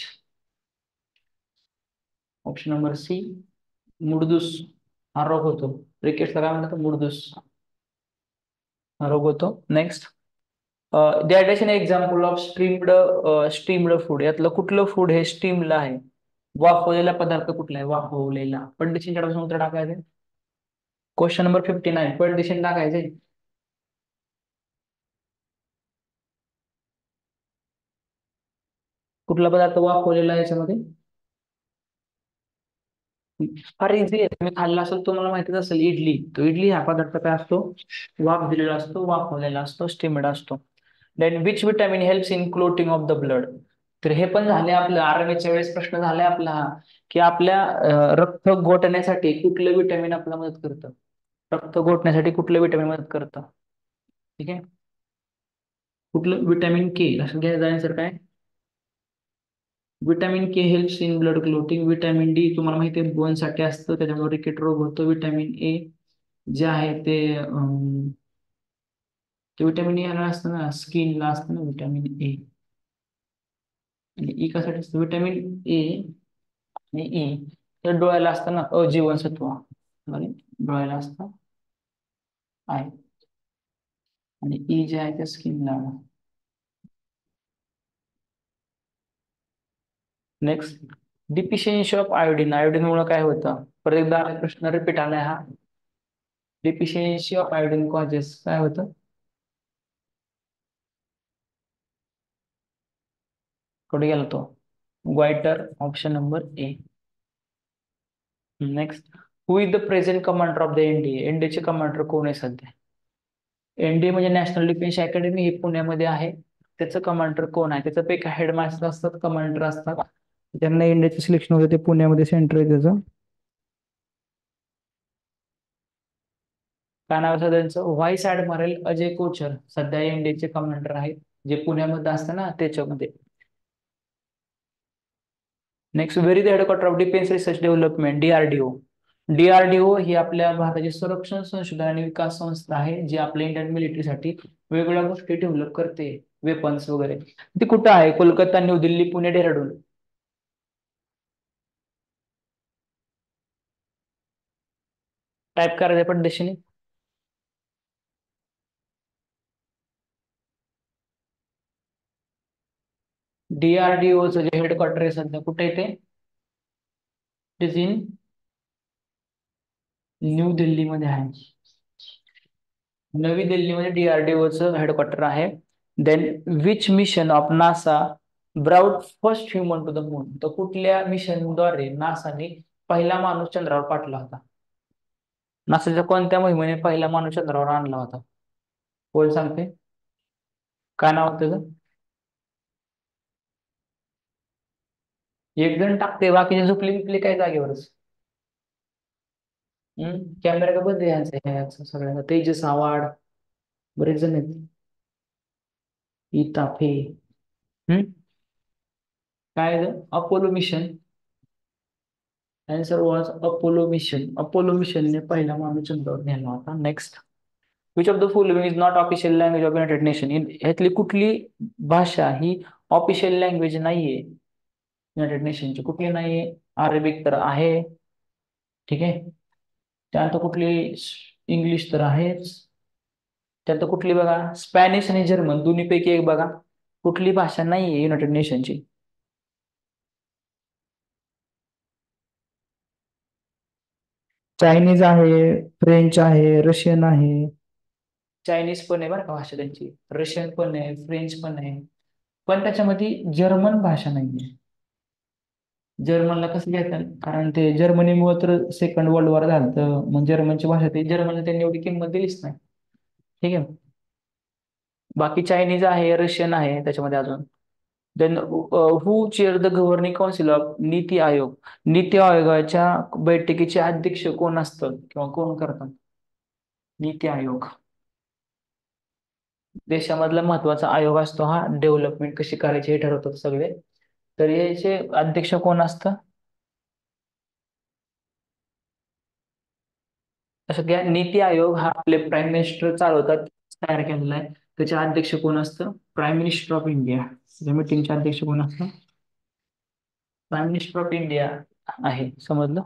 ऑप्शन नंबर सी, मुडदूस हा रोग होतो. रिकेट्सला काय म्हणतात? मुडदूस हा रोग होतो. Next, that is an example of steamed food. यातलं कुठलं फूड हे स्टीमला आहे? वाफवलेला पदार्थ कुठला आहे? वाफवलेला. पटदिशींच्या पासून उत्तर टाकायचे. क्वेश्चन नंबर 59 पटदिशीने टाकायचे. कुठला पदार्थ वाफवलेला आहे याच्यामध्ये? फार इझी आहे. तुम्ही खाल्ला असेल, तुम्हाला माहितीच असेल इडली. तो इडली हा पदार्थ काय असतो? वाफ दिलेला असतो, वाफवलेला असतो, स्टीमड असतो. Then which vitamin helps in clotting of the blood? तर हे पण झाले आपलं आरबीच्या वेळेस प्रश्न झाले आपला हा, की आपल्या रक्त गोठण्यासाठी कुठलं विटॅमिन आपल्याला मदत करतं? रक्त गोठण्यासाठी कुठलं विटॅमिन मदत करतं? ठीक आहे. कुठलं? Vitamin K. असं घ्यायचं आन्सर काय? Vitamin K helps in blood clotting. Vitamin D तुम्हाला माहिती आहे बोनसाठी असतं, त्याच्यामुळे रिकेट रोग होतो. विटॅमिन ए जे आहे ते विटॅमिन ए याला असतं ना, स्किनला असतं ना विटॅमिन ए. आणि ई कशासाठी असतं? विटॅमिन ए आणि ई तर डोळ्याला असतं ना, अजीवनसत्व. आणि डोळ्याला असतं आहे. आणि ई जे आहे ते स्किनला. Next, deficiency of iodine. Iodine मुळे काय होतं? परत एकदा प्रश्न रिपीट आलाय हा. डिफिशियन्सी ऑफ आयोडीन कॉजेस काय होतं? कुठे गेला तो? Goitre. Option number A. Next, who is the present commander of the NDA? NDA commander कोण आहे सध्या? एनडीए म्हणजे नॅशनल डिफेन्स अकॅडमी, ही पुण्यामध्ये आहे. त्याचं कमांडर कोण आहे? त्याचं एक हेडमास्टर असतात, कमांडर असतात. ज्यांना इंडियाचं सिलेक्शन होतं ते पुण्यामध्ये सेंटर आहे त्याचं. काय नाव असं त्यांचं? व्हाईस ऍडमिरल अजय कोचर सध्या इंडियाचे कमांडर आहेत, जे पुण्यामध्ये असतं ना त्याच्यामध्ये. Next, where is the headquarter of defence research development? DRDO. DRDO ही आपल्या भारताची संरक्षण संशोधन आणि विकास संस्था आहे, जी आपल्या इंडियन मिलिटरीसाठी वेगवेगळ्या गोष्टी डेव्हलप करते, वेपन्स वगैरे. ती कुठं आहे? कोलकाता, न्यू दिल्ली, पुणे, डेहराडून. टाईप करायचं पद्धतीने. डीआरडीओचं जे हेडक्वार्टर आहे सध्या कुठे आहे ते? इट इज इन न्यू दिल्लीमध्ये आहे. नवी दिल्लीमध्ये डीआरडीओचं हेडक्वार्टर आहे. Then which mission of NASA brought first human to the moon? तर कुठल्या मिशनद्वारे नासाने पहिला माणूस चंद्रावर पाठवला होता? नासाच्या कोणत्या मोहिमेने पहिला माणूस चंद्रावर आणला होता? कोण सांगते? काय नाव होतं त्याचं? एक जण टाकते, बाकीचे झोपली बिपली काय जागेवरच. कॅमेरा का बंद आहे यांचं सगळ्यांचा? तेजस आव्हाड, बरेच जण आहेत. इताफे. हम्म काय Apollo mission. Answer was Apollo mission. Apollo मिशनने पहिला माणूस चंद्रावर नेला होता. Next, which of the following is not official language of United Nation? ह्यातली कुठली भाषा ही ऑफिशियल लँग्वेज नाहीये युनायटेड नेशनची? कुठली नाहीये? अरेबिक तर आहे, ठीक आहे. त्यानंतर कुठली? इंग्लिश तर आहेच. त्यानंतर कुठली बघा? स्पॅनिश आणि जर्मन दोन्हीपैकी एक बघा. कुठली भाषा नाहीये युनायटेड नेशनची? चायनीज आहे, फ्रेंच आहे, रशियन आहे. चायनीज पण आहे बरं का भाषा त्यांची, रशियन पण आहे, फ्रेंच पण आहे. पण त्याच्यामध्ये जर्मन भाषा नाहीये. जर्मनला कसं घेतात? कारण ते जर्मनीमुळे तर सेकंड वर्ल्ड वॉर झालं, तर मग जर्मनची भाषा ते जर्मनला त्यांनी एवढी किंमत दिलीच नाही. ठीक आहे. बाकी चायनीज आहे, रशियन आहे त्याच्यामध्ये अजून. Then who chair the governing council of NITI Aayog? NITI आयोगाच्या बैठकीचे अध्यक्ष कोण असतं किंवा कोण करतात? नीती आयोग देशामधला महत्वाचा आयोग असतो हा. डेव्हलपमेंट कशी करायची हे ठरवतात सगळे. तर याचे अध्यक्ष कोण असतं? असं घ्या, नीती आयोग हा आपले प्राईम मिनिस्टर चालवतात, तयार केलेला आहे. त्याचे अध्यक्ष कोण असतं? Prime minister of India. त्याच्या मीटिंगचे अध्यक्ष कोण असतं? प्राईम मिनिस्टर ऑफ इंडिया आहे. समजलं?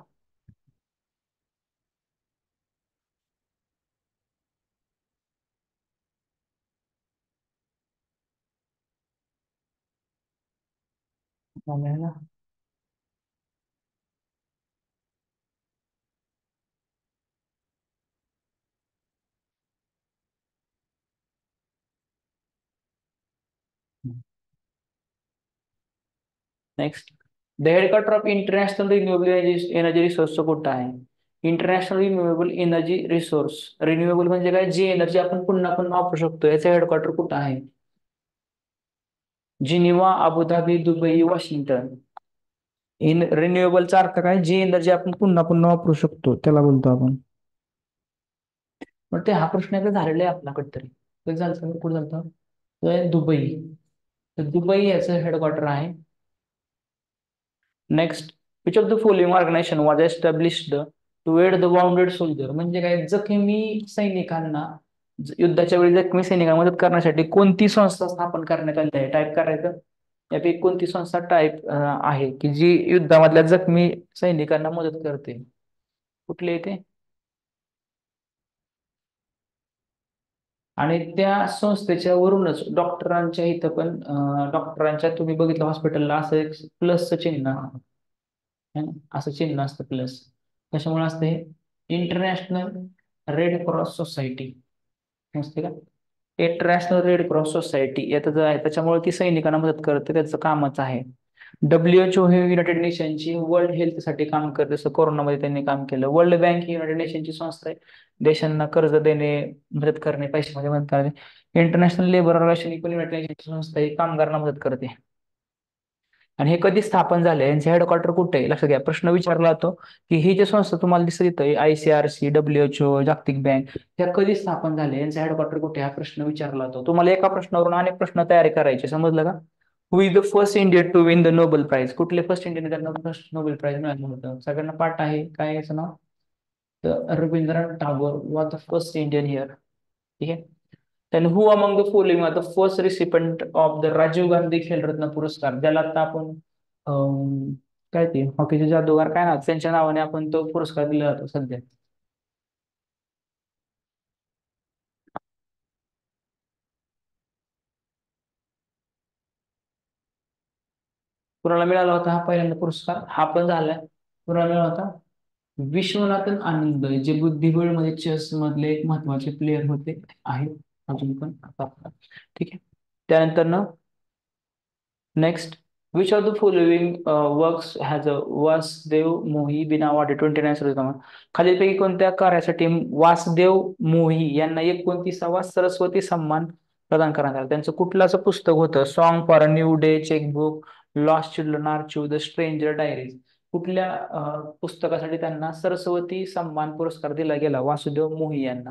Next, the headquarter of international renewable energy resource कुठं आहे? International renewable energy resource, renewable म्हणजे काय, जी एनर्जी आपण पुन्हा पुन्हा वापरू शकतो, याचं हेडक्वार्टर कुठं आहे? Geneva, Abu Dhabi, Dubai, Washington. In रिन्युएबलचा अर्थ काय, जी एनर्जी आपण पुन्हा पुन्हा वापरू शकतो त्याला बोलतो आपण. पण ते हा प्रश्न एकदा झालेला आहे आपला कधीतरी. कधी झालं, कुठं झालं? तर दुबई. तर दुबई याचं हेडक्वार्टर आहे. Next, which of the following organisation was established to aid the wounded soldier, म्हणजे काय, जखमी सैनिकांना, युद्धाच्या वेळी जखमी सैनिकांना मदत करण्यासाठी कोणती संस्था स्थापन करण्यात आली आहे? टाईप करायचं. यापैकी कोणती संस्था टाईप आहे की जी युद्धामधल्या जखमी सैनिकांना मदत करते? कुठली येते? आणि त्या संस्थेच्या वरूनच डॉक्टरांच्या इथं पण डॉक्टरांच्या, तुम्ही बघितलं हॉस्पिटलला असं एक प्लसचं चिन्ह आहे ना? असं चिन्ह असतं प्लस. कशामुळे असते? इंटरनॅशनल रेड क्रॉस सोसायटी नसते का? इंटरनॅशनल रेड क्रॉस सोसायटी याचं जे आहे त्याच्यामुळे ती सैनिकांना मदत करते, त्याचं कामच आहे. WHO हे युनायटेड नेशनची वर्ल्ड हेल्थसाठी काम करते, जसं कोरोनामध्ये त्यांनी काम केलं. वर्ल्ड बँक ही युनायटेड नेशनची संस्था आहे, देशांना कर्ज देणे, मदत करणे, पैशामध्ये मदत करणे. इंटरनॅशनल लेबर ऑर्गनायझेशन ही पण युनायटेड नेशनची संस्था आहे, कामगारांना मदत करते. आणि हे कधी स्थापन झाले, यांचे हेडक्वार्टर कुठे आहे? लक्षात घ्या, प्रश्न विचारला जातो की ही जी संस्था तुम्हाला दिसत इथं, ICRC, WHO, जागतिक बँक, ह्या कधी स्थापन झाले, यांचा हेडक्वार्टर कुठे, हा प्रश्न विचारला जातो. तुम्हाला एका प्रश्नावरून अनेक प्रश्न तयारी करायचे, समजलं का? Who is the first Indian to win the Nobel prize, कुठले फर्स्ट इंडियन त्यांना फर्स्ट नोबेल प्राइज मिळालं होतं? सगळ्यांना पाठ आहे, काय याचं नाव? तर Rabindranath Tagore was the first Indian here. ठीक आहे. then who among the following are the first recipient of the Rajiv Gandhi Khel Ratna पुरस्कार, ज्याला आता आपण काय ते हॉकीचे जादूगार काय ना, त्यांच्या नावाने आपण तो पुरस्कार दिला जातो सध्या. कुणाला मिळाला होता हा पहिल्यांदा पुरस्कार? हा पण झालाय. कुणाला मिळाला होता? विश्वनाथन आनंद, जे बुद्धिबळमध्ये चेस मधले एक महत्वाचे प्लेयर होते, आहेत अजून पण. ठीक आहे. त्यानंतर ना, next, which of the following works has a Vasudev Mohi been awarded 29 खालीलपैकी कोणत्या कार्यासाठी वासुदेव मोही यांना 29वा सरस्वती सन्मान प्रदान करण्यात आला? त्यांचं कुठलं असं पुस्तक होतं? Song for a new day, checkbook, lost children archive, the stranger diaries. कुठल्या पुस्तकासाठी त्यांना सरस्वती सन्मान पुरस्कार दिला गेला वासुदेव मोही यांना?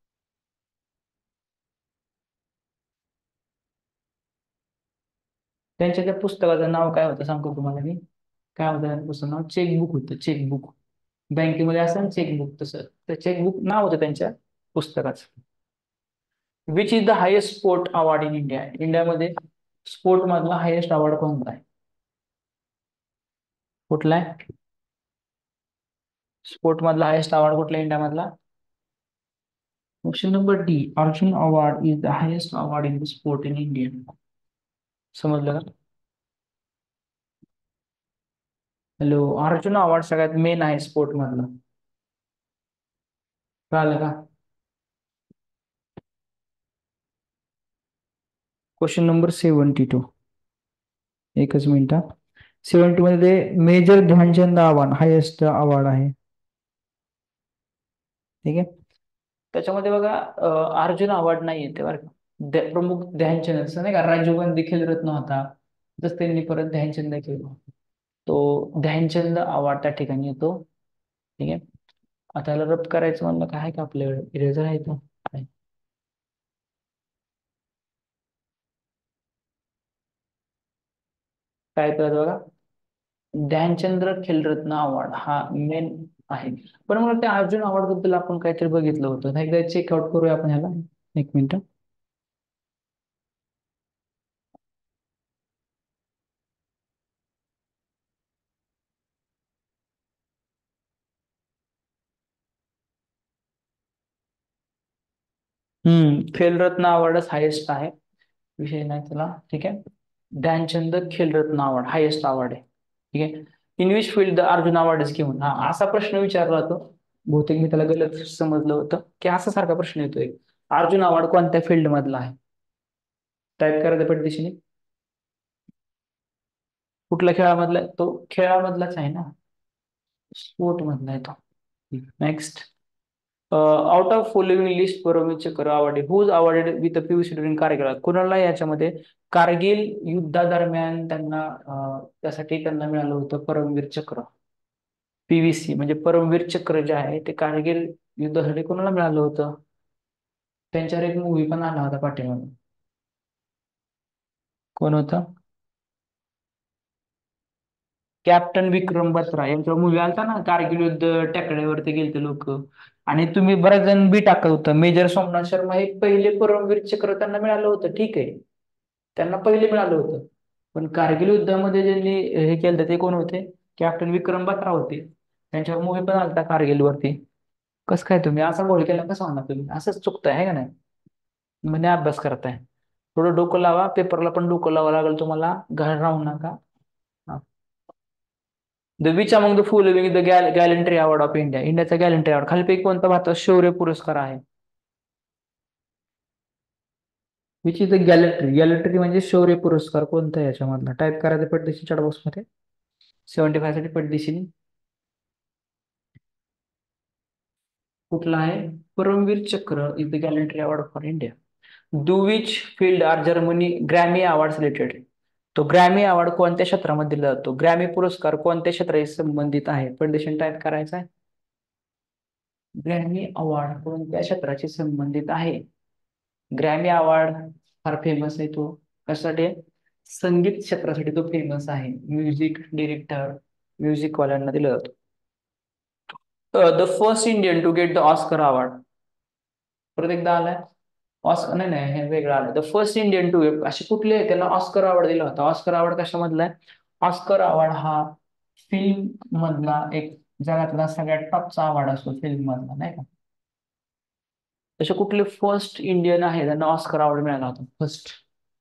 त्यांच्या त्या पुस्तकाचं नाव काय होतं सांगतो तुम्हाला मी. काय होतं त्या पुस्तकाचं नाव? चेकबुक होतं, चेकबुक. बँकेमध्ये असं ना चेकबुक, तसं तर चेकबुक नाव होतं त्यांच्या पुस्तकाचं. Which is the highest sport award in India, इंडियामध्ये स्पोर्ट मधला हायेस्ट अवॉर्ड कोणता आहे? कुठला आहे स्पोर्ट मधला हायेस्ट अवॉर्ड? कुठला इंडिया मधला? Option number D, Arjun award is the highest award in the sport in India. समजलं का? हॅलो, अर्जुन अवॉर्ड सगळ्यात मेन आहे स्पोर्ट मधला, कळालं का? क्वेश्चन नंबर 72, एकच मिनिट. 70 मध्ये major Dhyan Chand award highest award आहे. ठीक आहे. त्याच्यामध्ये बघा अर्जुन अवॉर्ड नाही येते बरं का. प्रमुख ध्यानचंद, असं नाही का राजीव गांधी खेलरत्न होता, तसं त्यांनी परत ध्यानचंद केलं, तो ध्यानचंद अवॉर्ड त्या ठिकाणी येतो. ठीक आहे. आता याला रद्द करायचं म्हणलं, काय आहे का आपल्याकडे? इरेजर आहे तो आहे. काय करायचं बघा, ध्यानचंद्र खेलरत्न अवॉर्ड हा मेन आहे. पण मला त्या अर्जुन अवॉर्ड बद्दल आपण काहीतरी बघितलं होतं, एकदा चेकआउट करूया आपण ह्याला, एक मिनिट. खेलरत्न अवॉर्डच हायेस्ट आहे, विषय नाही त्याला. ठीक आहे. Dhyan Chand Khel Ratna award highest award आहे. ठीक आहे. In which field the Arjun award is given, हा असा प्रश्न विचारला जातो. बहुतेक मी त्याला गलत समजलं होतं की असा सारखा प्रश्न येतोय, अर्जुन अवॉर्ड कोणत्या फील्ड मधला आहे? टाईप करायचं पटदिशीने. कुठल्या खेळामधला तो खेळामधलाच आहे ना, स्पोर्ट मधला आहे तो. Next, out of following list बरोबर Chakra awarded whose awarded with PVC during Kargil, कुणाला याच्यामध्ये कारगिल युद्धादरम्यान त्यांना त्यासाठी त्यांना मिळालं होतं परमवीर चक्र. पीव्हीसी म्हणजे परमवीर चक्र जे आहे ते कारगिल युद्धासाठी कोणाला मिळालं होतं? त्यांच्यावर एक मूवी पण आला होता पाठीमागे. कोण होता? कॅप्टन विक्रम बत्रा यांचा मूवी आलता ना, कारगिल युद्ध टेकड्यावरती गेलते लोक. आणि तुम्ही बरेच जण बी टाकत होतं, मेजर सोमनाथ शर्मा हे पहिले परमवीर चक्र त्यांना मिळालं होतं, ठीक आहे, त्यांना पहिले मिळालं होतं. पण कारगिल युद्धामध्ये ज्यांनी हे केलं ते कोण होते? कॅप्टन विक्रम बत्रा होते. त्यांच्यावर मूवी पण आलता कारगिल वरती. कसं काय तुम्ही असा गोळ केला, कसं म्हणणार तुम्ही? असंच चुकताय आहे का नाही? म्हणजे अभ्यास करताय. थोडं डोकं लावा, पेपरला पण डोकं लावा लागेल तुम्हाला, घर राहू नका. The which among the following the gallantry award of India, इंडियाचा गॅलंट्री अवॉर्ड खालीपैकी कोणता भारतात शौर्य पुरस्कार आहे? Which is the gallantry, gallantry म्हणजे शौर्य पुरस्कार कोणता आहे याच्यामधला? टाईप करायचं पटदिशी चॅट बॉक्स मध्ये. 75 साठी पटदिशी कुठला आहे? Param Vir Chakra is the gallantry award for India. Do which field are जर्मनी ग्रॅमी अवॉर्ड रिलेटेड, तो ग्रॅमी अवॉर्ड कोणत्या क्षेत्रामध्ये दिला जातो? ग्रॅमी पुरस्कार कोणत्या क्षेत्राशी संबंधित आहे? पटदिशी टाईप करायचा आहे. ग्रॅमी अवॉर्ड कोणत्या क्षेत्राशी संबंधित आहे? ग्रॅमी अवॉर्ड फार फेमस आहे तो. कशासाठी? संगीत क्षेत्रासाठी तो फेमस आहे. म्युझिक डिरेक्टर, म्युझिक वाल्यांना दिला जातो. The first Indian to get the Oscar award, परत एकदा आलाय ऑस्कर, नाही नाही हे वेगळं आलं. द फर्स्ट इंडियन टू, असे कुठले त्यांना ऑस्कर अवॉर्ड दिला होता? ऑस्कर अवॉर्ड कशामधला आहे? ऑस्कर अवॉर्ड हा फिल्म मधला एक जगातला सगळ्यात टॉपचा अवॉर्ड असतो फिल्म मधला, नाही का? तसे कुठले फर्स्ट इंडियन आहे त्यांना ऑस्कर अवॉर्ड मिळाला होता? फर्स्ट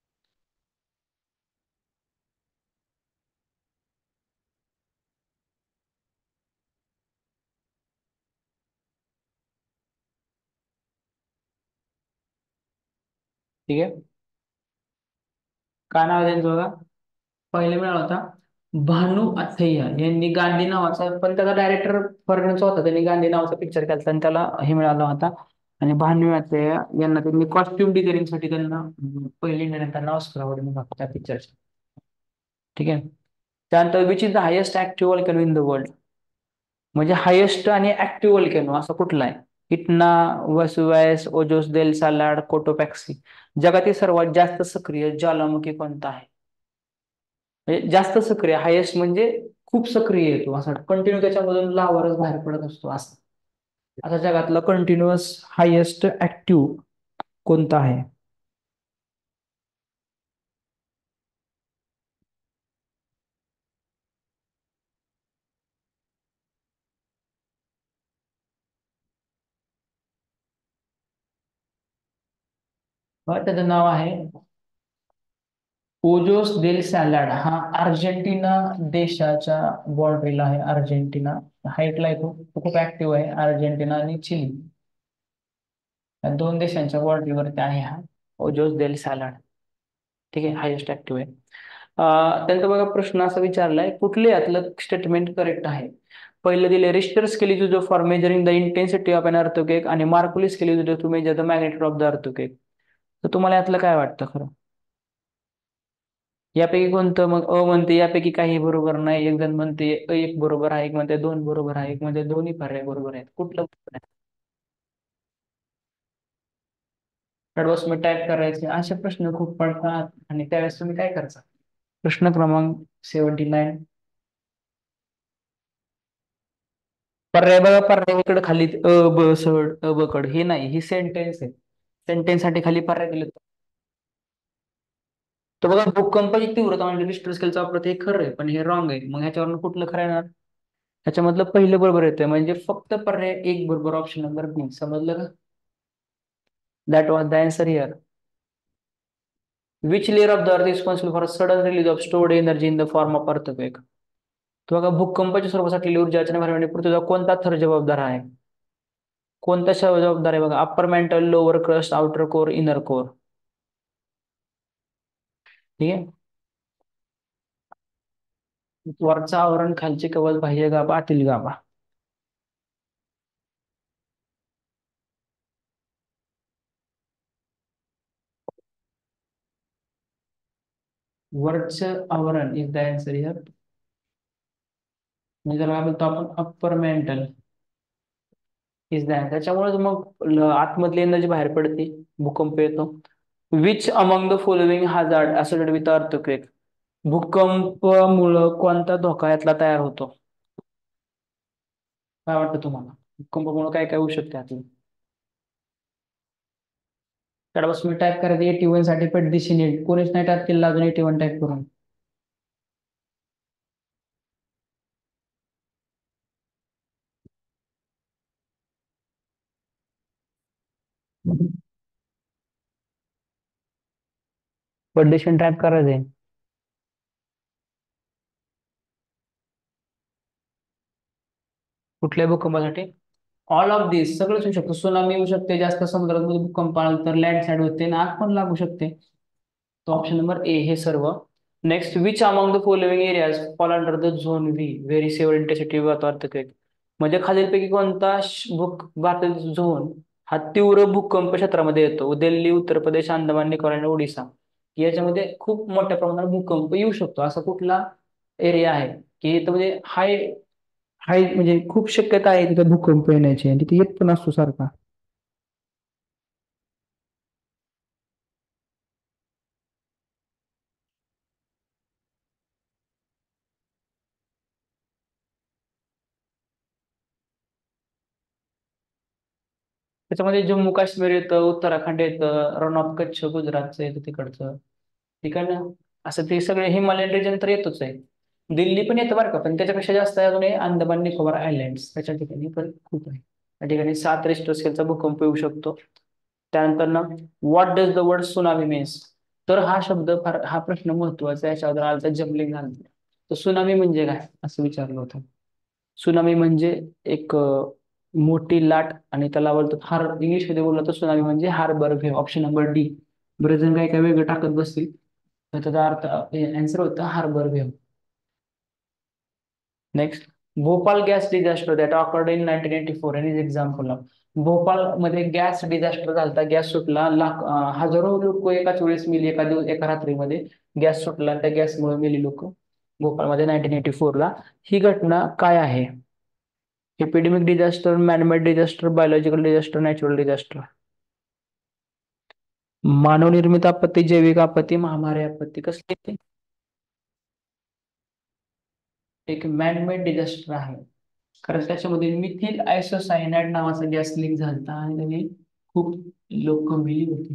ठीक आहे, काय नाव आहे त्यांचं बघा. पहिले मिळाला होता भानू अथय्या यांनी गांधी नावाचा, पण त्याचा डायरेक्टर फॉरेनरचा होता, त्यांनी गांधी नावाचा पिक्चर केला आणि त्याला हे मिळाला होता. आणि भानू अथय्या यांना त्यांनी कॉस्ट्युम डिझायनिंगसाठी त्यांना पहिले इंडियन त्यांना ऑस्कर अवॉर्ड मिळाला त्या पिक्चरचा. ठीक आहे, त्यानंतर which is the highest active volcano in the world, म्हणजे हायेस्ट आणि ऍक्टिव्ह व्हॉल्कॅनो असा कुठला आहे? Etna, Vesuvius, Ojos del Salado, Cotopaxi. जगातील सर्वात जास्त सक्रिय ज्वालामुखी कोणता आहे? म्हणजे जास्त सक्रिय, हायेस्ट म्हणजे खूप सक्रिय येतो, असा कंटिन्यू त्याच्यामधून लावारच बाहेर पडत असतो असा. आता जगातला कंटिन्युअस हायेस्ट ऍक्टिव्ह कोणता आहे? त्याचं नाव आहे ओजोस देल सॅलाड. हा अर्जेंटिना देशाच्या बॉर्डरीला आहे. अर्जेंटिना हाईटला येतो, तो खूप ऍक्टिव्ह आहे. अर्जेंटिना आणि चिली या दोन देशांच्या बॉर्डरीवरती आहे हा ओजोस देल सॅलाड. ठीक आहे, हायेस्ट ऍक्टिव्ह आहे. त्यांचा बघा प्रश्न असा विचारलाय, कुठले यातलं स्टेटमेंट करेक्ट आहे? पहिलं दिले Richter scale is used for measuring the intensity of an earthquake आणि Mercalli scale is used to measure the magnitude of the earthquake. तर तुम्हाला यातलं काय वाटतं खरं? यापैकी कोणतं? मग अ म्हणते यापैकी काही बरोबर नाही, एक जण म्हणते एक बरोबर आहे, एक म्हणते दोन बरोबर आहे, एक म्हणते दोन्ही पर्याय बरोबर आहेत. कुठलं बरोबर आहे? ऍडव्हान्स मी टाईप करायचे असे प्रश्न खूप पडतात आणि त्यावेळेस तुम्ही काय करता? प्रश्न क्रमांक 79, पर्याय बघा. पर्याय इकडे खाली अ ब सड अ ब कड, हे नाही, ही सेंटेन्स आहे. सेंटेन्स साठी खाली पर्याय दिले. तर बघा, भूकंपाची तीव्रता म्हणजे रिश्टर स्केलचा वापरते, हे खरं आहे, पण हे रॉंग आहे. मग ह्याच्यावरून कुठलं खरं येणार? ह्याच्यामधलं पहिलं बरोबर येतंय, म्हणजे फक्त पर्याय एक बरोबर, ऑप्शन नंबर बी. समजलं का? That was the answer here. Which layer of the earth responsible for sudden release of stored energy in the form of earthquake. तो बघा, भूकंपाच्या स्वरूपासाठी ऊर्जा रचना भरण्यासाठी पृथ्वीचा कोणता थर जबाबदार आहे? कोणता जबाबदार आहे बघा? Upper mantle, lower crust, outer core, inner core. ठीक आहे, वरचं आवरण, खालचे कवच, बाह्य गाभा, आतील गाभा. वरचं आवरण इज द आन्सर हिअर. म्हणजे त्याला काय बोलतो आपण, upper mantle is the answer. त्याच्यामुळे मग आतमधली एनर्जी बाहेर पडते, भूकंप येतो. Which among the following hazard associated with earthquake. भूकंपामुळं कोणता धोका यातला तयार होतो? काय वाटतं तुम्हाला? भूकंपामुळे काय काय होऊ शकते यातलं? त्यापासून मी टाईप करायचं 81 साठी पटदिशी नीट. कोणीच नाही टाईप केलं अजून 81 टाईप करून. पटदिशी टाईप करायचंय. कुठल्या भूकंपासाठी? ऑल ऑफ दिस सगळंच होऊ शकतं. सुनामी येऊ शकते, जास्त समुद्रामध्ये भूकंप आला तर लँडस्लाइड होते ना, आग पण लागू शकते. तो ऑप्शन नंबर ए हे सर्व. Next, which among the following areas fall under the zone V very severe intensity with earthquake. म्हणजे खालीलपैकी कोणता भारतातील झोन हा तीव्र भूकंप क्षेत्रामध्ये येतो? दिल्ली, उत्तर प्रदेश, अंदमान निकोबार आणि ओडिसा. याच्यामध्ये खूप मोठ्या प्रमाणात भूकंप येऊ शकतो. असा कुठला एरिया आहे की इथं म्हणजे हाय हाय म्हणजे खूप शक्यता आहे तिथं भूकंप येण्याची, आणि तिथे येत पण असतो सारखा. त्याच्यामध्ये जम्मू काश्मीर येतं, उत्तराखंड येतं, रन ऑफ कच्छ गुजरातचं येतं तिकडचं. तिकडनं असं ते सगळे हिमालयन रिजन तर येतोच आहे. दिल्ली पण येतं बरं का, पण त्याच्यापेक्षा जास्त आहे अजून हे अंदमान निकोबार आयलँड्स, त्याच्या ठिकाणी पण खूप आहे. त्या ठिकाणी 7 रिश्टर स्केलचा भूकंप येऊ शकतो. त्यानंतर ना, what does the word tsunami means? तर हा शब्द फार, हा प्रश्न महत्वाचा आहे. याच्यावर आलता जम्बलिंग आलतं. तर सुनामी म्हणजे काय असं विचारलं होतं. सुनामी म्हणजे एक मोठी लाट, आणि त्याला बोलतात हार. इंग्लिश मध्ये बोललं तर सुनामी म्हणजे harbour wave. Option number D. बरेच जण काय काय वेगळं टाकत बसतील, तर त्याचा अर्थ आन्सर होतं harbour wave. Next, Bhopal gas disaster that occurred in 1984 an is example of. भोपाळमध्ये गॅस डिझास्टर झाला, गॅस सुटला, हजारो लोक एकाच वेळेस मेली, एका दिवस एका रात्रीमध्ये गॅस सुटला, त्या गॅसमुळे मेली लोक भोपाळमध्ये 1984 ला. ही घटना काय आहे? Epidemic disaster, manmade disaster, biological disaster, natural disaster. मानवनिर्मित आपत्ती, जैविक आपत्ती, महामारी आपत्ती, कसली? एक मॅनमेड डिझास्टर आहे, कारण त्याच्यामध्ये मिथिल आयसोसायनाइड नावाचा गॅस लीक झाला आणि त्याने खूप लोक मेली होती.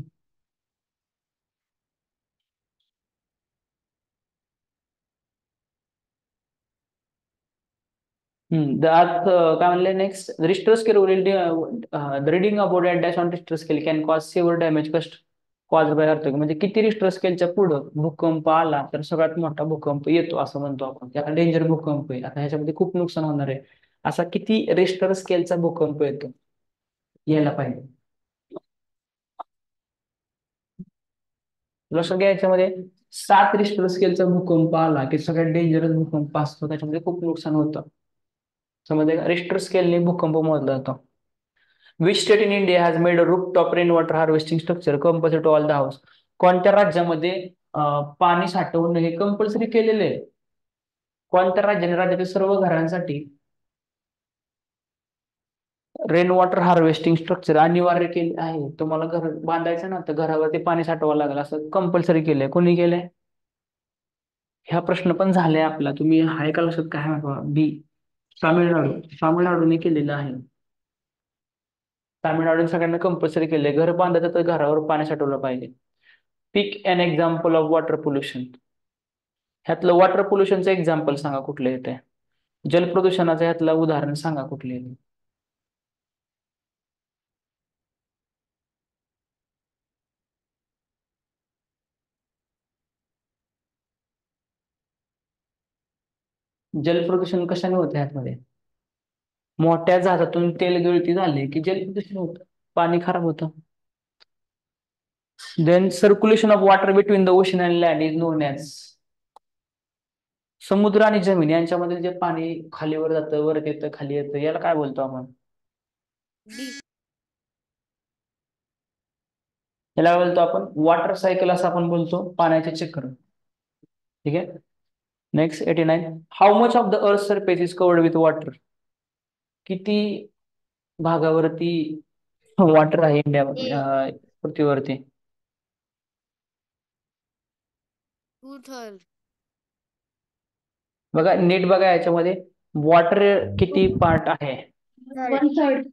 द अर्थ काय म्हणले नेक्स्ट, रिश्टर स्केल वरील the reading about at dash on Richter scale can cause severe damage cost cause by earthquake. म्हणजे किती रिश्टर स्केलच्या पुढं भूकंप आला तर सगळ्यात मोठा भूकंप येतो असं म्हणतो आपण, त्याला डेंजर भूकंप आहे. आता ह्याच्यामध्ये खूप नुकसान होणार आहे. असा किती रिश्टर स्केलचा भूकंप येतो यायला पाहिजे? लक्षात घ्या, याच्यामध्ये 7 रिश्टर स्केलचा भूकंप आला की सगळ्यात डेंजरस भूकंप असतो, त्याच्यामध्ये खूप नुकसान होतं. समजले का? रिश्टर स्केलने भूकंप मोजला जातो. Which state in India has made a roof top rain water harvesting structure compulsory to all the house. कोणत्या राज्यामध्ये पाणी साठवणं हे कंपल्सरी केलेलं आहे? कोणत्या राज्याने राज्यातील सर्व घरांसाठी रेन वॉटर हार्वेस्टिंग स्ट्रक्चर अनिवार्य केले आहे? तुम्हाला घर बांधायचं ना, तर घरावरती पाणी साठवावं लागेल असं कंपल्सरी केलंय. कोणी केलंय? ह्या प्रश्न पण झाले आपला, तुम्ही हाय का लक्षात? काय बी, तामिळनाडू. तामिळनाडूने केलेलं आहे. तामिळनाडूने सगळ्यांना कंपल्सरी केलंय, घर बांधायचं तर घरावर पाणी साठवलं पाहिजे. Pick an example of water pollution. ह्यातलं वॉटर पोल्युशनचं एक्झाम्पल सांगा कुठलं येते. जलप्रदूषणाचं ह्यातलं उदाहरण सांगा कुठले येते. जलप्रदूषण कशाने होतं? ह्यातमध्ये मोठ्या जहाजातून तेल गळती झाली की जलप्रदूषण होतं, पाणी खराब होतं. Then circulation of water between the ocean and land is known as. समुद्र आणि जमीन यांच्यामध्ये जे पाणी खालीवर जातं, वर येतं, खाली येतं, याला काय बोलतो आपण? याला बोलतो आपण वॉटर सायकल असं आपण बोलतो, पाण्याचे चक्र. ठीक आहे. Next 89. How much of the earth surface is covered with water? किती भागावरती वॉटर आहे इंडिया पृथ्वीवरती? 2/3. बघा नीट बघा, याच्यामध्ये वॉटर किती पार्ट आहे वन थर्ड.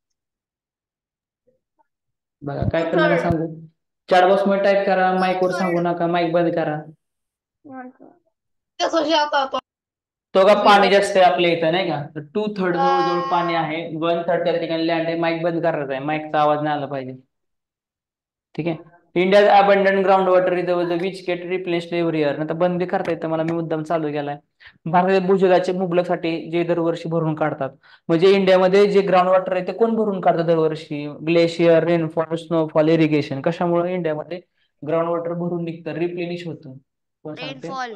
बघा. काय करणार आहे सांगू? चॅट बॉक्स मध्ये टाईप करा, माईक वर सांगू नका, माईक बंद करा. तो का पाणी जास्त आहे आपल्या इथं नाही का, तर 2/3 जवळजवळ पाणी आहे, 1/3 त्या ठिकाणी लँड आहे. माईक बंद करायचा आहे, माईकचा आवाज नाही आला पाहिजे. ठीक आहे. India's abundant ground water is the which get replaced every year. आता बंद करता येतं मला, मी मुद्दाम चालू केलाय. भारतात भूजलाचे मुबलकसाठी जे दरवर्षी भरून काढतात, म्हणजे इंडियामध्ये जे ग्राउंड वॉटर आहे ते कोण भरून काढतं दरवर्षी? Glacier, rainfall, snowfall, irrigation. कशामुळे इंडियामध्ये ग्राउंड वॉटर भरून निघतं, रिप्लेनिश होतं? कोण सांगते? रेनफॉल.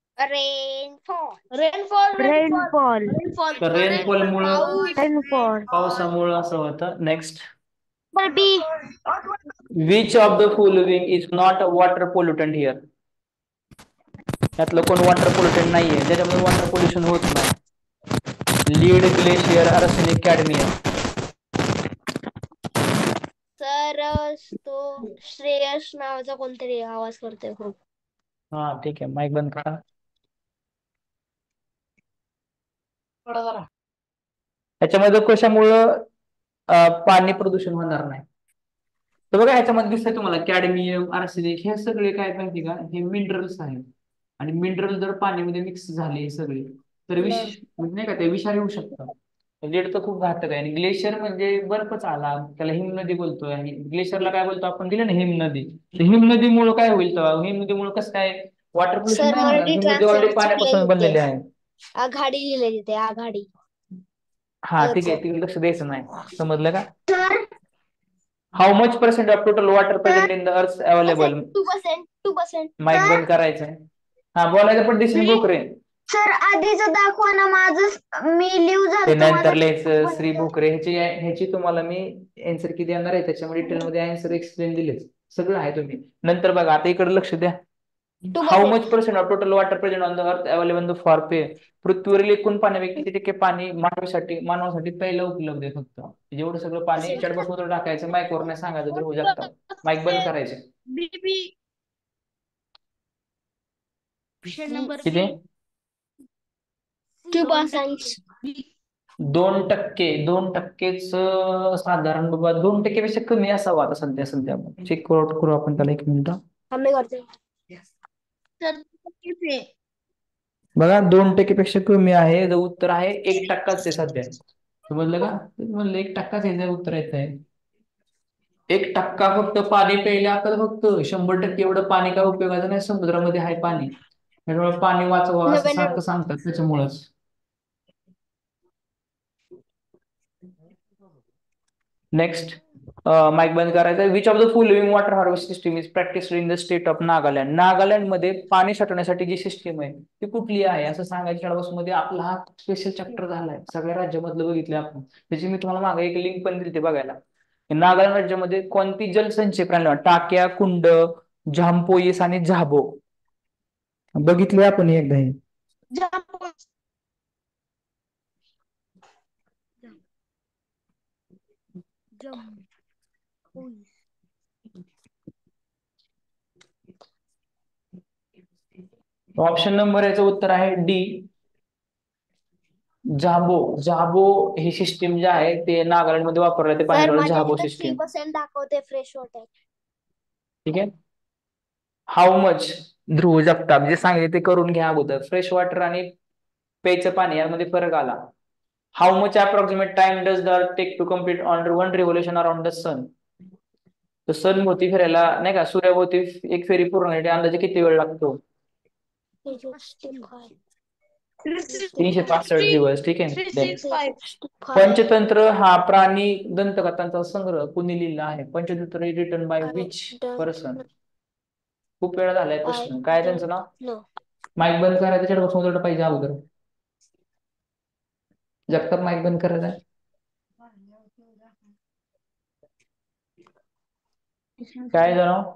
तर रेनफॉलमुळं, रेनफॉल. पावसामुळं असं होतं. Next. B. Which of the following is not a water pollutant here? त्यातलं कोण वॉटर पोल्युटंट नाहीये, ज्याच्यामध्ये वॉटर पोल्युशन होत नाही? Lead, glacier, arsenic, cadmium. Sir तो श्रेयस नावाचा कोणतरी आवाज करतोय खूप. हा ठीक आहे, माईक बंद करा. याच्यामध्ये कशामुळं पाणी प्रदूषण होणार नाही? तर बघा ह्याच्यामध्ये दिसतंय तुम्हाला कॅडमियम, आर्सेनिक, हे सगळे काय माहिती का, हे मिनरल्स आहेत. आणि मिनरल जर पाण्यामध्ये मिक्स झाले हे सगळे, तर म्हणजे नाही का ते विषारी होऊ शकतं. लीड तर खूप घातक आहे. आणि ग्लेशियर म्हणजे बर्फच आला, त्याला हिम नदी बोलतोय. आणि ग्लेशियरला काय बोलतो आपण, दिलं ना हिम नदी. तर हिम नदीमुळे काय होईल तेव्हा? हिम नदीमुळे कसं काय वॉटर पोल्युशन सर नाही मला होणार? हिम नदी ऑलरेडी पाण्यापासून बनलेली आहे. आघाडी लिहिली तिथे, आघाडी. हा ठीक आहे, तिकडे लक्ष द्यायचं नाही, समजलं का? How much percent of total water present in the earth available? 2%. Mic बंद करायचंय. हा बोलायचं पण दिसेल भोकरे. सर आधीच दाखवा ना, माझं मी लिव ते झालं नंतर लिहायचं. श्री भोकरे, ह्याची तुम्हाला मी आन्सर किती येणार आहे त्याच्यामध्ये डिटेलमध्ये आन्सर एक्सप्लेन दिलेच, सगळं आहे. तुम्ही नंतर बघा, आता इकडे लक्ष द्या. How much percent of total water present on the earth available for pay? पृथ्वीवरील एकूण पाण्यापैकी किती टक्के पाणी मानवासाठी पहिलं उपलब्ध आहे? फक्त जेवढं सगळं पाणी चॅटबॉक्स मध्ये टाकायचं, माईक वर नाही सांगायचं तर होऊ शकतं. माईक बंद करायचे. किती? 2%. 2%. 2%च साधारण बाबा 2% पेक्षा कमी असावं आता सध्या चेक करू आपण त्याला. 1 मिनिट आम्ही करते. बघा, 2% पेक्षा कमी आहे. जर उत्तर आहे 1%च आहे सध्या. समजलं का? म्हणलं 1%च आहे, उत्तर येत आहे. 1% फक्त पाणी प्यायला आपल्याला, फक्त 100% एवढं पाणी काय उपयोगाचं नाही. समुद्रामध्ये आहे पाणी, त्यामुळे पाणी वाचवा असं सारखं सांगतात त्याच्यामुळेच. नेक्स्ट. माईक बंद करायचा. Which of the following water harvest system is practised in the state of Nagaland? Nagaland मध्ये पाणी साठवण्यासाठी जी सिस्टीम आहे ती कुठली आहे असं सांगायच्या मध्ये आपला हा स्पेशल चॅप्टर झालाय. सगळ्या राज्यामधलं बघितलं आपण, त्याची मी तुम्हाला मागे एक लिंक पण दिली बघायला. नागालँड राज्यामध्ये कोणती जलसंचय प्रणाली? टाक्या, कुंड, झांपोईस आणि झाबो. बघितले आपण एकदा हे. ऑप्शन नंबर याचं उत्तर आहे डी, झाबो. झाबो ही सिस्टीम जी आहे ते नागालँड मध्ये वापरलं ते सर पाणी, माझ्या झाबो तिथे सिस्टीम. 3% दाखवते फ्रेश वॉटर. ठीक आहे. हाऊ मच, ध्रुव जगताप जे सांगितले ते करून घ्या अगोदर. फ्रेश वॉटर आणि प्यायचं पाणी यामध्ये फरक आला. How much approximate time does the earth take to complete on 1 revolution around the sun? तर सन भोवती फिरायला नाही का, सूर्याभोवती एक फेरी पूर्ण होण्यासाठी अंदाजे किती वेळ लागतो? 365 दिवस. ठीक आहे. पंचतंत्र हा प्राणी दंतकथांचा संग्रह कुणी लिहिला आहे? Panchatantra written by which person? खूप वेळा झालाय प्रश्न. काय त्यांचं नाव? माईक बंद करायचं त्याच्यापासून उलट पाहिजे अगोदर. जगताप माईक बंद करायचा. काय झालं?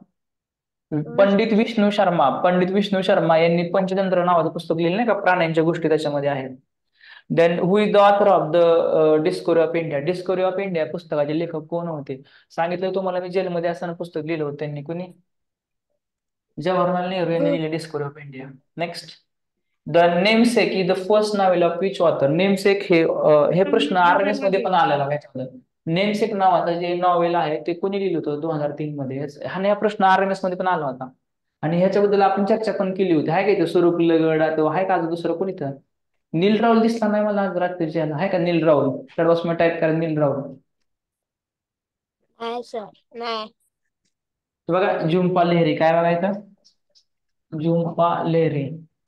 पंडित विष्णू शर्मा यांनी पंचतंत्र नावाचं पुस्तक लिहिलं नाही का, प्राण्यांच्या गोष्टी त्याच्यामध्ये आहेत. Then who is the author of the discovery of India? Discovery of India पुस्तकाचे लेखक कोण होते? सांगितलं तुम्हाला मी जेलमध्ये असताना पुस्तक लिहिलं होतं त्यांनी. कुणी? जवाहरलाल नेहरू यांनी लिहिलं discovery of India. Next, the namesake is the first novel of which author? Namesake हे प्रश्न RNS मध्ये पण आलेला आहे. नेमसेक नावाचं जे नॉवेल आहे ते कोणी लिहिलं होतं 2003 मध्ये? हा प्रश्न RNS मध्ये पण आला होता आणि ह्याच्याबद्दल आपण चर्चा पण केली होती. आहे का इथं स्वरूप लगडा तो आहे का दुसरं कोणी? तर नील राहुल दिसला नाही मला आज रात्रीच्या याला. आहे का नील राहुल? सर्वस्म टाईप करा नील राहुल. नाही सर, नाही. तो बघा झुंपा लेहरी. काय बघायचं? Jhumpa Lahiri.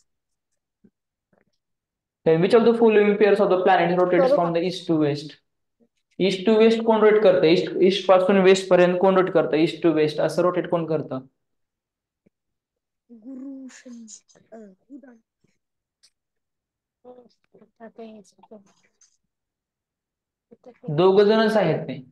Which of the following pairs of the planet rotates from the east to west? East to west कोण रोटेट करतं? ईस्ट पासून वेस्ट पर्यंत कोण रोटेट करतं? ईस्ट टू वेस्ट असं रोटेट कोण करतं? दोघ जणच आहेत ते.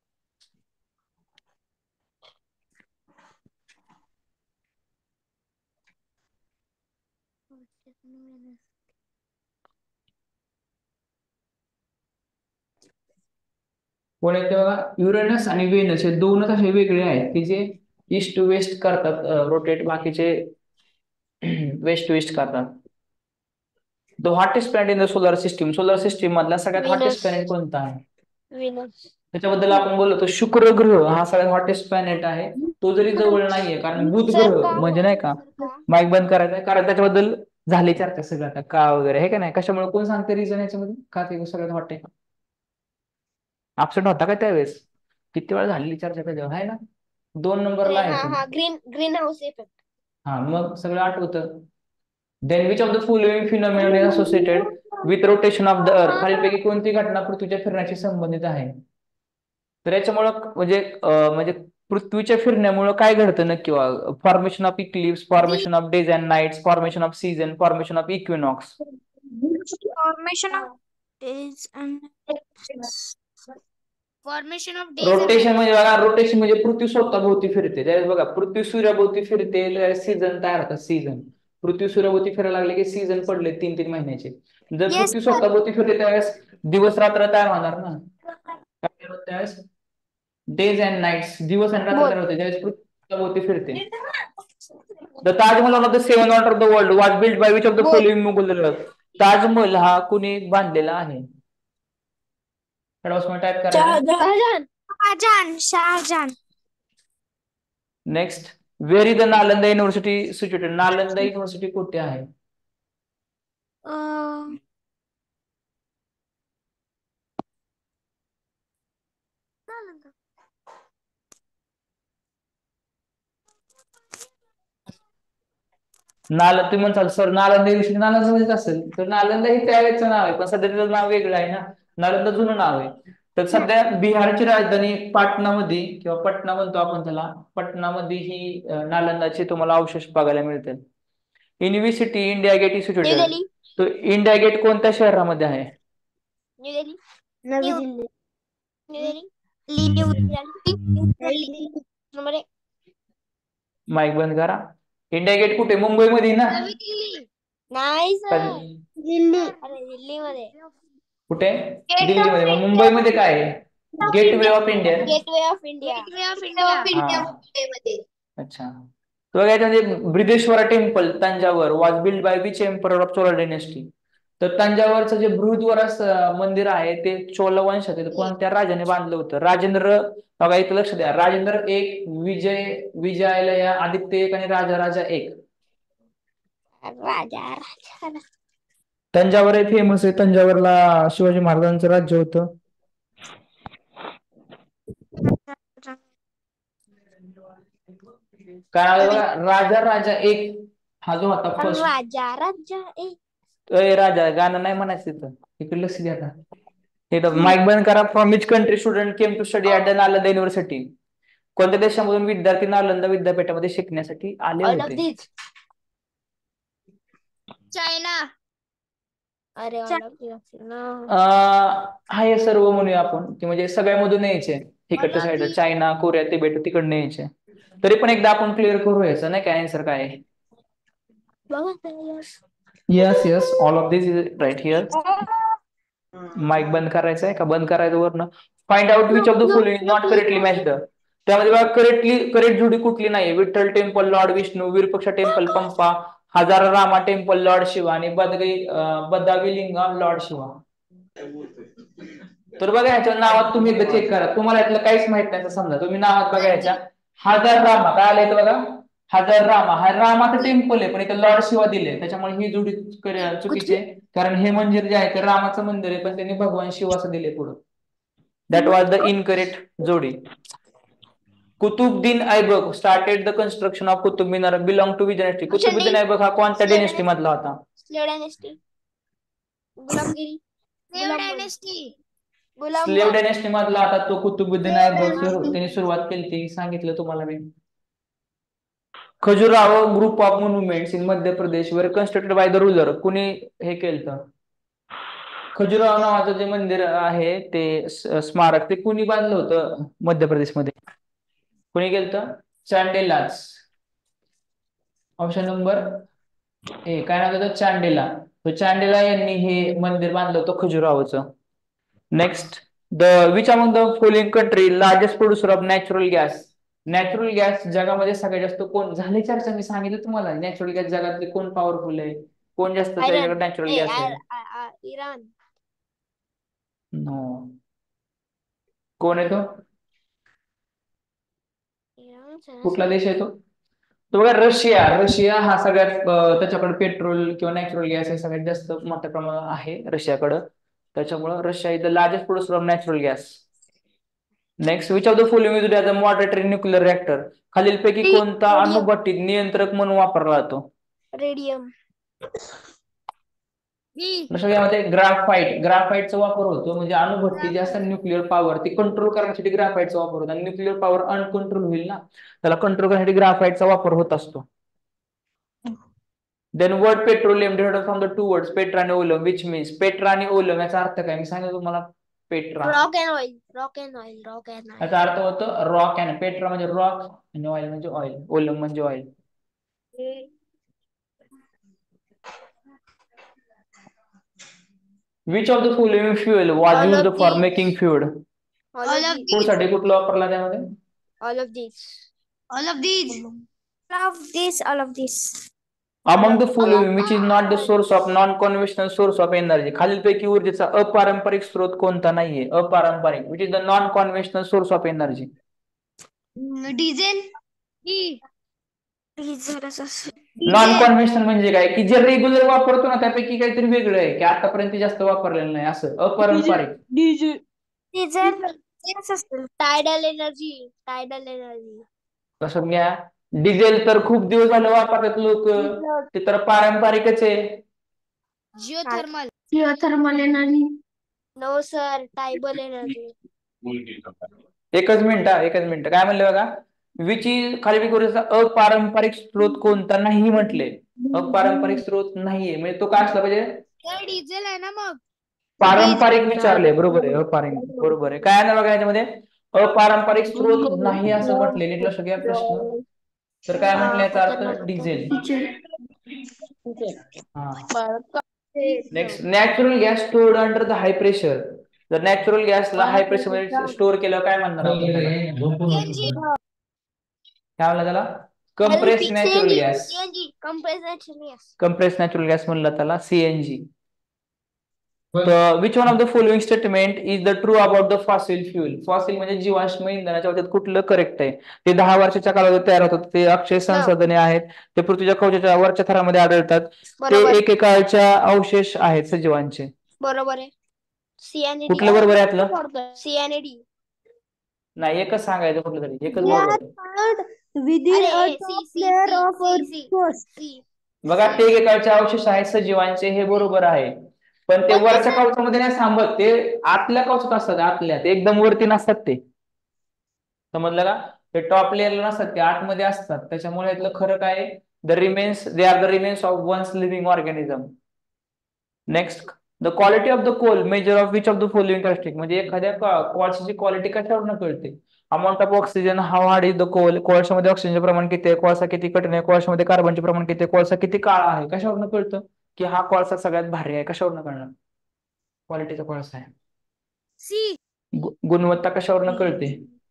कोण येते बघा? युरेनस आणि व्हेनस हे दोनच असे वेगळे आहेत की जे ईस्ट टू वेस्ट करतात रोटेट, बाकीचे वेस्ट टू ईस्ट करतात. The hottest planet in the solar system? Solar system मधला सगळ्यात हॉटेस्ट प्लॅनेट कोणता आहे? विनस. त्याच्याबद्दल आपण बोलतो शुक्र ग्रह हा सगळ्यात हॉटेस्ट प्लॅनेट आहे. तो जरी जवळ नाहीये कारण बुध ग्रह म्हणजे नाही का, माईक बंद करायचा कारण त्याच्याबद्दल झाली चर्चा सगळं आता का वगैरे आहे का नाही. कशामुळे कोण सांगते रिझन याच्यामध्ये का ते सगळ्यात हॉट आहे? अपसेट होता का त्यावेळेस? किती वेळा झालेली चर्चा त्याच्यावर आहे ना. 2 नंबरला आहे. Greenhouse effect. हा मग सगळं आठवतं. Then which of the following phenomena is associated with rotation of the earth? खालीलपैकी कोणती घटना पृथ्वीच्या फिरण्याशी संबंधित आहे? तर याच्यामुळं म्हणजे पृथ्वीच्या फिरण्यामुळे काय घडतं नक्की? Formation of eclipse, formation of days and nights, formation of season, formation of equinox. Formation of days and formation of rotation म्हणजे बघा, रोटेशन म्हणजे पृथ्वी स्वतःभोवती फिरते. त्यावेळेस बघा पृथ्वी सूर्याभोवती फिरते त्यावेळेस सीझन तयार होतात. सीझन पृथ्वी सूर्याभोवती फिरायला लागले की सीझन पडले 3-3 महिन्याचे. जर Yes, पृथ्वी स्वतःभोवती फिरते त्यावेळेस दिवस रात्र तयार होणार ना. त्यावेळेस डेज अँड नाईट्स, दिवस आणि रात्र तयार होते त्यावेळेस पृथ्वी स्वतःभोवती फिरते. The Taj Mahal of the 7 wonder of the world was build by which of the following Mughal? Taj Mahal हा कुणी बांधलेला आहे? टाइप करायचं. Shah Jahan. Next, where is the Nalanda university situated? Nalanda university कुठे आहे? तुम्ही म्हणताल सर नालंदा युनिव्हर्सिटी नालंदामध्येच असेल, तर नालंदा ही त्यावेळेचं नाव आहे पण सध्या त्याचं नाव वेगळं आहे ना. नालंदा जुनं नाव आहे. तर सध्या बिहारची राजधानी पाटणामध्ये किंवा पटना म्हणतो आपण त्याला, पटनामध्ये ही नालंदाचे तुम्हाला अवशेष बघायला मिळतील. University India gate is situated. तो इंडिया गेट कोणत्या शहरामध्ये आहे? न्यू दिल्ली. नवी Delhi. New Delhi. Number 1. Mic बंद करा. इंडिया गेट कुठे? मुंबईमध्ये ना? नाही सर, दिल्ली. अरे दिल्लीमध्ये. कुठे? दिल्लीमध्ये. मग मुंबईमध्ये काय आहे? Gateway of India. Gateway of India. अच्छा. तर याच्यामध्ये Brihadeeswara temple Thanjavur was build by which emperor of Chola dynasty? तर तंजावरचं जे बृहद्वारा मंदिर आहे ते चोला वंशातील कोणत्या राजाने बांधलं होतं? राजेंद्र, बघा इथं लक्ष द्या, राजेंद्र 1, विजयालया आदित्य 1 आणि राजा 1. राजा. तंजावर हे फेमस आहे. तंजावरला शिवाजी महाराजांचं राज्य होतं. काय बघा, राजा 1 हा जो होता फर्स्ट. राजा 1. राजा गाणं नाही म्हणायचं इथं, इकडे लक्ष द्या आता. इथं माईक बंद करा. From which country student came to study at the Nalanda university? कोणत्या देशामधून विद्यार्थी नालंदा विद्यापीठामध्ये शिकण्यासाठी आले होते? चायना. अरे ऑल ऑफ दी ना. हे सर्व म्हणूया आपण की म्हणजे सगळ्यामधून यायचे तिकडच्या side All of China Korea Tibet तिकडनं यायचे. तरी पण एकदा आपण क्लिअर करू यायचं नाही काय आन्सर काय आहे. बघा yes. Yes yes all of this is right here. Mic बंद करायचं आहे का बंद करायचं वरनं. Find out which of the following is not correctly matched. त्यामध्ये बघा करेक्ट जोडी कुठली नाही. Vitthal temple lord Vishnu, Virupaksha temple Pampa, Hazara Rama temple Lord Shiva आणि बदाविलिंगा लॉर्ड शिवा. तर बघा ह्याच्या नावात तुम्ही एकदा चेक करा. तुम्हाला यातलं काहीच माहित नाही तर समजा तुम्ही नावात बघा ह्याच्या हजार रामा काय आलंय बघा. हजार रामा हा रामाचं टेम्पल आहे पण इथे लॉर्ड शिवा दिले त्याच्यामुळे ही जोडी चुकीची आहे. कारण हे मंदिर जे आहे ते रामाचं मंदिर आहे पण त्यांनी भगवान शिवाचं दिले पुढं. दॅट वॉज द इनकरेक्ट जोडी. Qutubuddin Aibak started the construction of Qutub Minar belong to which dynasty. कुतुबुद्दीन ऐबक हा कोणत्या डायनेस्टी मधला होता. Slave dynasty. गुलामगिरी. Slave dynasty. स्लेव्ह डायनेस्टी मधला आता तो कुतुबुद्दीन ऐबक त्यांनी सुरुवात केली ती सांगितलं तुम्हाला मी. Khajuraho group of monuments in Madhya Pradesh वर कन्स्ट्रक्टेड बाय द रुलर. कुणी हे केलं. खजुराहो नावाचं जे मंदिर आहे ते स्मारक ते कुणी बांधलं होतं मध्य प्रदेशमध्ये. कुणी केलं. चांडेलाच. ऑप्शन नंबर ए काय नाव होतं चांडेला. तो चांडेला यांनी हे मंदिर बांधलं होतं खजुराहोचं. Next the which among the following country largest producer of natural gas. Natural gas जगामध्ये सगळ्यात जास्त कोण झाली चर्चा मी सांगितलं तुम्हाला. नॅचरल गॅस जगातले कोण पॉवरफुल आहे कोण जास्त त्याच्याकडे नॅचरल गॅस आहे. इराण. नो. कोण आहे तो. कुठला देश आहे तो. तो बघा रशिया. रशिया हा सगळ्यात त्याच्याकडे पेट्रोल किंवा नॅचरल गॅस हे सगळ्यात जास्त मोठ्या प्रमाणात आहे रशियाकडं. त्याच्यामुळे Russia is the largest producer of natural gas. Next which of the following is the moderatory nuclear reactor. खालीलपैकी कोणता अणुभट्टीत नियंत्रक म्हणून वापरला जातो. रेडियम. यामध्ये ग्राफाईटचा वापर होतो म्हणजे अणुभट्टी जे असतात न्यूक्लिअर पॉवर ती कंट्रोल करण्यासाठी ग्राफाईटचा वापर होतो. आणि न्यूक्लिअर पॉवर अनकंट्रोल होईल ना त्याला कंट्रोल करण्यासाठी ग्राफाईटचा वापर होत असतो. Then word petroleum derived from the two words petra आणि ओलम विच मीन्स. पेट्रा आणि ओलम याचा अर्थ काय मी सांगितलं तुम्हाला. Petra rock and oil. Rock and oil. Rock and oil. याचा अर्थ होतो रॉक अँड. पेट्रा म्हणजे रॉक आणि ऑइल म्हणजे ऑइल. ओलम म्हणजे oil. Which of the following fuel was All used of for these. Making food. All All of of these. Food साठी कुठला वापरला त्यामध्ये. All of these. All of these. All of this, all of this. Among the following which is not the source of non conventional source of energy. खालीलपैकी ऊर्जेचा अपारंपरिक स्रोत कोणता नाहीये. अपारंपरिक which is the non conventional source of energy. Diesel. Non conventional म्हणजे काय की जे रेग्युलर वापरतो ना त्यापैकी काहीतरी वेगळं आहे की आतापर्यंत जास्त वापरलेलं नाही असं. अपारंपरिक. Tidal energy. Tidal energy. कसं घ्या. डिझेल तर खूप दिवस झालं वापरतात लोक ते तर पारंपरिकच आहे. Geothermal. Geothermal energy. No sir. Tidal energy. एकच मिनिट काय म्हणलं बघा. विच इज खालीलपैकी ऊर्जेचा अपारंपरिक स्रोत कोणता नाही म्हटले. अपारंपरिक स्रोत नाहीये म्हणजे तो काय असला पाहिजे. डिझेल आहे ना मग. पारंपरिक विचारले बरोबर आहे. अपारंपरिक बरोबर आहे. काय ना बघा याच्यामध्ये अपारंपरिक स्रोत नाही असं म्हटले. नीट लक्ष घ्या प्रश्न. तर काय म्हटलं याचा अर्थ diesel. Next natural gas stored under the high pressure. जर नॅचरल गॅसला हाय प्रेशर मध्ये स्टोअर केलं काय म्हणणार आपण त्याला. काय म्हणलं त्याला. Compress natural gas. CNG. Compress natural gas. Compress natural gas म्हणलं त्याला CNG. Which one of the following statement is the true about the fossil fuel. Fossil म्हणजे जीवाश्म इंधनाच्या बाबतीत कुठलं करेक्ट आहे. ते 10 वर्षाच्या कालावधीत तयार होतात. ते अक्षय संसाधने आहेत. ते पृथ्वीच्या कवचाच्या वरच्या थरामध्ये आढळतात. ते एकेकाळच्या अवशेष आहेत सजीवांचे. बरोबर आहे. सीएनडी. कुठलं बरोबर आहे यातलं. सीएनडी. नाही एकच सांगायचं कुठलं तरी एकच बरोबर आहे. Within a top layer of Earth's crust. बघा ते एकेकाळचे अवशेष आहेत सजीवांचे हे बरोबर आहे. पण ते वरच्या कवचामध्ये नाही थांबत. ते आतल्या कवचात असतात. आतल्या ते एकदम वरती नसतात. ते समजलं का. ते टॉप लेअरला नसतात ते आतमध्ये असतात. त्याच्यामुळे यातलं खरं काय they are the remains of one's living organism. Next, the quality of the coal measure of which of the following characteristic, म्हणजे एखाद्या कोळशाची क्वालिटी कशावरून कळते? Amount of oxygen, how hard is the coal, कोळशामध्ये ऑक्सिजनचे प्रमाण किती आहे, कोळसा किती कठीण आहे, कोळशामध्ये कार्बनचे प्रमाण किती आहे, कोळसा किती काळा आहे, कशावरून कळतं की हा कोळसा सगळ्यात भारी आहे? कशावरून कळणार? क्वालिटीचा कोळसा आहे. सी. गुणवत्ता कशावरून कळते?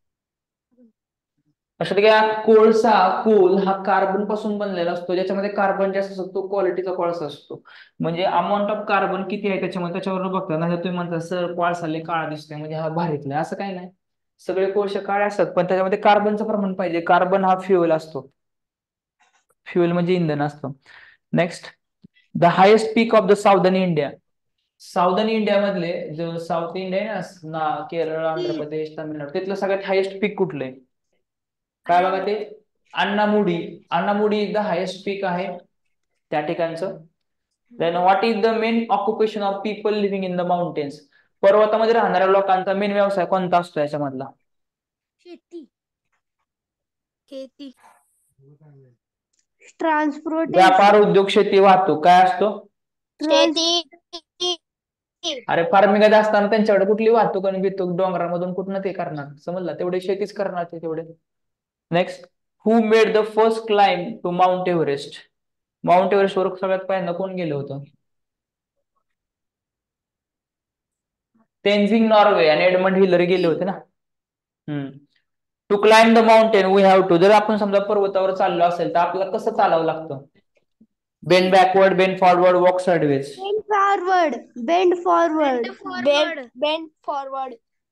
लक्षात घ्या, कोळसा कोल हा कार्बन पासून बनलेला असतो, ज्याच्यामध्ये कार्बन जास्त असतो तो क्वालिटीचा कोळसा असतो. म्हणजे अमाऊंट ऑफ कार्बन किती आहे त्याच्यामध्ये, त्याच्यावरून बघता ना. तुम्ही म्हणता सर कोळसा लय काळा दिसतोय म्हणजे हा भारीतला, असं काही नाही. सगळे कोळसे काळे असतात पण त्याच्यामध्ये कार्बनचं प्रमाण पाहिजे. कार्बन हा फ्युएल असतो, फ्युएल म्हणजे इंधन असतं. Next, the highest peak of the southern India. Southern India मधले जो साऊथ इंडिया आहे ना, केरळ, आंध्र प्रदेश, तामिळनाडू, तिथलं सगळ्यात हायेस्ट पीक कुठलंय? काय बघा ते, Anamudi. Anamudi is the highest peak आहे त्या ठिकाणचं. Then what is the main occupation of people living in the mountains. पर्वतामध्ये राहणाऱ्या लोकांचा मेन व्यवसाय कोणता असतो याच्यामधला? शेती. खेती. ट्रान्सपोर्टेशन. व्यापार, उद्योग, शेती, वाहतूक. काय असतो? शेती. अरे फार्मिंग असताना त्यांच्याकडे कुठली वाहतूक आणि बितूक डोंगरामधून कुठनं ते करणार? समजलं, तेवढे शेतीच करणार ते तेवढे. Next, who made the first climb to Mount Everest. Mount Everest वर सगळ्यात पहिल्यांदा कोण गेलं होतं? तेन्झिंग नॉर्वे आणि एडमंड हिलरी गेले होते ना. To climb the mountain we have to. जर आपण समजा पर्वतावर चाललो असेल तर आपल्याला कसं चालावं लागतं? Bend backward, bend forward, walk sideways. Bend forward. Bend forward. Bend forward.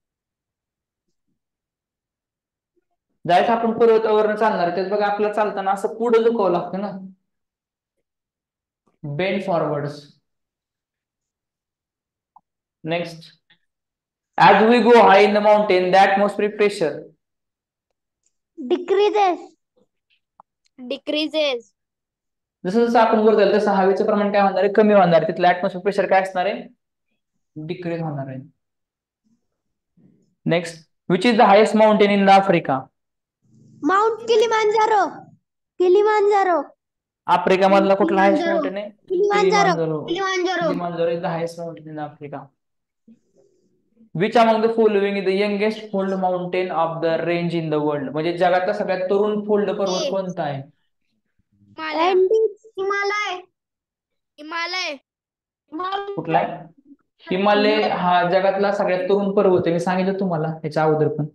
जायचं आपण पर्वतावर चालणार त्यात बघा, आपल्याला चालताना असं पुढे झुकावं लागतं ना, bend forward. Next, as we go high in the mountain the atmospheric pressure decreases. Decreases. जसं जसं आपण वर जाईल तसं हवेचं प्रमाण काय होणार आहे? कमी होणार आहे. तिथलं ऍटमॉस्फिअर प्रेशर काय असणार आहे? डिक्रीज होणार आहे. Next, which is the highest mountain in the Africa. Mount Kilimanjaro. Kilimanjaro. Africa मधला कुठला हायेस्ट माउंटेन आहे? Kilimanjaro. Kilimanjaro is the highest mountain in Africa. Which among the following is the youngest fold mountain of the range in the world. म्हणजे जगातला सगळ्यात तरुण फोल्ड पर्वत कोणता आहे? हिमालय. हिमालय. कुठला आहे? हिमालय हा जगातला सगळ्यात तरुण पर्वत आहे. मी सांगितलं तुम्हाला याच्या अगोदर पण.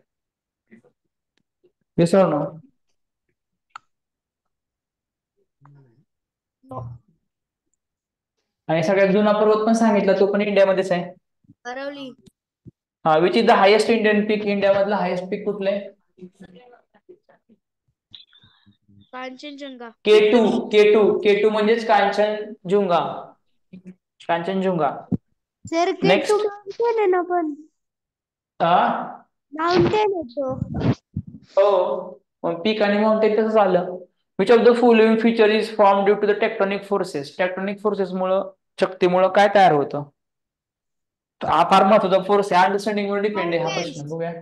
विसरलो. आणि सगळ्यात जुना पर्वत पण सांगितला, तो पण इंडियामध्येच आहे. अरवली. हा, which is the highest Indian peak. India मधला हायेस्ट पीक कुठलं आहे? कांचनजंगा. K2 म्हणजेच Kangchenjunga. Kangchenjunga. Sir Next. Mountain आहे ना पण. माउंटेन होतो. हो, पीक आणि माउंटेन कसं झालं? Which of the following feature is form due to the tectonic forces. Tectonic forces मुळे, शक्तीमुळे काय तयार होतं? हा फार महत्वाचा फोर्स आहे. अंडरस्टँडिंग वर डिपेंड आहे हा प्रश्न. बघूया.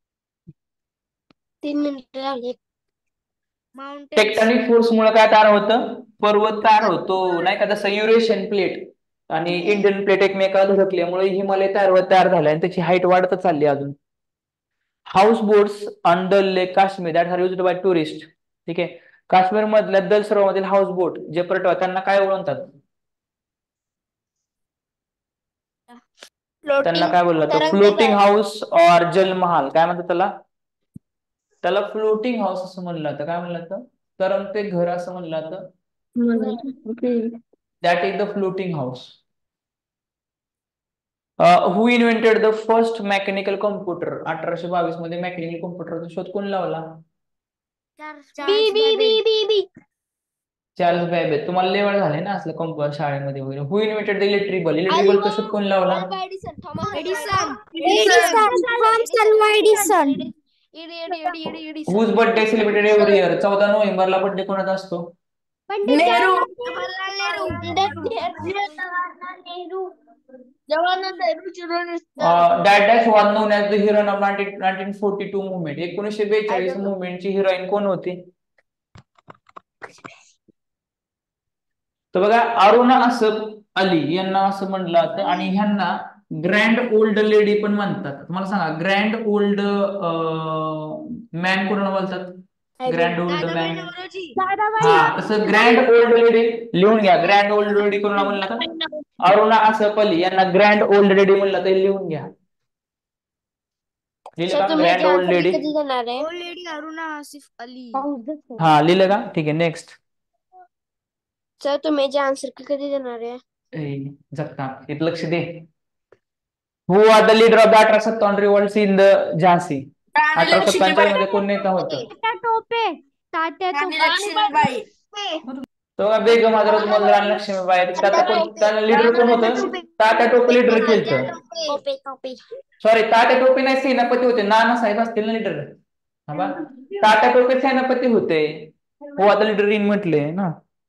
3 मिनिटं लागले. माउंटेन. टेक्टोनिक फोर्स मुळे काय तयार होतं? पर्वत तयार होतो, नाही का? जसं युरेशियन प्लेट आणि इंडियन प्लेट एकमेकाला धडकल्यामुळे हिमालय तयार झाले आणि त्याची हाईट वाढतच चालली अजून. House boats on the lake Kashmir that are used by tourist. ठीक आहे, काश्मीर मधल्या दल सरोवरामधील हाऊस बोट जे पर्यटक त्यांना काय बोलतात? त्यांना काय बोललं जातं? फ्लोटिंग हाऊस और जलमहाल. काय म्हणतात त्याला? त्याला फ्लोटिंग हाऊस असं म्हणलं जातं. काय म्हणलं जातं? तरंगते घर असं म्हणलं जातं. That is the floating house. Who invented the first mechanical computer. 1822 मध्ये मेकॅनिकल कॉम्प्युटरचा शोध कोण लावला? Charles Babbage. तुम्हाला लेवल झाले ना असलं कॉम्प्युटर शाळेमध्ये वगैरे. Who invented the electric bulb. Electric बल्बचा शोध कोण लावला? Whose birthday celebrated every year. 14 नोव्हेंबरला बर्थडे कोणाचा असतो? Nehru. That dash was known as the heroine of 1942 movement. 1942 मुवमेंटची हिरोईन कोण होती? तर बघा अरुणा असफ अली यांना असं म्हणलं जातं आणि ह्यांना ग्रँड ओल्ड लेडी पण म्हणतात. मला सांगा ग्रँड ओल्ड मॅन कोणाला बोलतात? Grand old Dadabhai man. Naoroji. हा तसं ग्रँड ओल्ड लेडी लिहून घ्या. ग्रँड ओल्ड लेडी कोणाला म्हणलं जातं? अरुणा असफ अली यांना ग्रँड ओल्ड लेडी म्हणलं तर लिहून घ्या. लिहिलं सर का तुम्ही ग्रँड ओल्ड आन्सर लेडी? कधी देणार आहे? Old lady Aruna Asaf Ali. हा लिहिलं का? ठीक आहे नेक्स्ट. सर तुम्ही जे आन्सर कधी देणार आहे? जगता इथं लक्ष दे. Who are the leader of the 1857 revolts in the Jhansi? 1857 मध्ये कोण नेता होतं? तात्या राणी टोपे. लक्ष्मीबाई. तो बेगम हजरत मोहम्मद राणी लक्ष्मीबाई. त्याचा लीडर कोण होतं? तात्या टोपे लीडर केलं. टोपे टोपे. सॉरी तात्या टोपे नाही सेनापती होते. नानासाहेब असतील ना लीडर. तात्या टोपे सेनापती होते. हो आता लीडर इन म्हटले ना.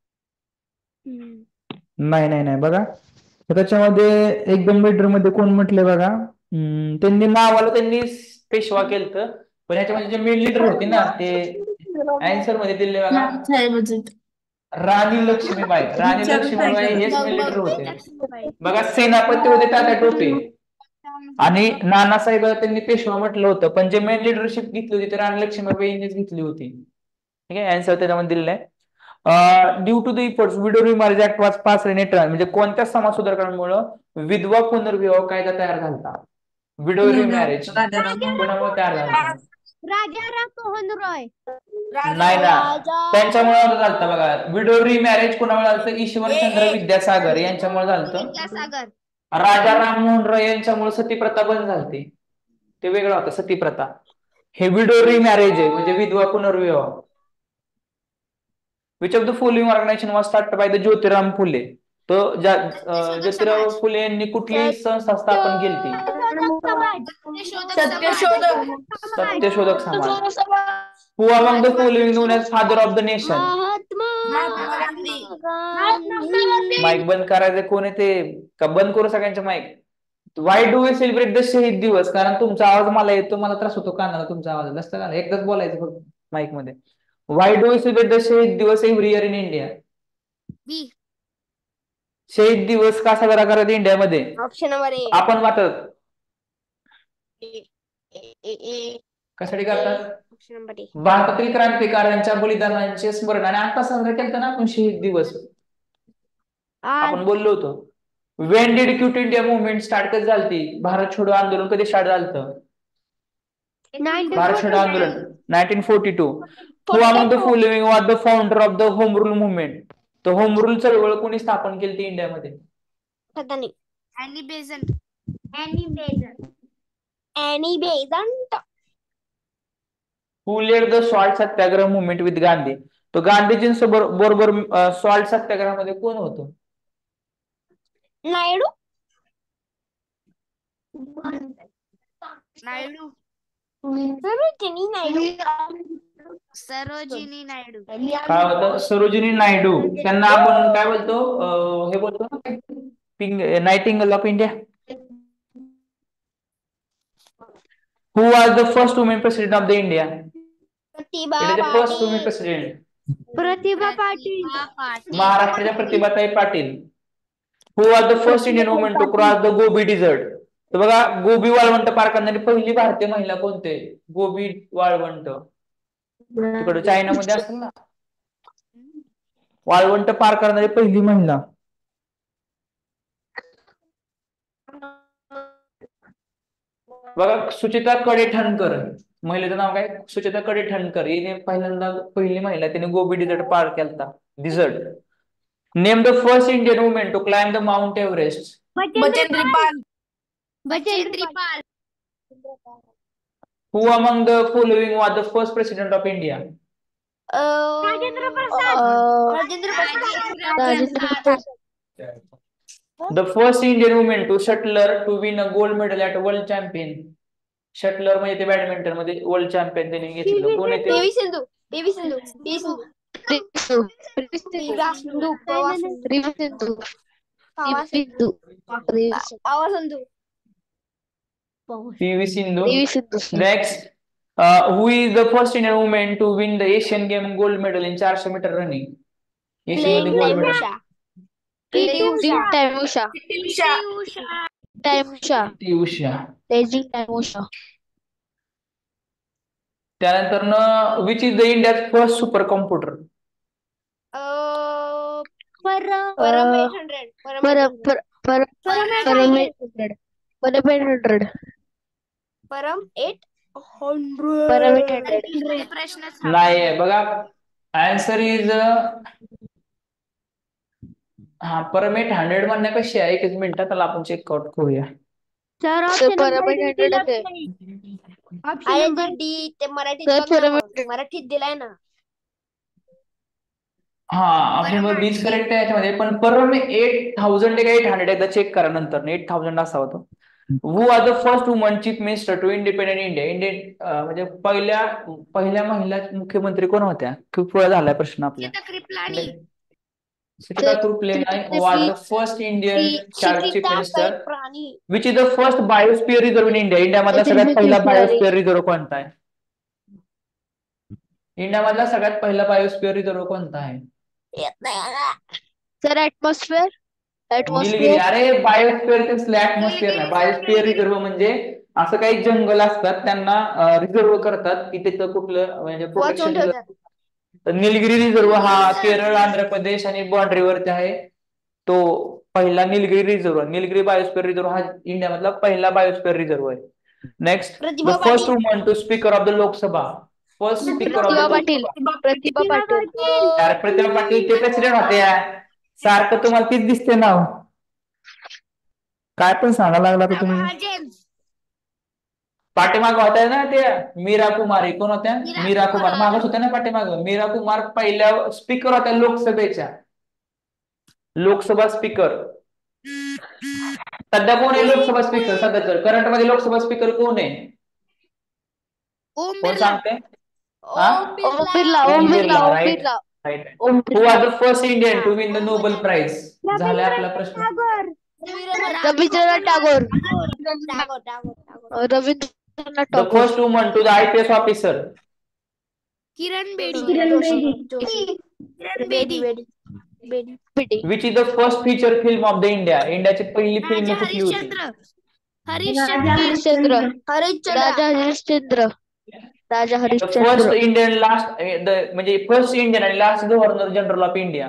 नाही नाही नाही बघा त्याच्यामध्ये एकदम लीडर मध्ये कोण म्हटले बघा. त्यांनी नावाला त्यांनी पेशवा केलं पण ह्याच्यामध्ये जे मेन लीडर होते ना ते आन्सर मध्ये दिले बघा राणी लक्ष्मीबाई. राणी लक्ष्मीबाई हेच मेन लीडर होते. बघा सेनापती होते तात्या टोपे आणि नानासाहेब त्यांनी पेशवा म्हटलं होतं पण जे मेन लिडरशिप घेतली होती ते राणी लक्ष्मीबाई यांनीच घेतली होती. ठीक आहे आन्सर त्याच्यामध्ये दिलेला आहे. Due to the efforts widow remarriage act was pass in eight म्हणजे कोणत्या समाज सुधारणांमुळे विधवा पुनर्विवाह कायदा तयार झाला? विडो रिमॅरेज कोणामुळे तयार झाला? राजाराम मोहन रॉय. नाही ना त्यांच्यामुळे झालं बघा. विडो रिमॅरेज कोणामुळे झालं? ईश्वरचंद्र विद्यासागर यांच्यामुळे झालं. विद्यासागर. राजा राममोहन रॉय यांच्यामुळे सतीप्रथा बंद झाली. ते वेगळं होतं सतीप्रथा. हे विडो रिमॅरेज आहे म्हणजे विधवा पुनर्विवाह. Which of the following organisation was started by the Jyotiram Phule? तो ज्योतिराव फुले यांनी कुठली संस्था स्थापन केली ती? Satyashodhak Samaj. Who among the following known as father of the nation? Mike बंद करायचं कोण आहे ते का बंद करू सगळ्यांचे mike? Why do we celebrate the Shaheed Diwas? कारण तुमचा आवाज मला येतो मला त्रास होतो कानाला तुमचा आवाज नसतं का एकदाच बोलायचं फक्त माईक मध्ये. Why do we celebrate the Shaheed Diwas every year in India? शहीद दिवस का साजरा करतात इंडियामध्ये? Option number A. आपण वाटत कशासाठी करतात? Option number A. भारतातील क्रांतिकारकांच्या बलिदानांचे स्मरण आणि आता साजरा केला ना आपण शहीद दिवस. आपण बोललो होतो. When did quit India movement start कधी झाली? भारत छोडो आंदोलन कधी स्टार्ट झालं? भारत छोडो आंदोलन 1942. Who among the following was the founder of the home rule movement? तर होम रूल चळवळ कोणी स्थापन केली ती इंडियामध्ये? पता नाही. Annie Besant. Annie Besant. Who led the salt Satyagraha movement with Gandhi? तो गांधीजींबरोबर सॉल्ट सत्याग्रहामध्ये कोण होतं? नायडू. नायडू. सरोजिनी नायडू. सरोजिनी नायडू. काय होतं? सरोजिनी नायडू. त्यांना आपण काय बोलतो? हे बोलतो ना nightingale of India. Who was the first women president of the India? Pratibha first women Patil. President Pratibha Patil. महाराष्ट्राच्या प्रतिभाताई Patil. Who was the first Indian woman to cross the Gobi desert? तर बघा गोबी वाळवंट पार करणारी पहिली भारतीय महिला कोणते? गोबी वाळवंट तिकडे चायनामध्ये असेल ना. वाळवंट पार करणारी पहिली महिला. बघा सुचिता कडे ठणकर. महिलेचं नाव काय? सुचिता कडे ठणकर. हिने पहिल्यांदा पहिली महिला तिने गोबी डिझर्ट पार केलता. Desert. Name the first Indian women to climb the Mount Everest? Bachendri Pal. Who among the following was the first president of India? Rajendra Prasad. Rajendra Prasad. The first Indian woman to shuttler to win a gold medal at World Champion. Shuttler म्हणजे ते बॅडमिंटन मध्ये वर्ल्ड चॅम्पियन त्यांनी घेतलं. कोण आहे ते? PV Sindhu. PV Sindhu. PV Sindhu. PV Sindhu. Next, who is the first Indian woman to win the Asian Game gold medal in 400 metre running? Asian मध्ये गोल्ड मेडल. टाइम उषा ती उषा. रेजिंग टाइम उषा त्यानंतर which is the India's first super computer. Param 800 परम 800 परम 800 प्रश्नच नाही बघा आन्सर इज हा परम 800 म्हणण्यापेक्षा एकच मिनिटात त्याला आपण चेकआउट करूया. सर ऑप्शन परम नंबर 800 दिलाच आहे. नाही. ऑप्शन अरे नंबर डी ते मराठीत सर, बघ ना परम मग. मराठीत दिलाय ना. हा ऑप्शन नंबर 20 करेक्ट आहे याच्यामध्ये पण परम 8000 का 800 एकदा चेक करा नंतर 8000 असा होतो. Who are the first woman chief minister to independent India. म्हणजे पहिल्या महिला मुख्यमंत्री कोण होत्या. खूप वेळा झालाय प्रश्न आपल्या. Kripalani. Siddhartha Kurupale was the first Indian chief minister. प्राणी Which is the first biosphere reserve in India? India मधला सगळ्यात पहिला बायोस्फिअर रिझर्व कोणता आहे? इंडिया मधला सगळ्यात पहिला बायोस्फिअर रिझर्व कोणता आहे? येत नाही सर. ऍटमॉस्फिअर निलगिरी. अरे बायोस्फिअर ते ऍटमॉस्फिअर नाही. बायोस्फिअर रिझर्व म्हणजे असं काही जंगल असतात त्यांना रिझर्व करतात की तिथं कुठलं म्हणजे वाचून प्रोटेक्शन. ठेवतात. तर निलगिरी रिझर्व हा केरळ आंध्र प्रदेश आणि बॉर्डरीवरती आहे. तो पहिला Nilgiri reserve. Nilgiri biosphere reserve हा इंडियामधला पहिला बायोस्फिअर रिझर्व आहे. Next the Pratibha first Patil. Woman to speaker of the Lok Sabha. First speaker of the Lok Sabha. Pratibha Patil यार प्रतिभा पाटील ते प्रेसिडेंट होते यार. सारखं तुम्हाला तीच दिसते ना. काय पण सांगा लागला तर तुम्ही. पाठीमाग होत्या ना ते मीरा कुमारी. कोण होत्या? मीरा कुमार. मागच होत्या ना पाठीमाग. मीरा कुमार पहिल्या स्पीकर होत्या लोकसभेच्या. लोकसभा स्पीकर. सध्या कोण आहे लोकसभा स्पीकर? सध्याचं करंट मध्ये लोकसभा स्पीकर कोण आहे? ओम कोण बिर्ला. सांगते? Om Birla Om Birla. Right. Who are the first Indian to win the Nobel prize. झालाय आपला प्रश्न. Rabindranath Tagore Rabindranath the Tagore first woman to the IPS officer. Kiran Bedi. Bedi which is the first feature film of the India. इंडियाची पहिली फिल्म कुठली होती? Harishchandra Raja the Harishchandra first Indian last म्हणजे फर्स्ट इंडियन आणि last governor general of India.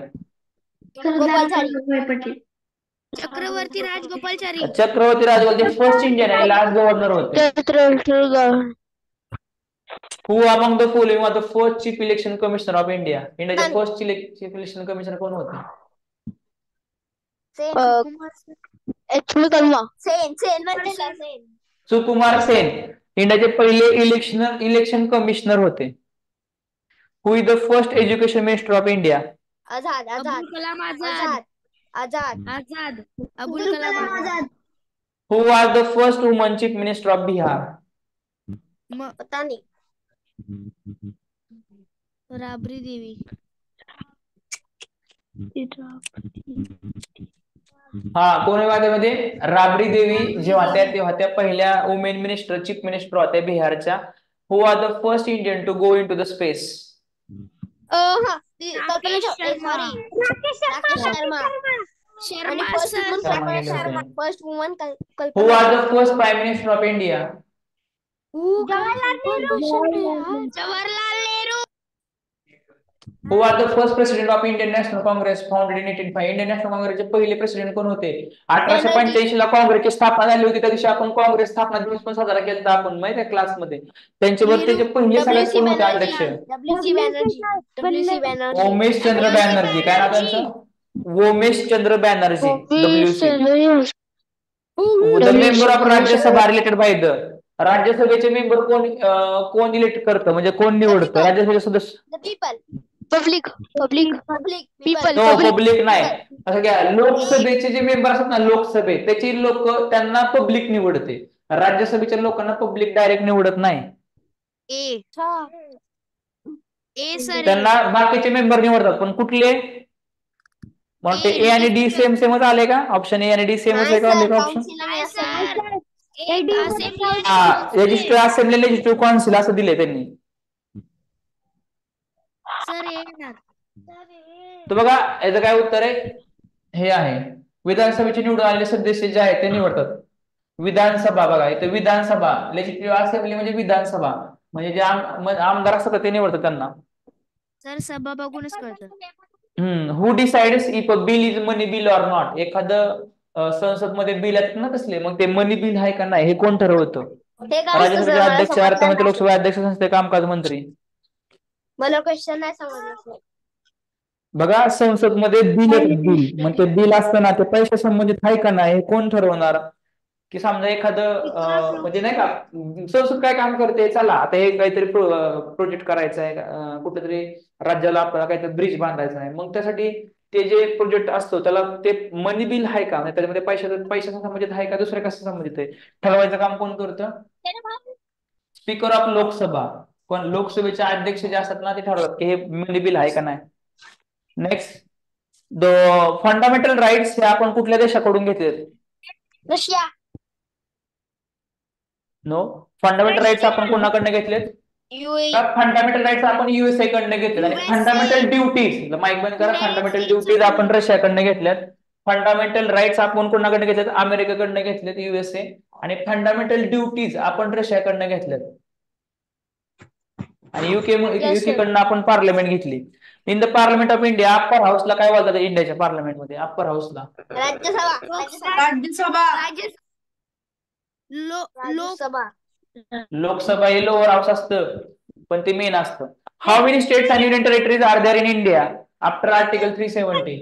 Chakravarti Rajagopalachari. Chakravarti Rajvanshi first Indian आणि लास्ट गव्हर्नर होते. Who among the following was the first chief election commissioner of India. इंडियाचे फर्स्ट चीफ इलेक्शन कमिशनर कोण होते? एच.पी. कलमा सुकुमार सेन इंडियाचे पहिले इलेक्शन कमिशनर होते. Who is the first education minister of India. Azad Abdul Kalam Azad. Azad Abdul Kalam Azad. Who was the first woman chief minister of Bihar. पता नहीं. राबरी देवी. हा कोण आहे वाद्यामध्ये? राबरी देवी जे होत्या ते होत्या पहिल्या वुमेन मिनिस्टर चीफ मिनिस्टर होत्या बिहारच्या. Who are the first Indian to go in to the space. Rakesh Sharma आणि first woman who are the first prime minister of India. Jawaharlal Nehru. Who are the first president of Indian national congress founded in 1885. Indian national काँग्रेसचे पहिले प्रेसिडेंट कोण होते? 1885 ला काँग्रेसची स्थापना झाली होती. त्या दिवशी आपण काँग्रेस स्थापना दिवस पण साजरा केला आपण माहिती आहे क्लासमध्ये. त्यांच्यावरती जे पहिले सगळ्यात कोण होते अध्यक्ष? उमेशचंद्र बॅनर्जी. काय नाव त्यांचं? Umeshchandra Banerjee. WC. The member of Rajya Sabha related by the. राज्यसभेचे मेंबर कोण इलेक्ट करतं म्हणजे कोण निवडतं राज्यसभेचे सदस्य? पब्लिक पब्लिक नाही. असं घ्या लोकसभेचे जे मेंबर असतात ना लोकसभेत त्याची लोक त्यांना पब्लिक निवडते. राज्यसभेच्या लोकांना पब्लिक डायरेक्ट निवडत नाही. त्यांना बाकीचे मेंबर निवडतात. पण कुठले? मग ते ए आणि डी सेमच आले का? ऑप्शन ए आणि डी सेमच आहे का option? Legislative assembly legislative council असं दिले त्यांनी. तर बघा याचं काय उत्तर आहे? हे आहे विधानसभेचे निवडून आलेले सदस्य जे आहेत ते निवडतात. विधानसभा बघा इथे विधानसभा लेजिस्लेटिव्ह असेंब्ली म्हणजे विधानसभा म्हणजे जे आमदार असतात ते निवडतात त्यांना. सर सभा बघूनच कळतं. Who decides if a bill is money bill or not. एखादं संसद मध्ये बिल आहेत ना कसले मग ते मनी बिल आहे का नाही हे कोण ठरवतं? हे काय असतं राज्यसभेचे सर मला अध्यक्ष, समजलं अर्थमंत्री, नाही. लोकसभा अध्यक्ष, संसदे कामकाज मंत्री. मला क्वेश्चन नाही समजलं सर. बघा संसद मध्ये बिल येतात बिल मग ते बिल असताना ते पैशा संबंधित आहे का नाही हे कोण ठरवणार? की समजा एखादं म्हणजे नाही का संसद काय काम करते चला आता हे काहीतरी प्रोजेक्ट करायचा आहे कुठल्या तरी राज्याला आपल्याला काहीतरी ब्रिज बांधायचा आहे मग त्यासाठी ते जे प्रोजेक्ट असतो त्याला ते मनी बिल आहे का म्हणजे त्याच्यामध्ये पैशाचा संबंधित आहे का दुसऱ्या कशा संबंधित आहे ठरवायचं काम कोण करतं? Speaker of Lok Sabha. पण लोकसभेचे अध्यक्ष जे असतात ना ते ठरवतात की हे मनी बिल आहे का नाही. नेक्स्ट द फंडामेंटल राईट्स हे आपण कुठल्या देशाकडून घेतलेत? रशिया. नो. फंडामेंटल राईट्स आपण कोणाकडनं घेतलेत? UAE. फंडामेंटल राईट्स आपण USA कडनं घेतलेत आणि फंडामेंटल ड्युटीज माईक बंद करा. फंडामेंटल ड्युटीज आपण रशियाकडनं घेतल्यात. फंडामेंटल राईट्स आपण कोणाकडनं घेतलेत? अमेरिकेकडनं घेतलेत USA आणि फंडामेंटल ड्युटीज आपण रशियाकडनं घेतल्यात. आणि युके कडनं आपण पार्लमेंट घेतली. In the parliament of India upper हाऊसला काय बोलतात इंडियाच्या पार्लमेंटमध्ये? अप्पर हाऊसला राज्यसभा. लोकसभा. लोकसभा हे लोअर हाऊस असतं पण ते मेन असतं. How many states and union territories are there in India after article 370?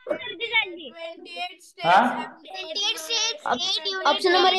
हा ऑप्शन नंबर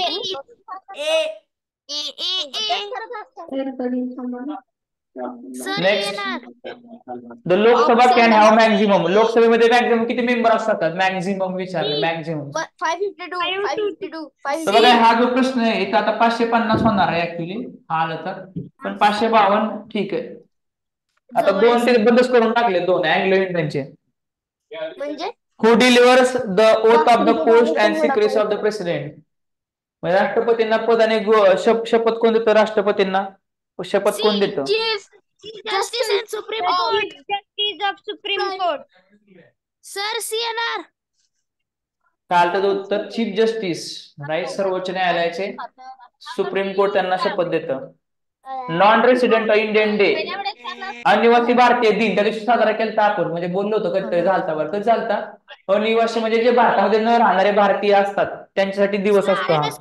सर नेक्स्ट येणार the Lok Sabha can have maximum. लोकसभेमध्ये मॅक्झिमम किती मेंबर असतात? मॅक्झिमम विचारलं मॅक्झिमम. 552. तर बघा हा जो प्रश्न आहे इथं आता 550 होणार आहे ऍक्च्युली हा आलं तर पण 552 ठीक आहे. आता दोन ते बंदच करून टाकले दोन अँग्लो इंडियनचे. म्हणजे who delivers the oath of the post and secrecy of the president. म्हणजे राष्ट्रपतींना पद आणि शपथ कोण देतं? राष्ट्रपतींना शपथ कोण देतं? Justice and supreme court. Justice of supreme court. Sir C येणार. चालतं उत्तर चीफ जस्टिस राईट. सर्वोच्च न्यायालयाचे सुप्रीम कोर्ट त्यांना शपथ देतं. नॉन रेसिडेंट इंडियन डे अनिवासी भारतीय दिन त्या दिवशी साजरा केला आपण म्हणजे बोललो होतो कधीतरी झालता बरं कधी झालता. अनिवासी म्हणजे जे भारतामध्ये न राहणारे भारतीय असतात त्यांच्यासाठी दिवस असतो हा.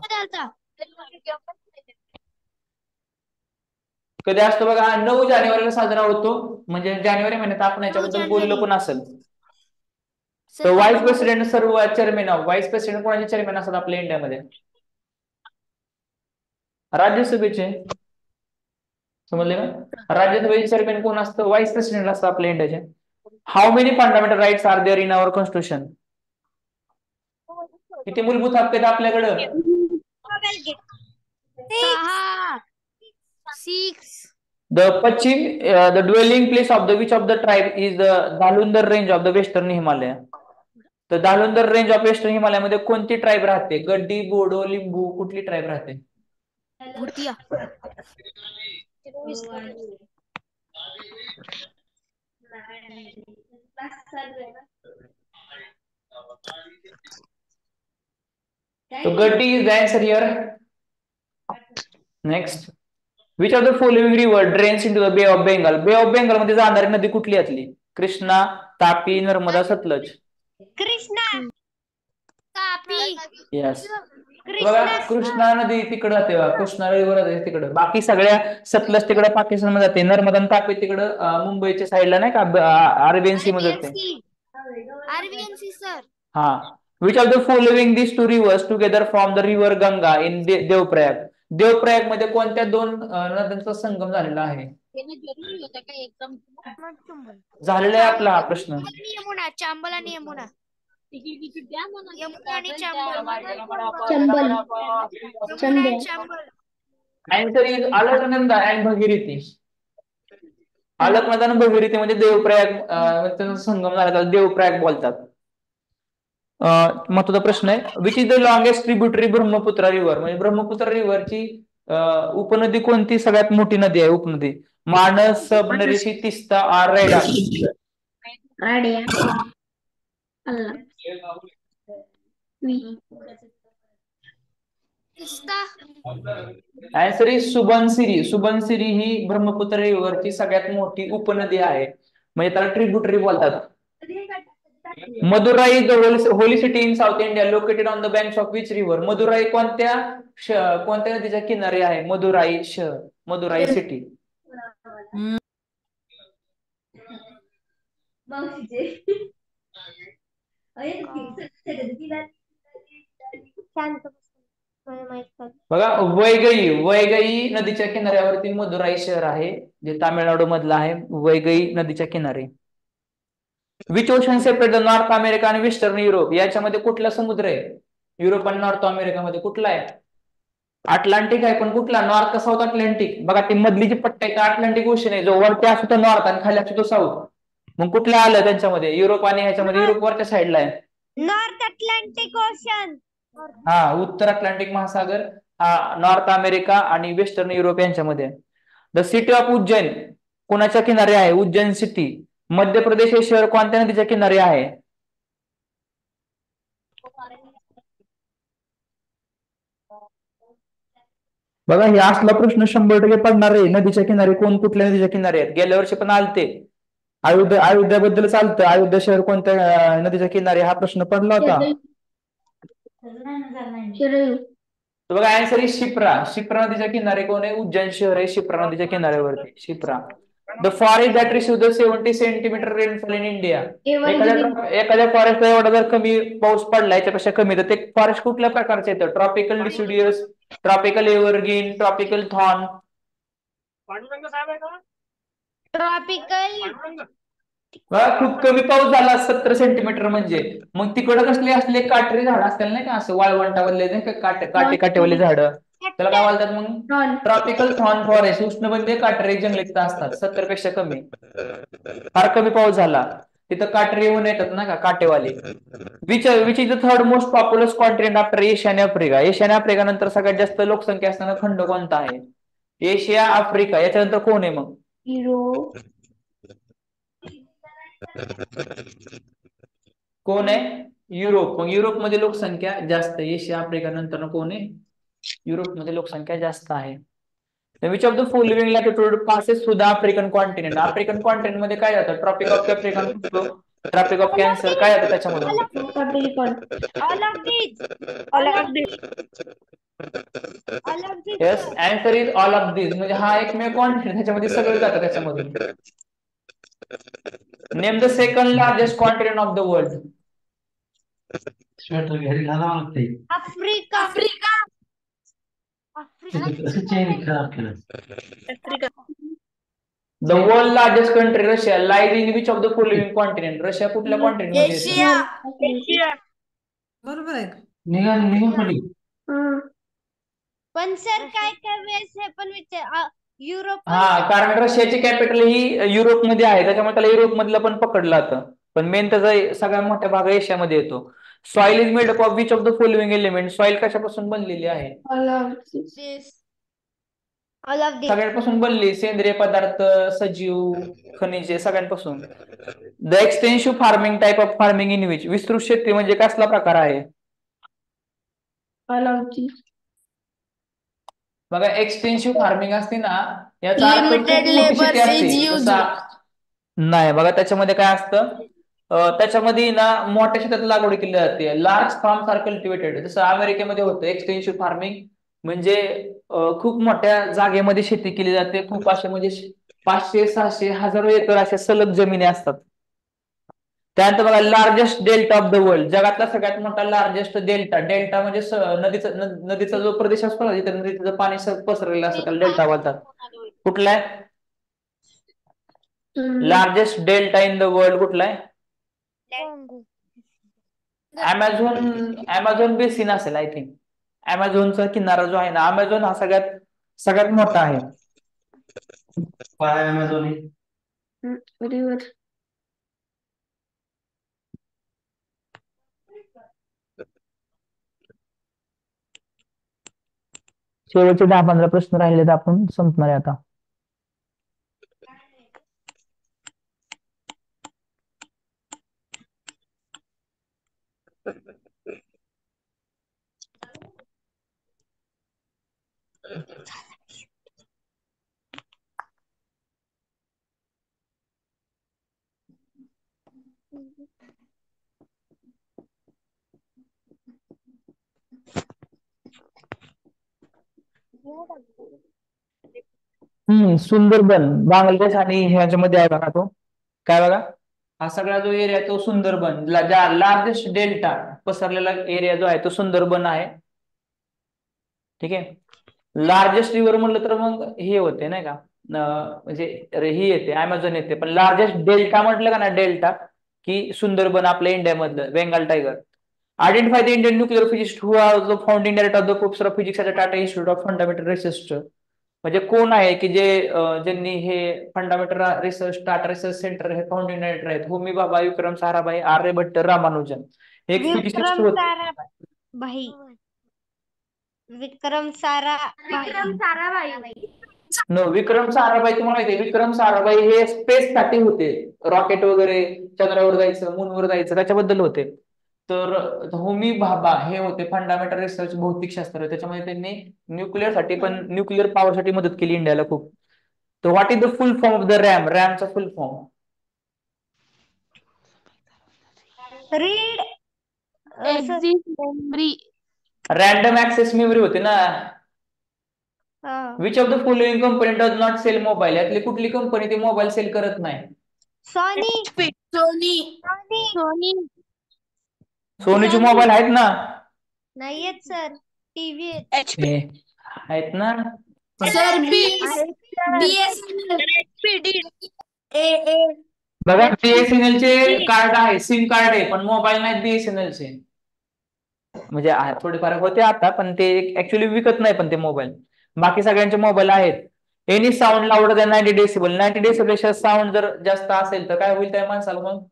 कधी असतो बघा 9 जानेवारीला साजरा होतो म्हणजे जानेवारी महिन्यात आपण याच्याबद्दल बोललो पण असेल. तर व्हाईस प्रेसिडेंट सर्व चेअरमॅन ऑफ व्हाईस प्रेसिडेंट कोणाचे चेअरमॅन असतात आपल्या इंडियामध्ये? राज्यसभेचे. समजले का? राज्यसभेचे चेअरमॅन कोण असतं? व्हाईस प्रेसिडेंट असतं आपल्या इंडियाचे. How many fundamental rights are there in our constitution? किती मूलभूत हक्क आहेत आपल्याकडं? 6. द dwelling place of the which of the tribe is the Dhalundar range of the western Himalaya? तर दालुंदर रेंज ऑफ वेस्टर्न हिमालयामध्ये कोणती ट्राईब राहते? गड्डी, बोडो, लिंबू कुठली ट्राईब राहते? Bhutia. So Gatti is the answer here. Next, which of the following river drains into the Bay of Bengal? Bay of Bengal मध्ये जाणारी नदी कुठली असली? कृष्णा, तापी, नर्मदा, सतलज. कृष्णा. तापी. यस. बघा कृष्णा नदी तिकडे जाते बघा. कृष्णा रिव्हर आहे तिकडे. बाकी सगळ्या सतलज तिकडे पाकिस्तान मध्ये जाते. नर्मदा आणि तापी तिकडे मुंबईच्या साईडला नाही का अरेबियन सी मध्ये जाते. अरविंद सर. हा. Which of the following these two rivers together form the river Ganga in Devprayag? Devprayag मध्ये कोणत्या दोन नद्यांचा संगम झालेला आहे? झालेला आहे आपला हा प्रश्न. यमुना. चांबल आणि यमुना. यमुना आणि चांबल. Answer is Alaknanda and Bhagirathi. Alaknanda आणि भगीरथी म्हणजे देवप्रयाग त्यांचा संगम झाला त्याला देवप्रयाग बोलतात. महत्वाचा प्रश्न आहे which is the longest tributary Brahmaputra river? म्हणजे ब्रह्मपुत्रा रिव्हरची उपनदी कोणती सगळ्यात मोठी नदी आहे? उपनदी Manas, Subansiri, Teesta, or, Raidak. Teesta answer is Subansiri. Subansiri ही ब्रह्मपुत्र रिव्हरची सगळ्यात मोठी उपनदी आहे, म्हणजे त्याला ट्रिब्युटरी बोलतात. Madurai the holy city in south India located on the banks of which river. Madurai कोणत्या नदीच्या किनारी आहे? मदुराई शहर, मदुराई सिटी. शांत बस. मला माहित नाही. बघा, वैगई नदीच्या किनाऱ्यावरती मदुराई शहर आहे, जे तामिळनाडू मधलं आहे. वैगई नदीच्या किनारे. Which ocean separate the North America आणि वेस्टर्न युरोप. याच्यामध्ये कुठला समुद्र आहे? युरोप आणि नॉर्थ अमेरिकामध्ये कुठला आहे? अटलांटिक आहे, पण कुठला? नॉर्थ का साऊथ अटलांटिक? बघा, ती मधली जी पट्टी आहे अटलांटिक ओशन आहे, जो वरती असतो तो नॉर्थ आणि खाली असतो तो साऊथ. मग कुठला आलं त्यांच्यामध्ये? युरोप आणि ह्याच्यामध्ये युरोप वरच्या साईडला आहे. North Atlantic ocean. हा, उत्तर अटलांटिक महासागर हा नॉर्थ अमेरिका आणि वेस्टर्न युरोप यांच्यामध्ये. द सिटी ऑफ उज्जैन कोणाच्या किनारी आहे? उज्जैन सिटी. मध्य प्रदेश हे शहर कोणत्या नदीच्या किनारी आहे? बघा, हे असला प्रश्न 100% पडणार आहे. नदीच्या किनारी कोण कुठल्या नदीच्या किनारी आहेत? गेल्या वर्षी पण आलते. अयोध्याबद्दल चालतं. अयोध्या शहर कोणत्या नदीच्या किनारी? हा प्रश्न पडला होता. तर बघा, आन्सर इज शिप्रा. शिप्रा नदीच्या किनारे कोण आहे? उज्जैन शहर आहे शिप्रा नदीच्या किनाऱ्यावरती. Shipra. The forest that receive the 70 centimetre rainfall in India. एखाद्या फॉरेस्टला एवढा जर कमी पाऊस पडला, याच्यापेक्षा कमी, तर ते फॉरेस्ट कुठल्या प्रकारचे येतं? Tropical deciduous, tropical evergreen, tropical thorn. Tropical. खूप कमी पाऊस झाला 70 सेंटीमीटर म्हणजे मग तिकडं कसले असले काटेरी झाड असतील नाही का, असं वाळवंटावरले नाही का, काटेवाले झाडं, त्याला काय बोलतात मग? Tropical thorn forest. उष्णबंदी काटेरी जंगलीत असतात 70 पेक्षा कमी. फार कमी पाऊस झाला तिथं काटेरी येऊन येतात ना का, काटेवाले. Which is the third most populous continent after Asia आणि आफ्रिका. एशिया आणि आफ्रिका नंतर सगळ्यात जास्त लोकसंख्या असताना खंड कोणता आहे? एशिया, आफ्रिका, याच्यानंतर कोण आहे मग? कोण आहे? युरोप. मग युरोपमध्ये लोकसंख्या जास्त. एशिया, आफ्रिका नंतर कोण आहे? युरोपमध्ये लोकसंख्या जास्त आहे. Which of the following latitude passes through the African continent. African continent मध्ये काय जातं? Tropic of Capricorn, tropic of Cancer, काय जातं त्याच्यामधून? Yes, answer is all of this. म्हणजे हा एकमेव कॉन्टिनेंट, त्याच्यामध्ये सगळं जातं त्याच्यामधून. Name the second largest continent of the world. Sweater घरी घालावं लागते. आफ्रिका. असं चेन खराब केलं. The world largest country Russia lies in which of the following continent. Russia कुठल्या कॉन्टिनेंट मध्ये येतं? बरोबर आहे. निघून पडली. पण सर काय काय वेळेस हे पण विचार युरोप. हा, कारण रशियाची कॅपिटल ही युरोपमध्ये आहे, त्याच्यामुळे त्याला युरोप मधलं पण पकडलं जातं. पण मेन त्याचा सगळ्यात मोठा भाग एशियामध्ये येतो. Soil is made up of which of the following element. Soil कशापासून बनलेली आहे? सगळ्यांपासून बनली. सेंद्रिय पदार्थ, सजीव, खनिजे, सगळ्यांपासून. The extensive farming type of farming in which. विस्तृत शेती म्हणजे कसला प्रकार आहे? बघा, एक्सटेन्सिव्ह फार्मिंग असते ना, याचा अर्थ खूप मोठी शेती असते. नाही, बघा त्याच्यामध्ये काय असतं, त्याच्यामध्ये ना मोठ्या शेतात लागवड केली जाते. Large farms are cultivated. जसं अमेरिकेमध्ये होतं एक्सटेन्सिव्ह फार्मिंग, म्हणजे खूप मोठ्या जागेमध्ये शेती केली जाते. खूप असे म्हणजे 500, 600, हजारो एकर अशा सलग जमिनी असतात. त्यानंतर बघा, largest delta of the world. जगातला सगळ्यात मोठा लार्जेस्ट डेल्टा. डेल्टा म्हणजे नदीचा जो प्रदेश असतो ना, जिथे नदीचं पाणी पसरलेलं असतं, त्याला डेल्टा बोलतात. कुठला आहे largest delta in the world? कुठला आहे? अमेझॉन बेसिन असेल आय थिंक. अमेझॉनचा किनारा जो आहे ना, अमेझॉन हा सगळ्यात मोठा आहे. काय अमेझॉन रिव्हर. शेवटचे 10-15 प्रश्न राहिले तर आपण संपणार आहे आता. सुंदरबन बांगलादेश आणि ह्याच्यामध्ये आहे बघा तो. काय बघा, हा सगळा जो एरिया तो सुंदरबन, लार्जेस्ट डेल्टा पसरलेला एरिया जो आहे तो सुंदरबन आहे. ठीक आहे. लार्जेस्ट रिव्हर म्हणलं तर मग हे होते नाही का, म्हणजे ही येते अमेझॉन येते, पण लार्जेस्ट डेल्टा म्हटलं का ना, डेल्टा की सुंदरबन आपल्या इंडियामधलं Bengal tiger. Identify the Indian nuclear physicist who are the founding director of the professor of physics at the Tata institute of fundamental research. म्हणजे कोण आहे की जे ज्यांनी हे fundamental research Tata research centre हे फाउंडिंग डायरेक्टर आहेत. होमी भाभा, विक्रम साराभाई, आर्यभट्ट, रामानुजन. हे एक फिजिसिस्ट विक्रम होते. साराभाई. विक्रम साराभाई. नो, विक्रम साराभाई तुम्हाला माहिती आहे, विक्रम साराभाई हे स्पेस साठी होते. रॉकेट वगैरे चंद्रावर जायचं, मूनवर जायचं त्याच्याबद्दल होते. तर होमी भाभा हे होते फंडामेंटल रिसर्च भौतिकशास्त्र, त्याच्यामध्ये त्यांनी न्यूक्लिअर साठी पण न्यूक्लिअर पॉवर साठी मदत केली इंडियाला खूप. तर what is the full form of the RAM? रॅमचा full form read Exit memory. Random access memory होते ना. Which of the following company does not sell mobile? यातली कुठली कंपनी ते मोबाईल सेल करत नाही? सोनी. Sony. सोनीचे मोबाईल आहेत ना. नाहीयेत सर. टीव्ही हे, आहेत ना. सर बघा, बीएसएनएल चे कार्ड आहे, सिम कार्ड आहे, पण मोबाईल नाहीत बीएसएनएल चे. म्हणजे थोडे फरक होते आता, पण ते ऍक्च्युली विकत नाही पण ते मोबाईल. बाकी सगळ्यांचे मोबाईल आहेत. Any sound louder than 90 decibel. 90 decibel sound जर जास्त असेल तर काय होईल त्या माणसाला मग?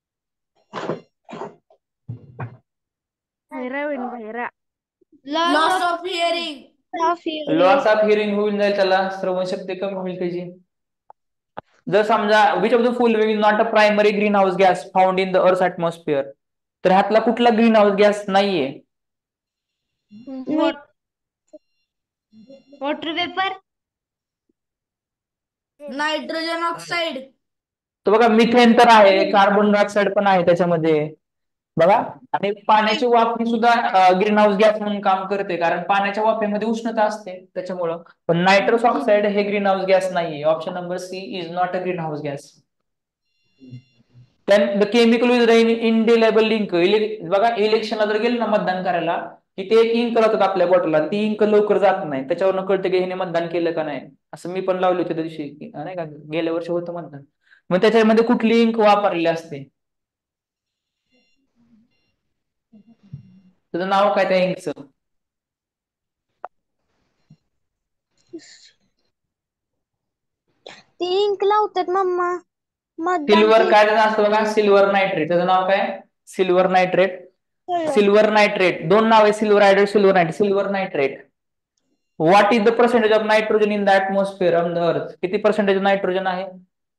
Bhaira. Loss of hearing. Loss of hearing होऊन जाईल त्याला, श्रवण शक्ती कमी होईल त्याची. जर समजा which of the following is not a primary greenhouse gas found in the earth atmosphere, तर ह्यातला कुठला ग्रीन हाऊस गॅस नाहीये? Water vapour. Nitrogen oxide. तर बघा, मिथेन तर आहे, कार्बन डायऑक्साईड पण आहे त्याच्यामध्ये बघा. आणि पाण्याची वाफ ही सुद्धा ग्रीन हाऊस गॅस म्हणून काम करते, कारण पाण्याच्या वाफेमध्ये उष्णता असते त्याच्यामुळं. पण नायट्रस ऑक्साईड हे ग्रीन हाऊस गॅस नाहीये. Option number C is not a greenhouse gas. The chemical with indelible link. बघा, इलेक्शनला जर गेलं ना मतदान करायला, की ते एक इंक लावतात आपल्या बॉटलला, ती इंक लवकर जात नाही, त्याच्यावरनं कळतं की ह्याने मतदान केलं का नाही. असं मी पण लावली होती त्या दिवशी नाही का, गेल्या वर्षी होतं मतदान. मग त्याच्यामध्ये कुठली इंक वापरलेली असते? तुझं नाव काय त्या इंकचं? ती इंक लावतात मम्मा. सिल्वर काय त्याचं असतं बघा, सिल्वर नायट्रेट. त्याचं नाव काय? Silver nitrate. सिल्वर नायट्रेट, दोन नाव आहे, silver hydrate, silver nitrate. Silver nitrate. What is the percentage of nitrogen in the atmosphere on the earth? किती पर्सेंटेज नायट्रोजन आहे?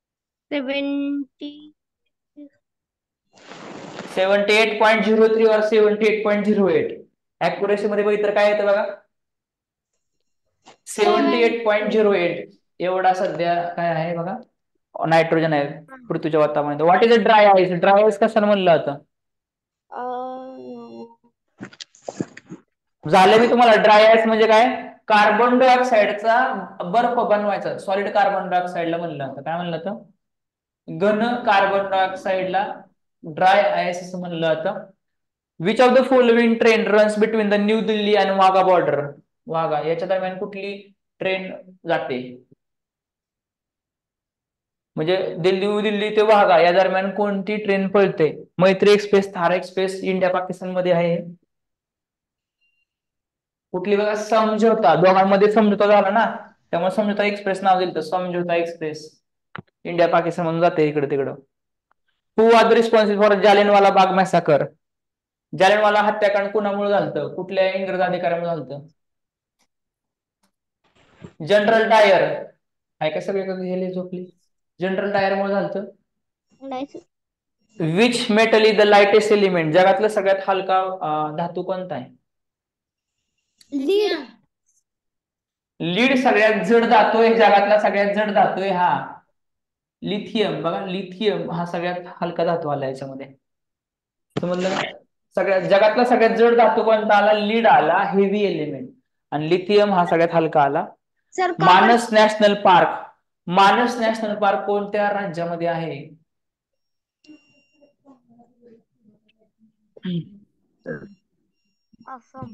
78.03 और 78.08. ऍक्युरेसी मध्ये बघितलं काय येतं बघा, 78.08 एवढा सध्या काय आहे बघा नायट्रोजन आहे पृथ्वीच्या वातावरणात. What is a dry ice? Dry ice कशाला म्हणलं होतं? झालं मी तुम्हाला. ड्राय आईस म्हणजे काय? कार्बन डायऑक्साईडचा बर्फ बनवायचा. सॉलिड कार्बन डायऑक्साईडला म्हणलं होतं. काय म्हणलं होतं? घन कार्बन डायऑक्साईडला ड्राय आईस असं म्हणलं होतं. Which of the following train runs between the new Delhi आणि वाघा बॉर्डर? वाघा याच्या दरम्यान कुठली ट्रेन जाते? म्हणजे दिल्ली ते वाघा या दरम्यान कोणती ट्रेन पळते? Maitri express, Thar express, India Pakistan मध्ये आहे. कुठली बघा? समझोता. दोघांमध्ये समझोता झाला ना, त्यामुळे समझोता एक्सप्रेस नाव दिलं. समझोता एक्सप्रेस इंडिया पाकिस्तान मधून जाते इकडे तिकडं. Who are the responsible for Jallianwala Bagh massacre? Jallianwala हत्याकांड कुणामुळे झालं? कुठल्या इंग्रज अधिकाऱ्यामुळे झालं? जनरल डायर आहे का? सगळे गेले झोपली. जनरल डायर मुळे झालं. Which metal is the lightest element? जगातला सगळ्यात हलका धातू कोणता आहे? लिथियम. लीड सगळ्यात जड धातू आहे, जगातला सगळ्यात जड धातू आहे हा लिथियम. बघा लिथियम हा सगळ्यात हलका धातू आला याच्यामध्ये, समजलं का? जगातला सगळ्यात जड धातू कोणता आला? लीड आला, हेवी एलिमेंट. आणि लिथियम हा सगळ्यात हलका आला. Sir Manas national park, Manas national park कोणत्या राज्यामध्ये आहे? असम.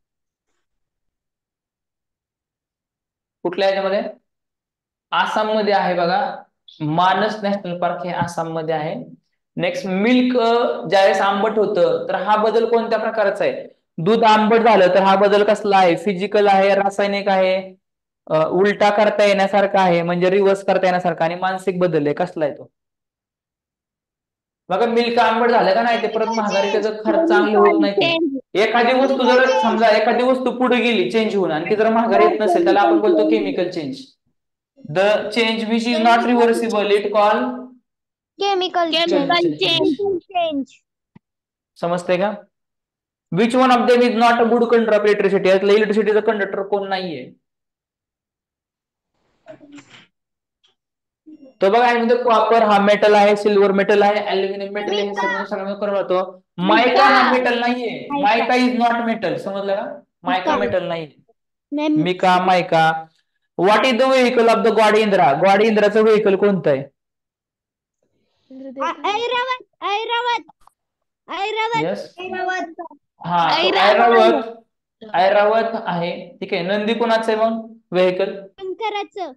कुठल्या याच्यामध्ये? आसाम मध्ये आहे बघा. मानस नॅशनल पार्क हे आसाम मध्ये आहे. नेक्स्ट, मिल्क ज्यावेळेस आंबट होतं तर हा बदल कोणत्या प्रकारचा आहे? दूध आंबट झालं तर हा बदल कसला आहे? फिजिकल आहे, रासायनिक आहे, उलटा करता येण्यासारखा आहे म्हणजे रिव्हर्स करता येण्यासारखा, आणि मानसिक बदल आहे, कसला आहे तो? बघा मिल्क आंबट झालं का नाही ते परत महागारी त्याचा खर्च चांगले होत नाही ते. एखादी वस्तू जर समजा एखादी वस्तू पुढे गेली चेंज होऊन आणि ती जर महागारी येत नसेल त्याला आपण बोलतो chemical change. The change which is not reversible it call chemical change. समजते का? Which one of them is not a good conductor of electricity? यातलं इलेक्ट्रिसिटीचा कंडक्टर कोण नाहीये? तो बघा यामध्ये कॉपर हा मेटल आहे, सिल्वर मेटल आहे, अल्युमिनियम मेटल आहे, हे सगळं करून होतो. मायका हा मेटल नाहीये, मायका इज नॉट मेटल, समजलं का? मायका मेटल नाहीये, mica mica. What is the vehicle of the god Indra? God इंद्राचं व्हेइकल कोणतं आहे? ऐरावत. ऐरावत. ऐरावत. यस, ऐरावत. हा ऐरावत. ऐरावत आहे, ठीक आहे. नंदी कोणाचं आहे मग व्हेइकल? शंकराचं.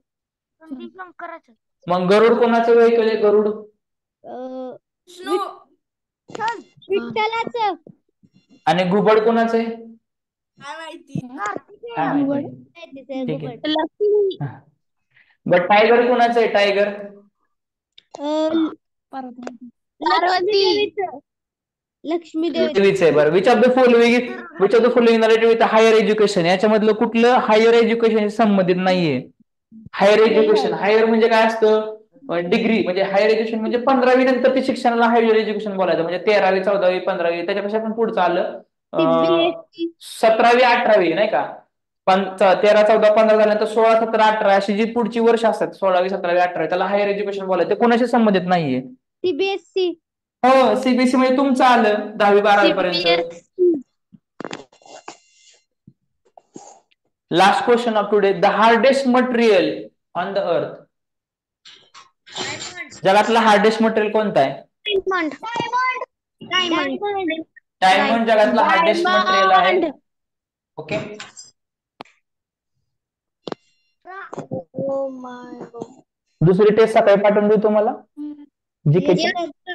मग गरुड कोणाचं व्हेइकल आहे? गरुड स्नो विठ्ठलाचं. आणि घुबड कोणाचं आहे? काय माहिती. काय माहिती. ठीक आहे. लक्ष्मी. बट टायगर कोणाचं आहे? टायगर पार्वती. लक्ष्मी देवी. देवीचं आहे. बरं, which of the following narrative with higher education? याच्यामधलं कुठलं हायर एज्युकेशन संबंधित नाहीये? हायर एज्युकेशन, हायर म्हणजे काय असतं? डिग्री म्हणजे हायर एज्युकेशन म्हणजे 15वी नंतर ते शिक्षणाला हायर एज्युकेशन बोलायचं, म्हणजे 13वी 14वी 15वी त्याच्यापेक्षा पण पुढचं आलं 17वी 18वी नाही का? 13 14 15 झाल्यानंतर 16 17 18 अशी जी पुढची वर्ष असतात 16वी 17वी 18वी त्याला हायर एज्युकेशन बोलायचं. ते कोणाशी संबंधित नाहीये? सीबीएससी. हो, सीबीएसई म्हणजे तुमचं आलं 10वी 12वी पर्यंत. Last question of today, the hardest material on the earth? जगातला हार्डेस्ट मटेरियल कोणतं आहे? डायमंड. डायमंड. डायमंड जगातला हार्डेस्ट मटेरियल आहे. ओके, दुसरी टेस्ट सकाळी पाठवून देऊ तुम्हाला जीकेची.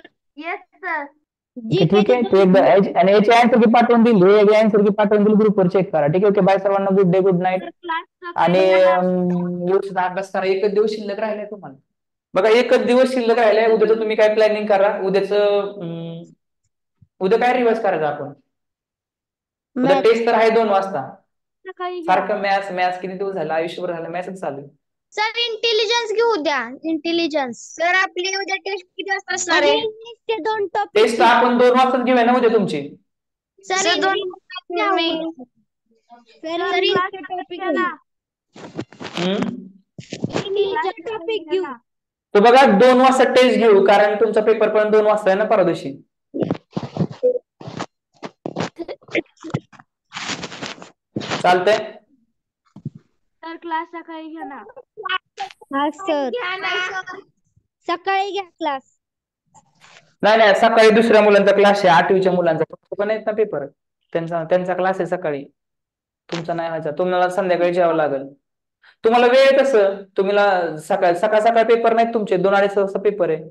ठीक आहे, ते एकदा आणि याची आन्सर की पाठवून दिली, हे आन्सर की पाठवून दिली, ग्रुपवर चेक करा. ठीक आहे, ओके, बाय सर्वांना, गुड डे, गुड नाईट. आणि व्यवस्थित अभ्यास करा. एकच दिवस शिल्लक राहिलाय तुम्हाला. बघा एकच दिवस शिल्लक राहिलाय. उद्याचं तुम्ही काय प्लॅनिंग करा? उद्या काय रिवाइज करायचं आपण? उद्या टेस्ट तर आहे 2 वाजता. सारखं मॅथ्स किती दिवस झालं? आयुष्यभर झालं मॅथ्सच चालू. सर इंटेलिजन्स घेऊ द्या. इंटेलिजन्स. सर आपली उद्या टेस्ट किती वाजता असणार आहे? ते 2 टॉपिक. टेस्ट आपण 2 वाजताच घेऊया ना उद्या तुमची. सर 2 टॉपिक घेऊ. तर बघा 2 वाजता टेस्ट घेऊ, कारण तुमचा पेपर पण 2 वाजता आहे ना परवा दिवशी. चालतंय. तर क्लास सकाळी घ्या ना. हा सर. सकाळी घ्या क्लास. नाही सकाळी दुसऱ्या मुलांचा क्लास आहे, 8वीच्या मुलांचा पण आहेत ना पेपर, त्यांचा क्लास आहे सकाळी. तुमचा नाही व्हायचा, तुम्हाला संध्याकाळी जेवावं लागेल. तुम्हाला वेळ कसं? तुम्हाला सकाळ पेपर नाहीत तुमचे, 2-2.5 वाजता पेपर आहे.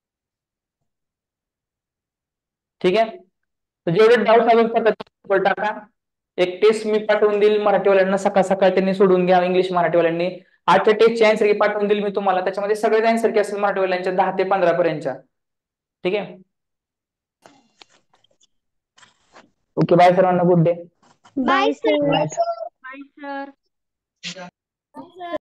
ठीक आहे, तर जेवढे डाऊट हवे टाका. एक टेस्ट मी पाठवून देईल मराठीवाल्यांना, सकाळ त्यांनी सोडून घ्या. इंग्लिश मराठीवाल्यांनी आजच्या टेस्टची आन्सर की पाठवून देईल मी तुम्हाला. त्याच्यामध्ये सगळे आन्सर की असेल मराठीवाल्यांच्या 10 ते 15 पर्यंतच्या. ठीक आहे, ओके, बाय सर्वांना, good day. Bye sir. Bye sir.